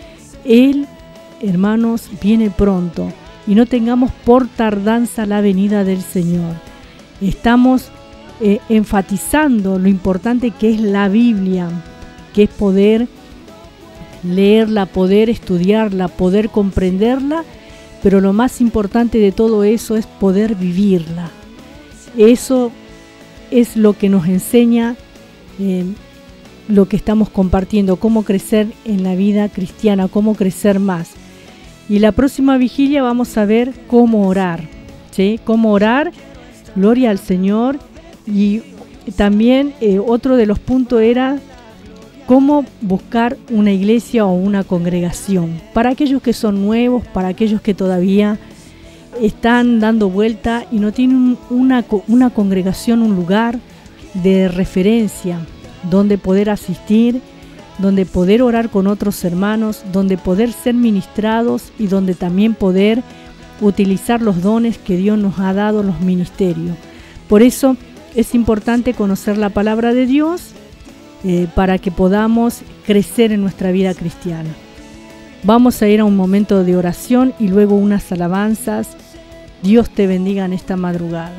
Él, hermanos, viene pronto y no tengamos por tardanza la venida del Señor. Estamos eh, enfatizando lo importante que es la Biblia, que es poder leerla, poder estudiarla, poder comprenderla, pero lo más importante de todo eso es poder vivirla. Eso es lo que nos enseña eh, lo que estamos compartiendo, cómo crecer en la vida cristiana, cómo crecer más. Y la próxima vigilia vamos a ver cómo orar, ¿sí? Cómo orar, gloria al Señor. Y también eh, otro de los puntos era cómo buscar una iglesia o una congregación. Para aquellos que son nuevos, para aquellos que todavía están dando vuelta y no tienen una, una congregación, un lugar de referencia donde poder asistir, donde poder orar con otros hermanos, donde poder ser ministrados y donde también poder utilizar los dones que Dios nos ha dado, los ministerios. Por eso es importante conocer la palabra de Dios, Eh, para que podamos crecer en nuestra vida cristiana. Vamos a ir a un momento de oración y luego unas alabanzas. Dios te bendiga en esta madrugada.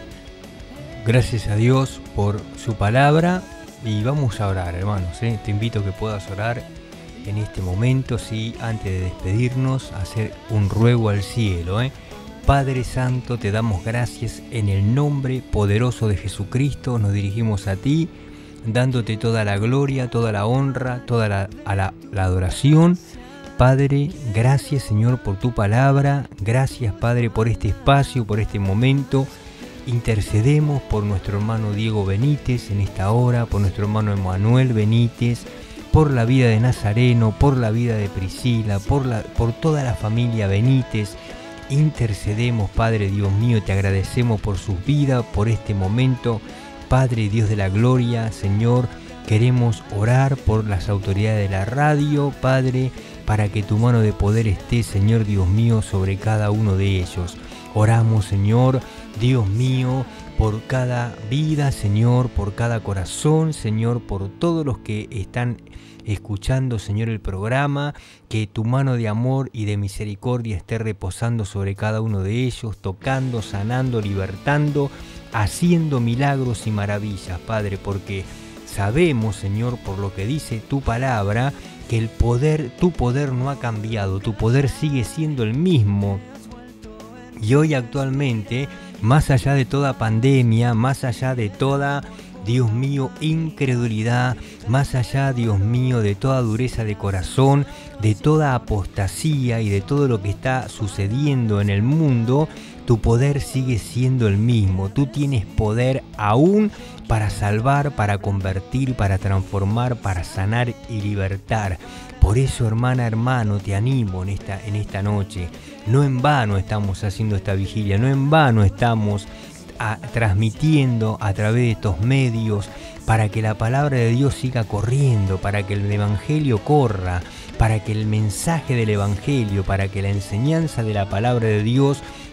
Gracias a Dios por su palabra y vamos a orar, hermanos, ¿eh? Te invito a que puedas orar en este momento, sí, antes de despedirnos, hacer un ruego al cielo, ¿eh? Padre Santo, te damos gracias en el nombre poderoso de Jesucristo, nos dirigimos a ti, dándote toda la gloria, toda la honra, toda la, a la, la adoración. Padre, gracias Señor por tu palabra, gracias Padre por este espacio, por este momento. Intercedemos por nuestro hermano Diego Benítez en esta hora, por nuestro hermano Emanuel Benítez, por la vida de Nazareno, por la vida de Priscila, por, la, por toda la familia Benítez. Intercedemos, Padre Dios mío, te agradecemos por sus vidas, por este momento. Padre Dios de la gloria, Señor, queremos orar por las autoridades de la radio, Padre, para que tu mano de poder esté, Señor Dios mío, sobre cada uno de ellos. Oramos, Señor, Dios mío, por cada vida, Señor, por cada corazón, Señor, por todos los que están escuchando, Señor, el programa, que tu mano de amor y de misericordia esté reposando sobre cada uno de ellos, tocando, sanando, libertando, haciendo milagros y maravillas, Padre, porque sabemos, Señor, por lo que dice tu palabra, que el poder, tu poder no ha cambiado, tu poder sigue siendo el mismo. Y hoy actualmente, más allá de toda pandemia, más allá de toda, Dios mío, incredulidad, más allá, Dios mío, de toda dureza de corazón, de toda apostasía y de todo lo que está sucediendo en el mundo, tu poder sigue siendo el mismo. Tú tienes poder aún para salvar, para convertir, para transformar, para sanar y libertar. Por eso, hermana, hermano, te animo en esta, en esta noche. No en vano estamos haciendo esta vigilia, no en vano estamos a, transmitiendo a través de estos medios para que la palabra de Dios siga corriendo, para que el evangelio corra, para que el mensaje del evangelio, para que la enseñanza de la palabra de Dios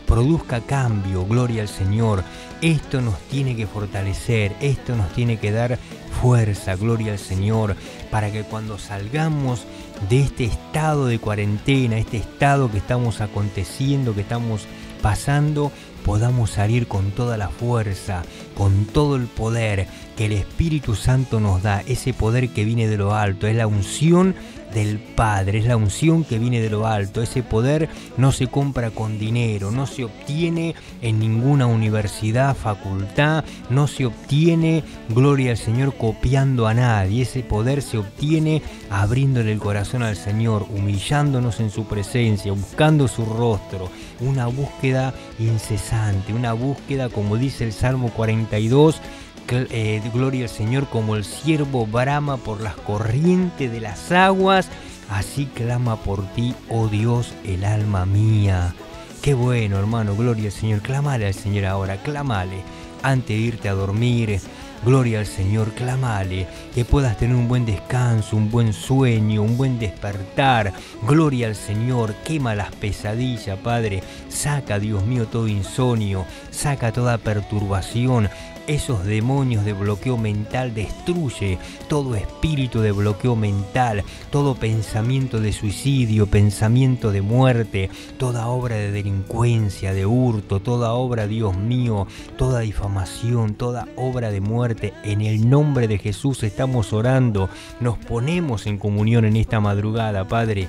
produzca cambio, gloria al Señor. Esto nos tiene que fortalecer, esto nos tiene que dar fuerza, gloria al Señor, para que cuando salgamos de este estado de cuarentena, este estado que estamos aconteciendo, que estamos pasando, podamos salir con toda la fuerza, con todo el poder que el Espíritu Santo nos da, ese poder que viene de lo alto, es la unción del Padre, es la unción que viene de lo alto. Ese poder no se compra con dinero, no se obtiene en ninguna universidad, facultad, no se obtiene, gloria al Señor, copiando a nadie. Ese poder se obtiene abriéndole el corazón al Señor, humillándonos en su presencia, buscando su rostro, una búsqueda incesante, una búsqueda, como dice el Salmo cuarenta y dos, Eh, gloria al Señor, como el ciervo brama por las corrientes de las aguas, así clama por ti, oh Dios, el alma mía. Qué bueno, hermano, gloria al Señor. Clamale al Señor ahora, clamale antes de irte a dormir. Gloria al Señor, clamale, que puedas tener un buen descanso, un buen sueño, un buen despertar. Gloria al Señor, quema las pesadillas, Padre. Saca, Dios mío, todo insomnio, saca toda perturbación. Esos demonios de bloqueo mental, destruye todo espíritu de bloqueo mental, todo pensamiento de suicidio, pensamiento de muerte, toda obra de delincuencia, de hurto, toda obra, Dios mío, toda difamación, toda obra de muerte. En el nombre de Jesús estamos orando, nos ponemos en comunión en esta madrugada, Padre.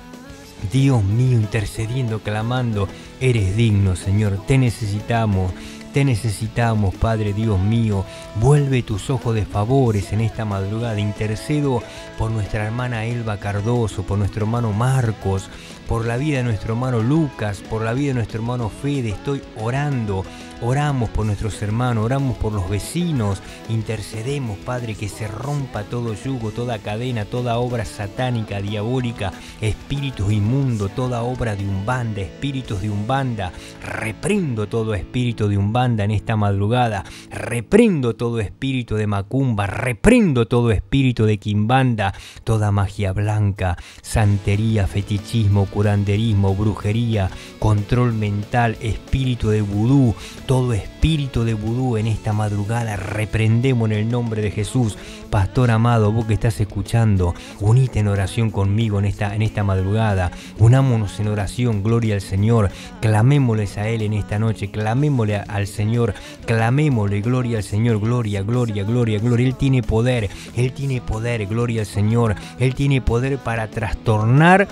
Dios mío, intercediendo, clamando, eres digno, Señor, te necesitamos. Te necesitamos, Padre Dios mío. Vuelve tus ojos de favores en esta madrugada. Intercedo por nuestra hermana Elba Cardoso, por nuestro hermano Marcos, por la vida de nuestro hermano Lucas, por la vida de nuestro hermano Fede. Estoy orando. Oramos por nuestros hermanos, oramos por los vecinos, intercedemos, Padre, que se rompa todo yugo, toda cadena, toda obra satánica, diabólica, espíritus inmundos, toda obra de umbanda, espíritus de umbanda. Reprendo todo espíritu de umbanda en esta madrugada, reprendo todo espíritu de macumba, reprendo todo espíritu de quimbanda, toda magia blanca, santería, fetichismo, curanderismo, brujería, control mental, espíritu de vudú. Todo espíritu de vudú en esta madrugada reprendemos en el nombre de Jesús. Pastor amado, vos que estás escuchando, unite en oración conmigo en esta, en esta madrugada. Unámonos en oración, gloria al Señor. Clamémosles a Él en esta noche, clamémosle al Señor, clamémosle, gloria al Señor, gloria, gloria, gloria, gloria. Él tiene poder, Él tiene poder, gloria al Señor. Él tiene poder para trastornar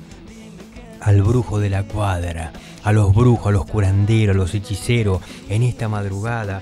al brujo de la cuadra, a los brujos, a los curanderos, a los hechiceros, en esta madrugada.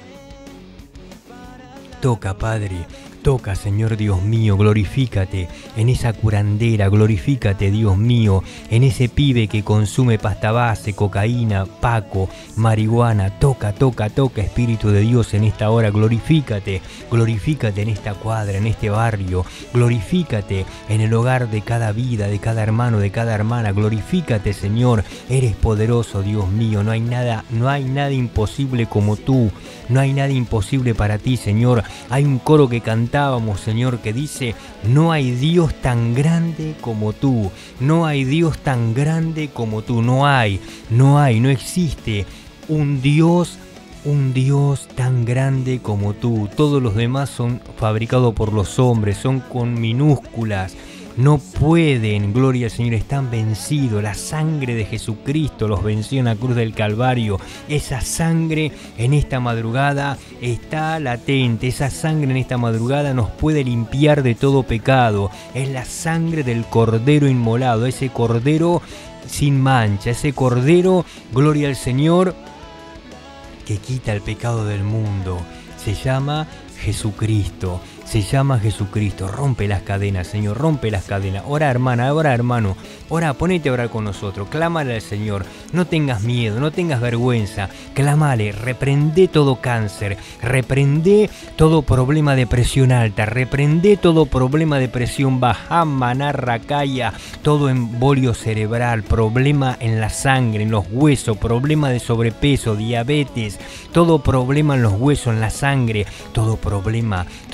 Toca, Padre, toca, Señor Dios mío, glorifícate en esa curandera, glorifícate, Dios mío, en ese pibe que consume pasta base, cocaína, paco, marihuana. Toca, toca, toca, Espíritu de Dios, en esta hora. Glorifícate, glorifícate en esta cuadra, en este barrio. Glorifícate en el hogar de cada vida, de cada hermano, de cada hermana. Glorifícate, Señor. Eres poderoso, Dios mío. No hay nada, no hay nada imposible como tú. No hay nada imposible para ti, Señor. Hay un coro que cantábamos, Señor, que dice: no hay Dios tan grande como tú. No hay Dios tan grande como tú. No hay, no hay, no existe un Dios, un Dios tan grande como tú. Todos los demás son fabricados por los hombres, son con minúsculas. No pueden, gloria al Señor, están vencidos. La sangre de Jesucristo los venció en la cruz del Calvario. Esa sangre en esta madrugada está latente. Esa sangre en esta madrugada nos puede limpiar de todo pecado. Es la sangre del Cordero inmolado, ese Cordero sin mancha, ese Cordero, gloria al Señor, que quita el pecado del mundo. Se llama Jesucristo. Se llama Jesucristo. Rompe las cadenas, Señor, rompe las cadenas. Ora, hermana, ora, hermano. Ora, ponete a orar con nosotros. Clámale al Señor. No tengas miedo, no tengas vergüenza. Clámale, reprende todo cáncer. Reprende todo problema de presión alta. Reprende todo problema de presión baja, manarracaya. Todo embolio cerebral, problema en la sangre, en los huesos, problema de sobrepeso, diabetes. Todo problema en los huesos, en la sangre. Todo problema, todo problema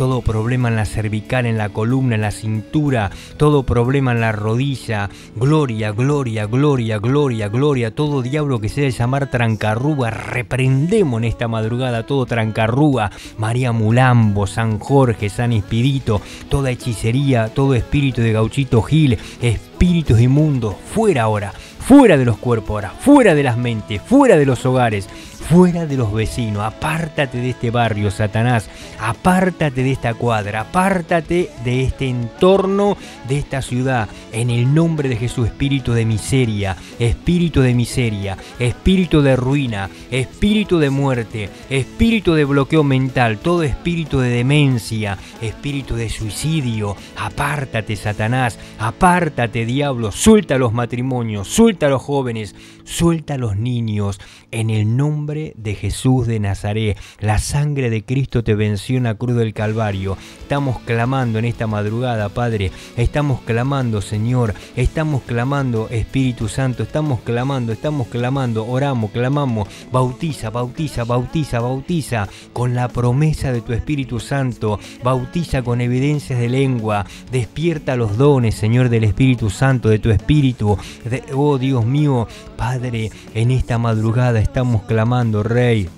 problema en la cervical, en la columna, en la cintura, todo problema en la rodilla. Gloria, gloria, gloria, gloria, gloria. Todo diablo que se debe llamar trancarrúa, reprendemos en esta madrugada todo trancarrúa. María Mulambo, San Jorge, San Expedito, toda hechicería, todo espíritu de Gauchito Gil, espíritus inmundos, fuera ahora. Fuera de los cuerpos ahora, fuera de las mentes, fuera de los hogares, fuera de los vecinos. Apártate de este barrio, Satanás. Apártate de esta cuadra, apártate de este entorno, de esta ciudad. En el nombre de Jesús, espíritu de miseria, espíritu de miseria, espíritu de ruina, espíritu de muerte, espíritu de bloqueo mental, todo espíritu de demencia, espíritu de suicidio. Apártate, Satanás, apártate, diablo. Suelta los matrimonios, suelta a los jóvenes, suelta a los niños, en el nombre de Jesús de Nazaret. La sangre de Cristo te venció en la cruz del Calvario. Estamos clamando en esta madrugada, Padre, estamos clamando, Señor, estamos clamando, Espíritu Santo, estamos clamando, estamos clamando, oramos, clamamos, bautiza, bautiza, bautiza, bautiza, con la promesa de tu Espíritu Santo, bautiza con evidencias de lengua, despierta los dones, Señor, del Espíritu Santo, de tu Espíritu, de, oh Dios mío, Padre, en esta madrugada estamos clamando, Rey.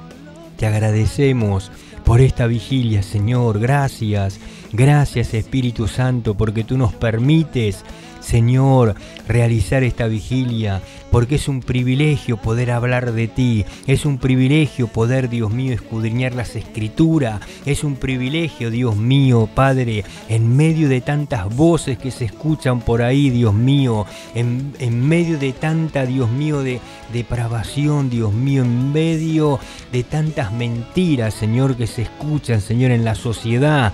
Te agradecemos por esta vigilia, Señor. Gracias, gracias Espíritu Santo, porque tú nos permites, Señor, realizar esta vigilia, porque es un privilegio poder hablar de ti, es un privilegio poder, Dios mío, escudriñar las Escrituras, es un privilegio, Dios mío, Padre, en medio de tantas voces que se escuchan por ahí, Dios mío, en, en medio de tanta, Dios mío, de depravación, Dios mío, en medio de tantas mentiras, Señor, que se escuchan, Señor, en la sociedad.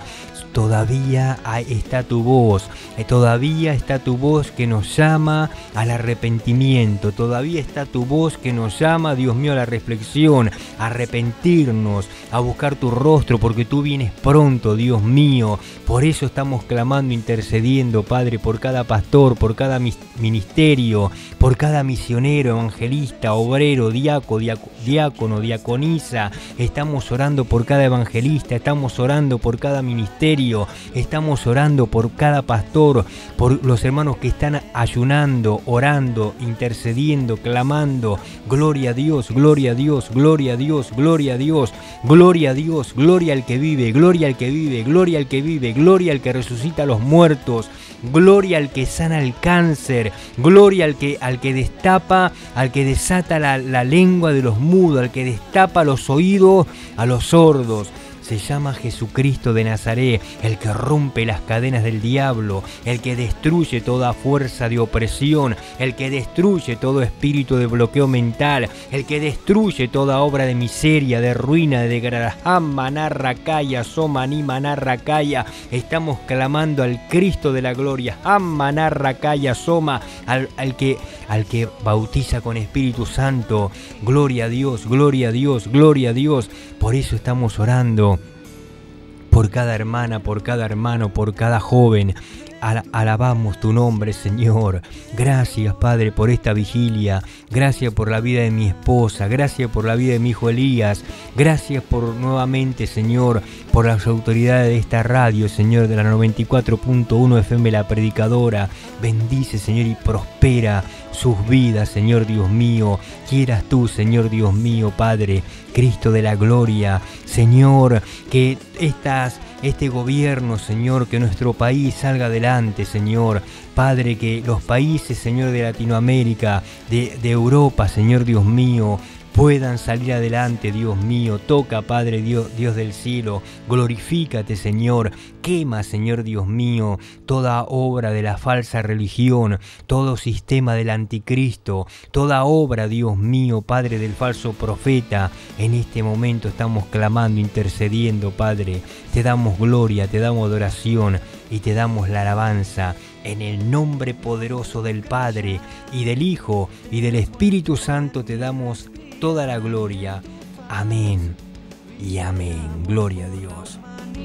Todavía está tu voz, todavía está tu voz que nos llama al arrepentimiento, todavía está tu voz que nos llama, Dios mío, a la reflexión, a arrepentirnos, a buscar tu rostro, porque tú vienes pronto, Dios mío. Por eso estamos clamando, intercediendo, Padre, por cada pastor, por cada ministerio, por cada misionero, evangelista, obrero, diácono, diácono, diaconisa. Estamos orando por cada evangelista, estamos orando por cada ministerio. Estamos orando por cada pastor, por los hermanos que están ayunando, orando, intercediendo, clamando. Gloria a Dios, gloria a Dios, gloria a Dios, gloria a Dios, gloria a Dios, gloria al que vive, gloria al que vive, gloria al que vive, gloria al que resucita a los muertos, gloria al que sana el cáncer, gloria al que, al que destapa, al que desata la, la lengua de los mudos, al que destapa los oídos a los sordos. Se llama Jesucristo de Nazaret, el que rompe las cadenas del diablo, el que destruye toda fuerza de opresión, el que destruye todo espíritu de bloqueo mental, el que destruye toda obra de miseria, de ruina, de degradación. Manarracaya, Somani Manarracaya. Estamos clamando al Cristo de la gloria, Manarracaya, Soma, al, al, que, al que bautiza con Espíritu Santo. Gloria a Dios, gloria a Dios, gloria a Dios. Por eso estamos orando por cada hermana, por cada hermano, por cada joven. Alabamos tu nombre, Señor. Gracias, Padre, por esta vigilia. Gracias por la vida de mi esposa. Gracias por la vida de mi hijo Elías. Gracias por nuevamente, Señor, por las autoridades de esta radio, Señor, de la noventa y cuatro punto uno F M, La Predicadora. Bendice, Señor, y prospera sus vidas, Señor Dios mío. Quieras tú, Señor Dios mío, Padre, Cristo de la gloria. Señor, que estas... este gobierno, Señor, que nuestro país salga adelante, Señor. Padre, que los países, Señor, de Latinoamérica, de, de Europa, Señor Dios mío, puedan salir adelante, Dios mío. Toca, Padre Dios, Dios del cielo. Glorifícate, Señor. Quema, Señor Dios mío, toda obra de la falsa religión, todo sistema del anticristo, toda obra, Dios mío, Padre, del falso profeta. En este momento estamos clamando, intercediendo, Padre. Te damos gloria, te damos adoración y te damos la alabanza. En el nombre poderoso del Padre y del Hijo y del Espíritu Santo te damos toda la gloria. Amén y amén. Gloria a Dios.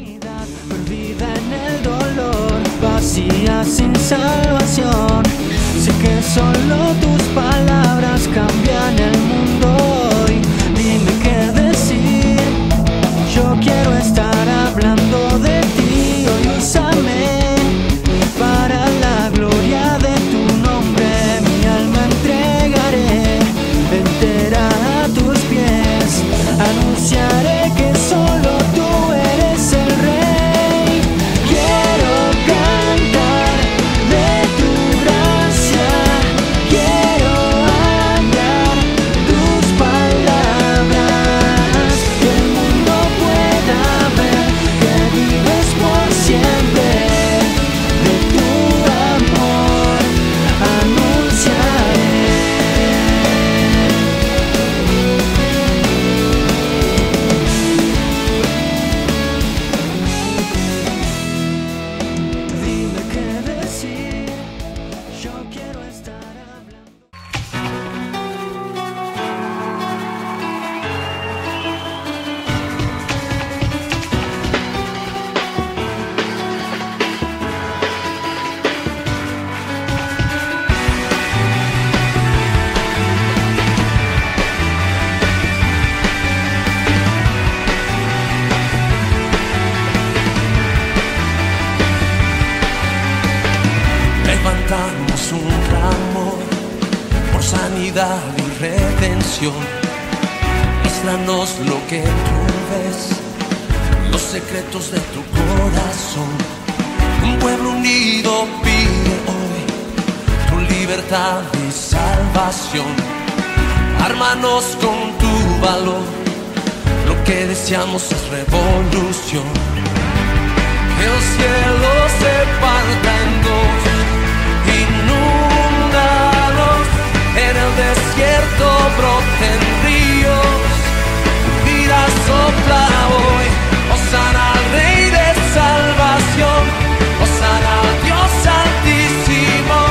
Perdida en el dolor, vacía sin salvación. Sé que solo tus palabras cambian el mundo hoy. Dime qué decir, yo quiero estar hablando de ti. sanidad y redención. Muéstranos lo que tú ves, los secretos de tu corazón. Un pueblo unido pide hoy tu libertad y salvación. Ármanos con tu valor, lo que deseamos es revolución. Que el cielo se parta en dos, inúndalos, en el desierto broten ríos, vida sopla hoy. Hosana al Rey de salvación, hosana al Dios altísimo,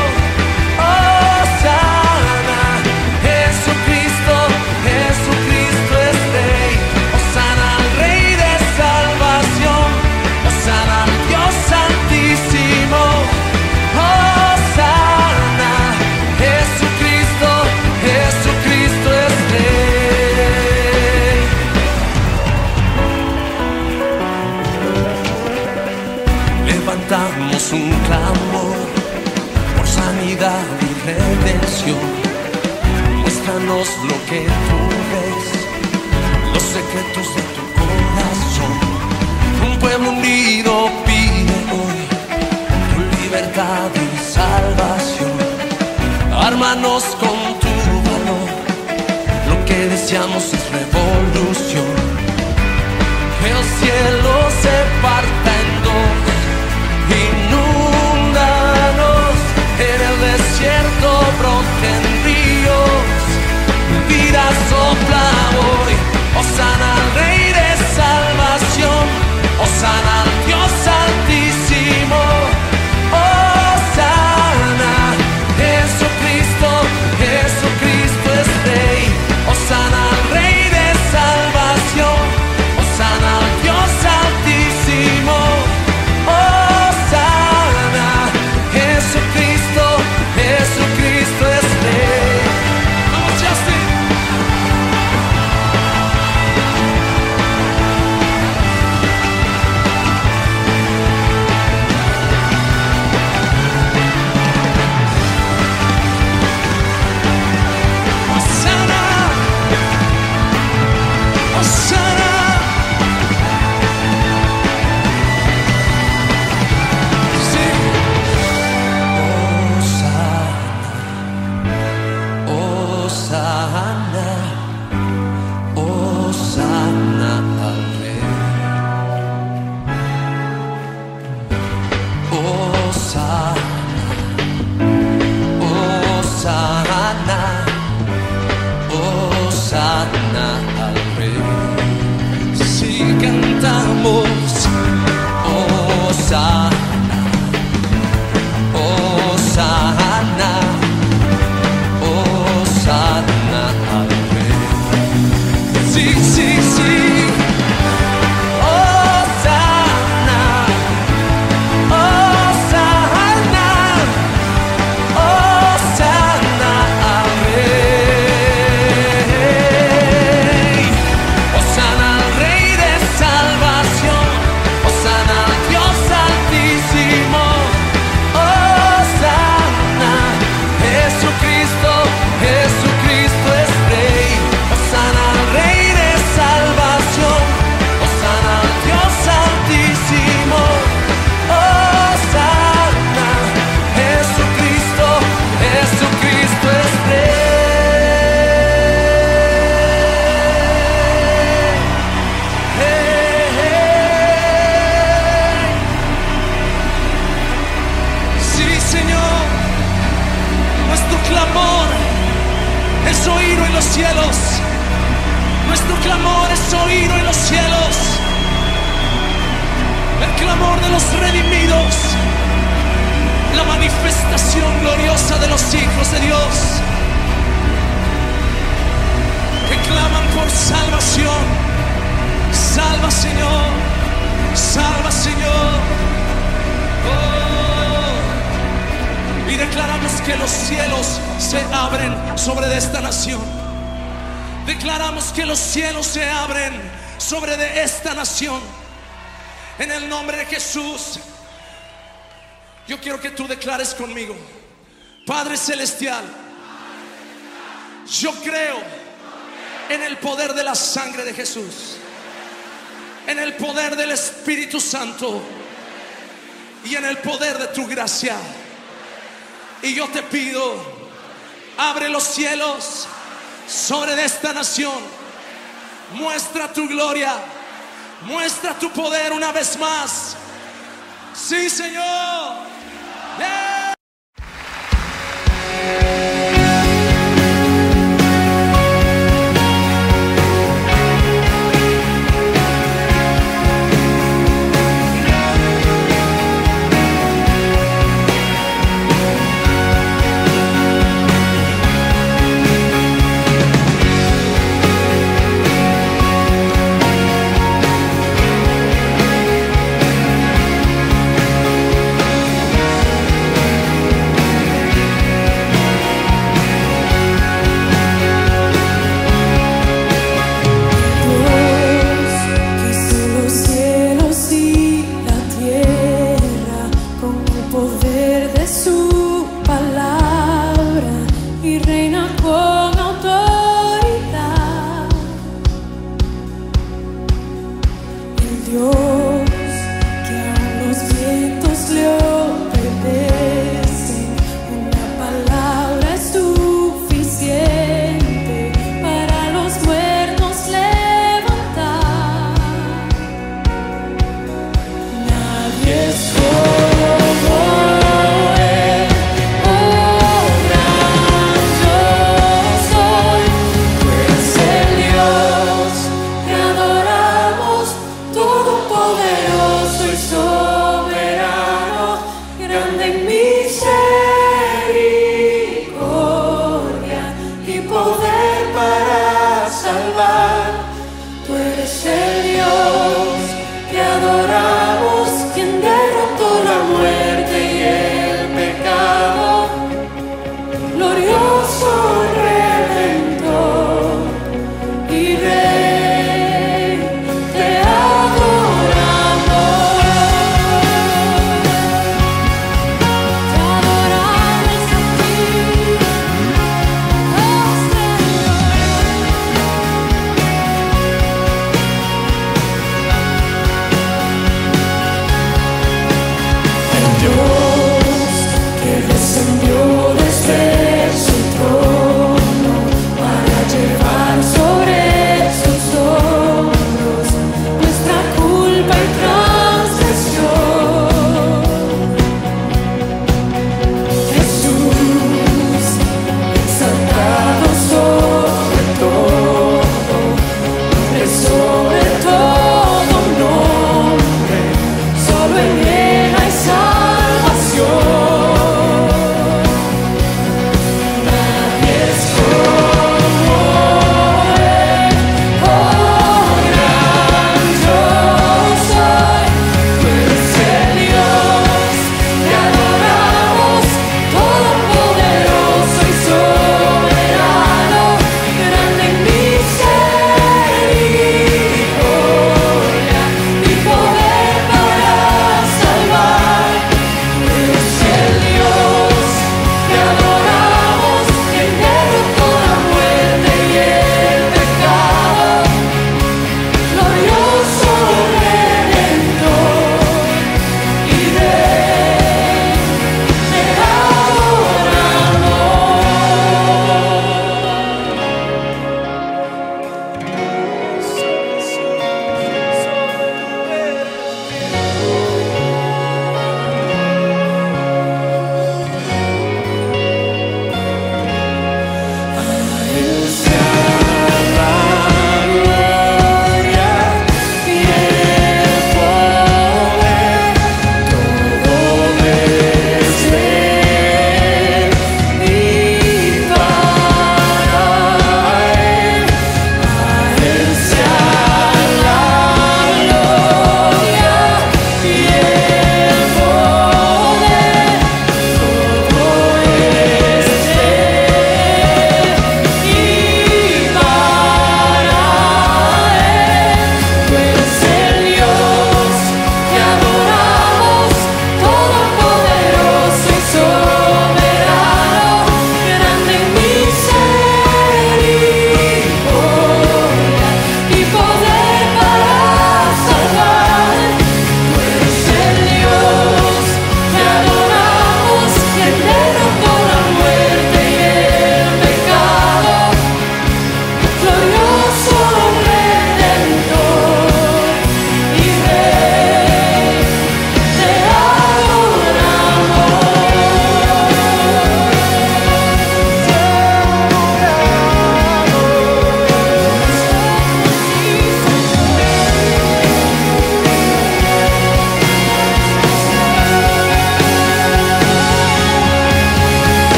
hosana, Jesucristo, Jesucristo es Rey. Hosana al Rey de salvación, hosana al Dios altísimo, hosana, Jesucristo, Jesucristo es Rey. Levantamos un clamor por sanidad y redención. Muéstranos lo que tú ves, los secretos de tu corazón. Un pueblo unido pide hoy tu libertad y salvación. Ármanos con tu valor, lo que deseamos es revolución. Que el cielo se parta en dos, inúndanos, en el desierto broten ríos, vida sopla hoy. Hosana al Rey de salvación, hosana al Dios altísimo, hosana, Jesucristo, Jesucristo es Rey. Hosana al Rey de salvación, hosana al Dios altísimo, hosana, Jesucristo, Jesucristo es Rey. Vamos, Justin. Hosana, hosana. Sí. Hosana, hosana, hosana al Rey. Hosana, hosana, hosana al Rey. Si cantamos hosana, hosana, hosana al Rey. Sí, sí, sí. Hosana, hosana, hosana al Rey. Hosana al Rey de salvación, hosana al Dios altísimo, hosana, Jesucristo, Jesucristo es Rey. Hosana al Rey de salvación, hosana al Dios altísimo, hosana, Jesucristo, Jesucristo es Rey. Hey, hey. Sí, Señor, nuestro clamor es oído en los cielos. Nuestro clamor es oído en los cielos. El clamor de los redimidos, la manifestación gloriosa de los hijos de Dios, que claman por salvación. Salva, Señor, salva, Señor. Oh. Y declaramos que los cielos se abren sobre esta nación. Declaramos que los cielos se abren sobre de esta nación. En el nombre de Jesús, yo quiero que tú declares conmigo: Padre Celestial, Yo creo en el poder de la sangre de Jesús, en el poder del Espíritu Santo y en el poder de tu gracia. Y yo te pido, abre los cielos sobre esta nación, muestra tu gloria, muestra tu poder una vez más. Sí, Señor. Yeah.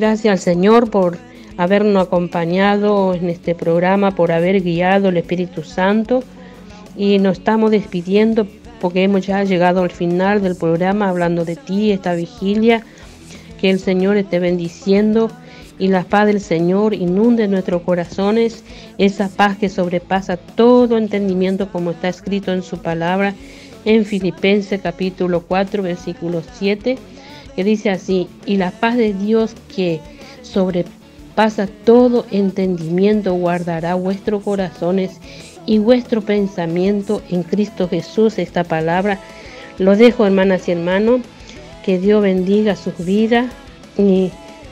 Gracias al Señor por habernos acompañado en este programa, por haber guiado el Espíritu Santo, y nos estamos despidiendo porque hemos ya llegado al final del programa hablando de ti, esta vigilia. Que el Señor esté bendiciendo y la paz del Señor inunde nuestros corazones, esa paz que sobrepasa todo entendimiento, como está escrito en su palabra en Filipenses capítulo cuatro versículo siete, que dice así: y la paz de Dios que sobrepasa todo entendimiento guardará vuestros corazones y vuestro pensamiento en Cristo Jesús. Esta palabra lo dejo, hermanas y hermanos. Que Dios bendiga sus vidas y,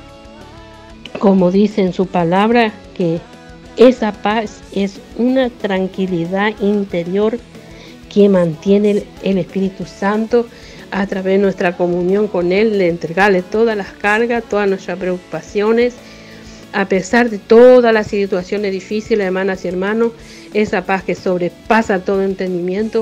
como dice en su palabra, que esa paz es una tranquilidad interior que mantiene el, el Espíritu Santo a través de nuestra comunión con Él, de entregarle todas las cargas, todas nuestras preocupaciones, a pesar de todas las situaciones difíciles, hermanas y hermanos. Esa paz que sobrepasa todo entendimiento.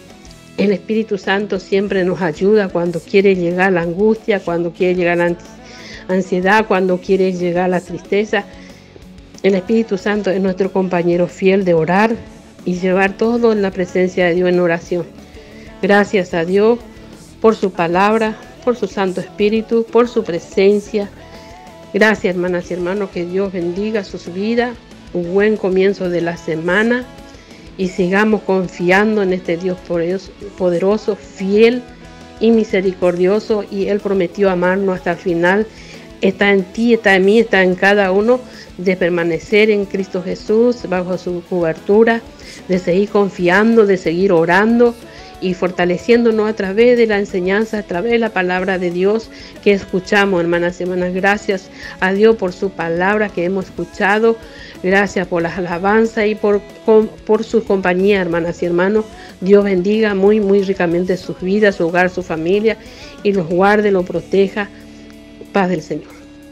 El Espíritu Santo siempre nos ayuda cuando quiere llegar la angustia, cuando quiere llegar la ansiedad, cuando quiere llegar la tristeza. El Espíritu Santo es nuestro compañero fiel de orar y llevar todo en la presencia de Dios en oración. Gracias a Dios por su palabra, por su Santo Espíritu, por su presencia. Gracias, hermanas y hermanos, que Dios bendiga sus vidas. Un buen comienzo de la semana. Y sigamos confiando en este Dios poderoso, fiel y misericordioso. Y Él prometió amarnos hasta el final. Está en ti, está en mí, está en cada uno, de permanecer en Cristo Jesús bajo su cobertura, de seguir confiando, de seguir orando y fortaleciéndonos a través de la enseñanza, a través de la palabra de Dios que escuchamos, hermanas y hermanas. Gracias a Dios por su palabra que hemos escuchado. Gracias por las alabanzas y por, por su compañía, hermanas y hermanos. Dios bendiga muy, muy ricamente sus vidas, su hogar, su familia, y los guarde, los proteja. Paz del Señor.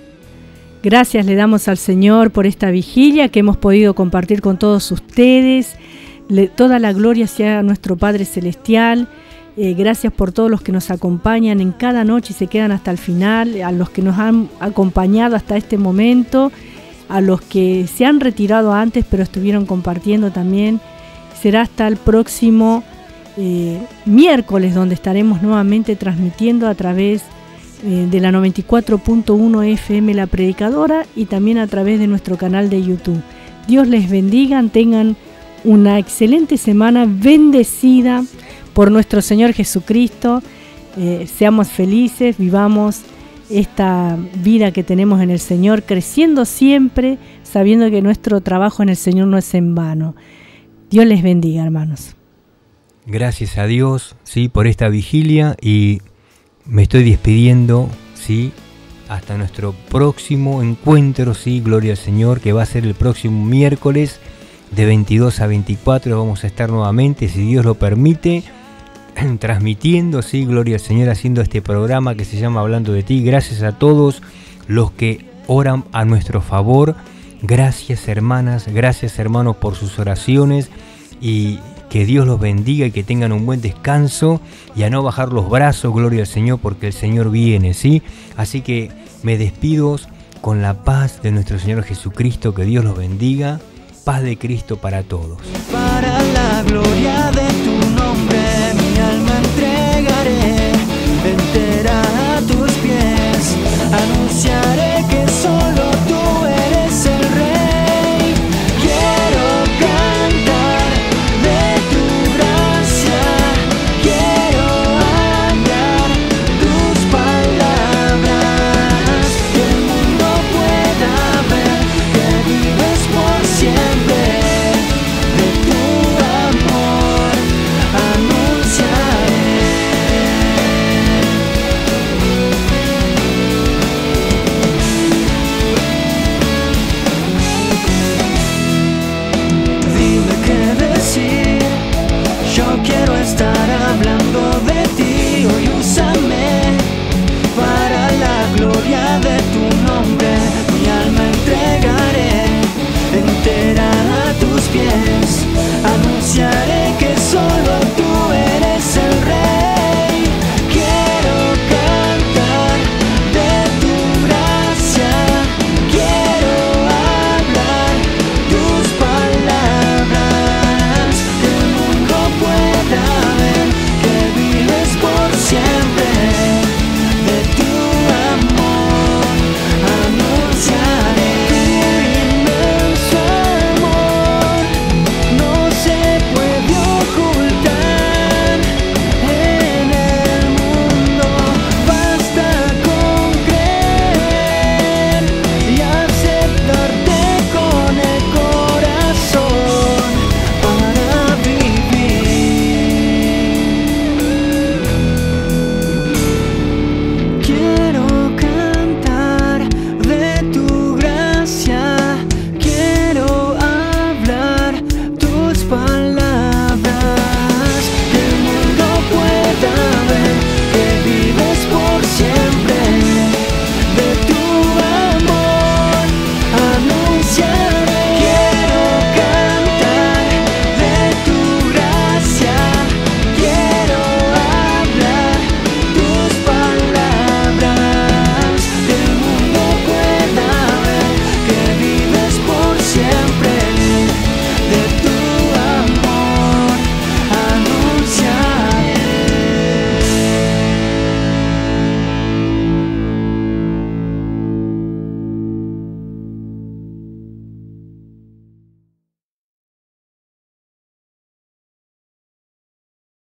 Gracias le damos al Señor por esta vigilia que hemos podido compartir con todos ustedes. Le, toda la gloria sea a nuestro Padre Celestial. Eh, gracias por todos los que nos acompañan en cada noche y se quedan hasta el final, a los que nos han acompañado hasta este momento, a los que se han retirado antes pero estuvieron compartiendo también. Será hasta el próximo eh, miércoles, donde estaremos nuevamente transmitiendo a través eh, de la noventa y cuatro punto uno F M La Predicadora, y también a través de nuestro canal de YouTube. Dios les bendiga, tengan una excelente semana bendecida por nuestro Señor Jesucristo. Eh, seamos felices, vivamos esta vida que tenemos en el Señor, creciendo siempre, sabiendo que nuestro trabajo en el Señor no es en vano. Dios les bendiga, hermanos. Gracias a Dios, sí, por esta vigilia, y me estoy despidiendo, sí, hasta nuestro próximo encuentro, sí, gloria al Señor, que va a ser el próximo miércoles de veintidós a veinticuatro. Vamos a estar nuevamente, si Dios lo permite, transmitiendo, sí, gloria al Señor, haciendo este programa que se llama Hablando de Ti. Gracias a todos los que oran a nuestro favor. Gracias, hermanas, gracias, hermanos, por sus oraciones, y que Dios los bendiga y que tengan un buen descanso, y a no bajar los brazos, gloria al Señor, porque el Señor viene, ¿sí? Así que me despido con la paz de nuestro Señor Jesucristo. Que Dios los bendiga. Paz de Cristo para todos. Para la gloria de tu nombre, mi alma entregaré, entera a tus pies, anunciaré que solo tú eres el Rey. Quiero cantar de tu gracia, quiero hablar tus palabras, que el mundo pueda ver que vives por siempre. Yo quiero estar hablando de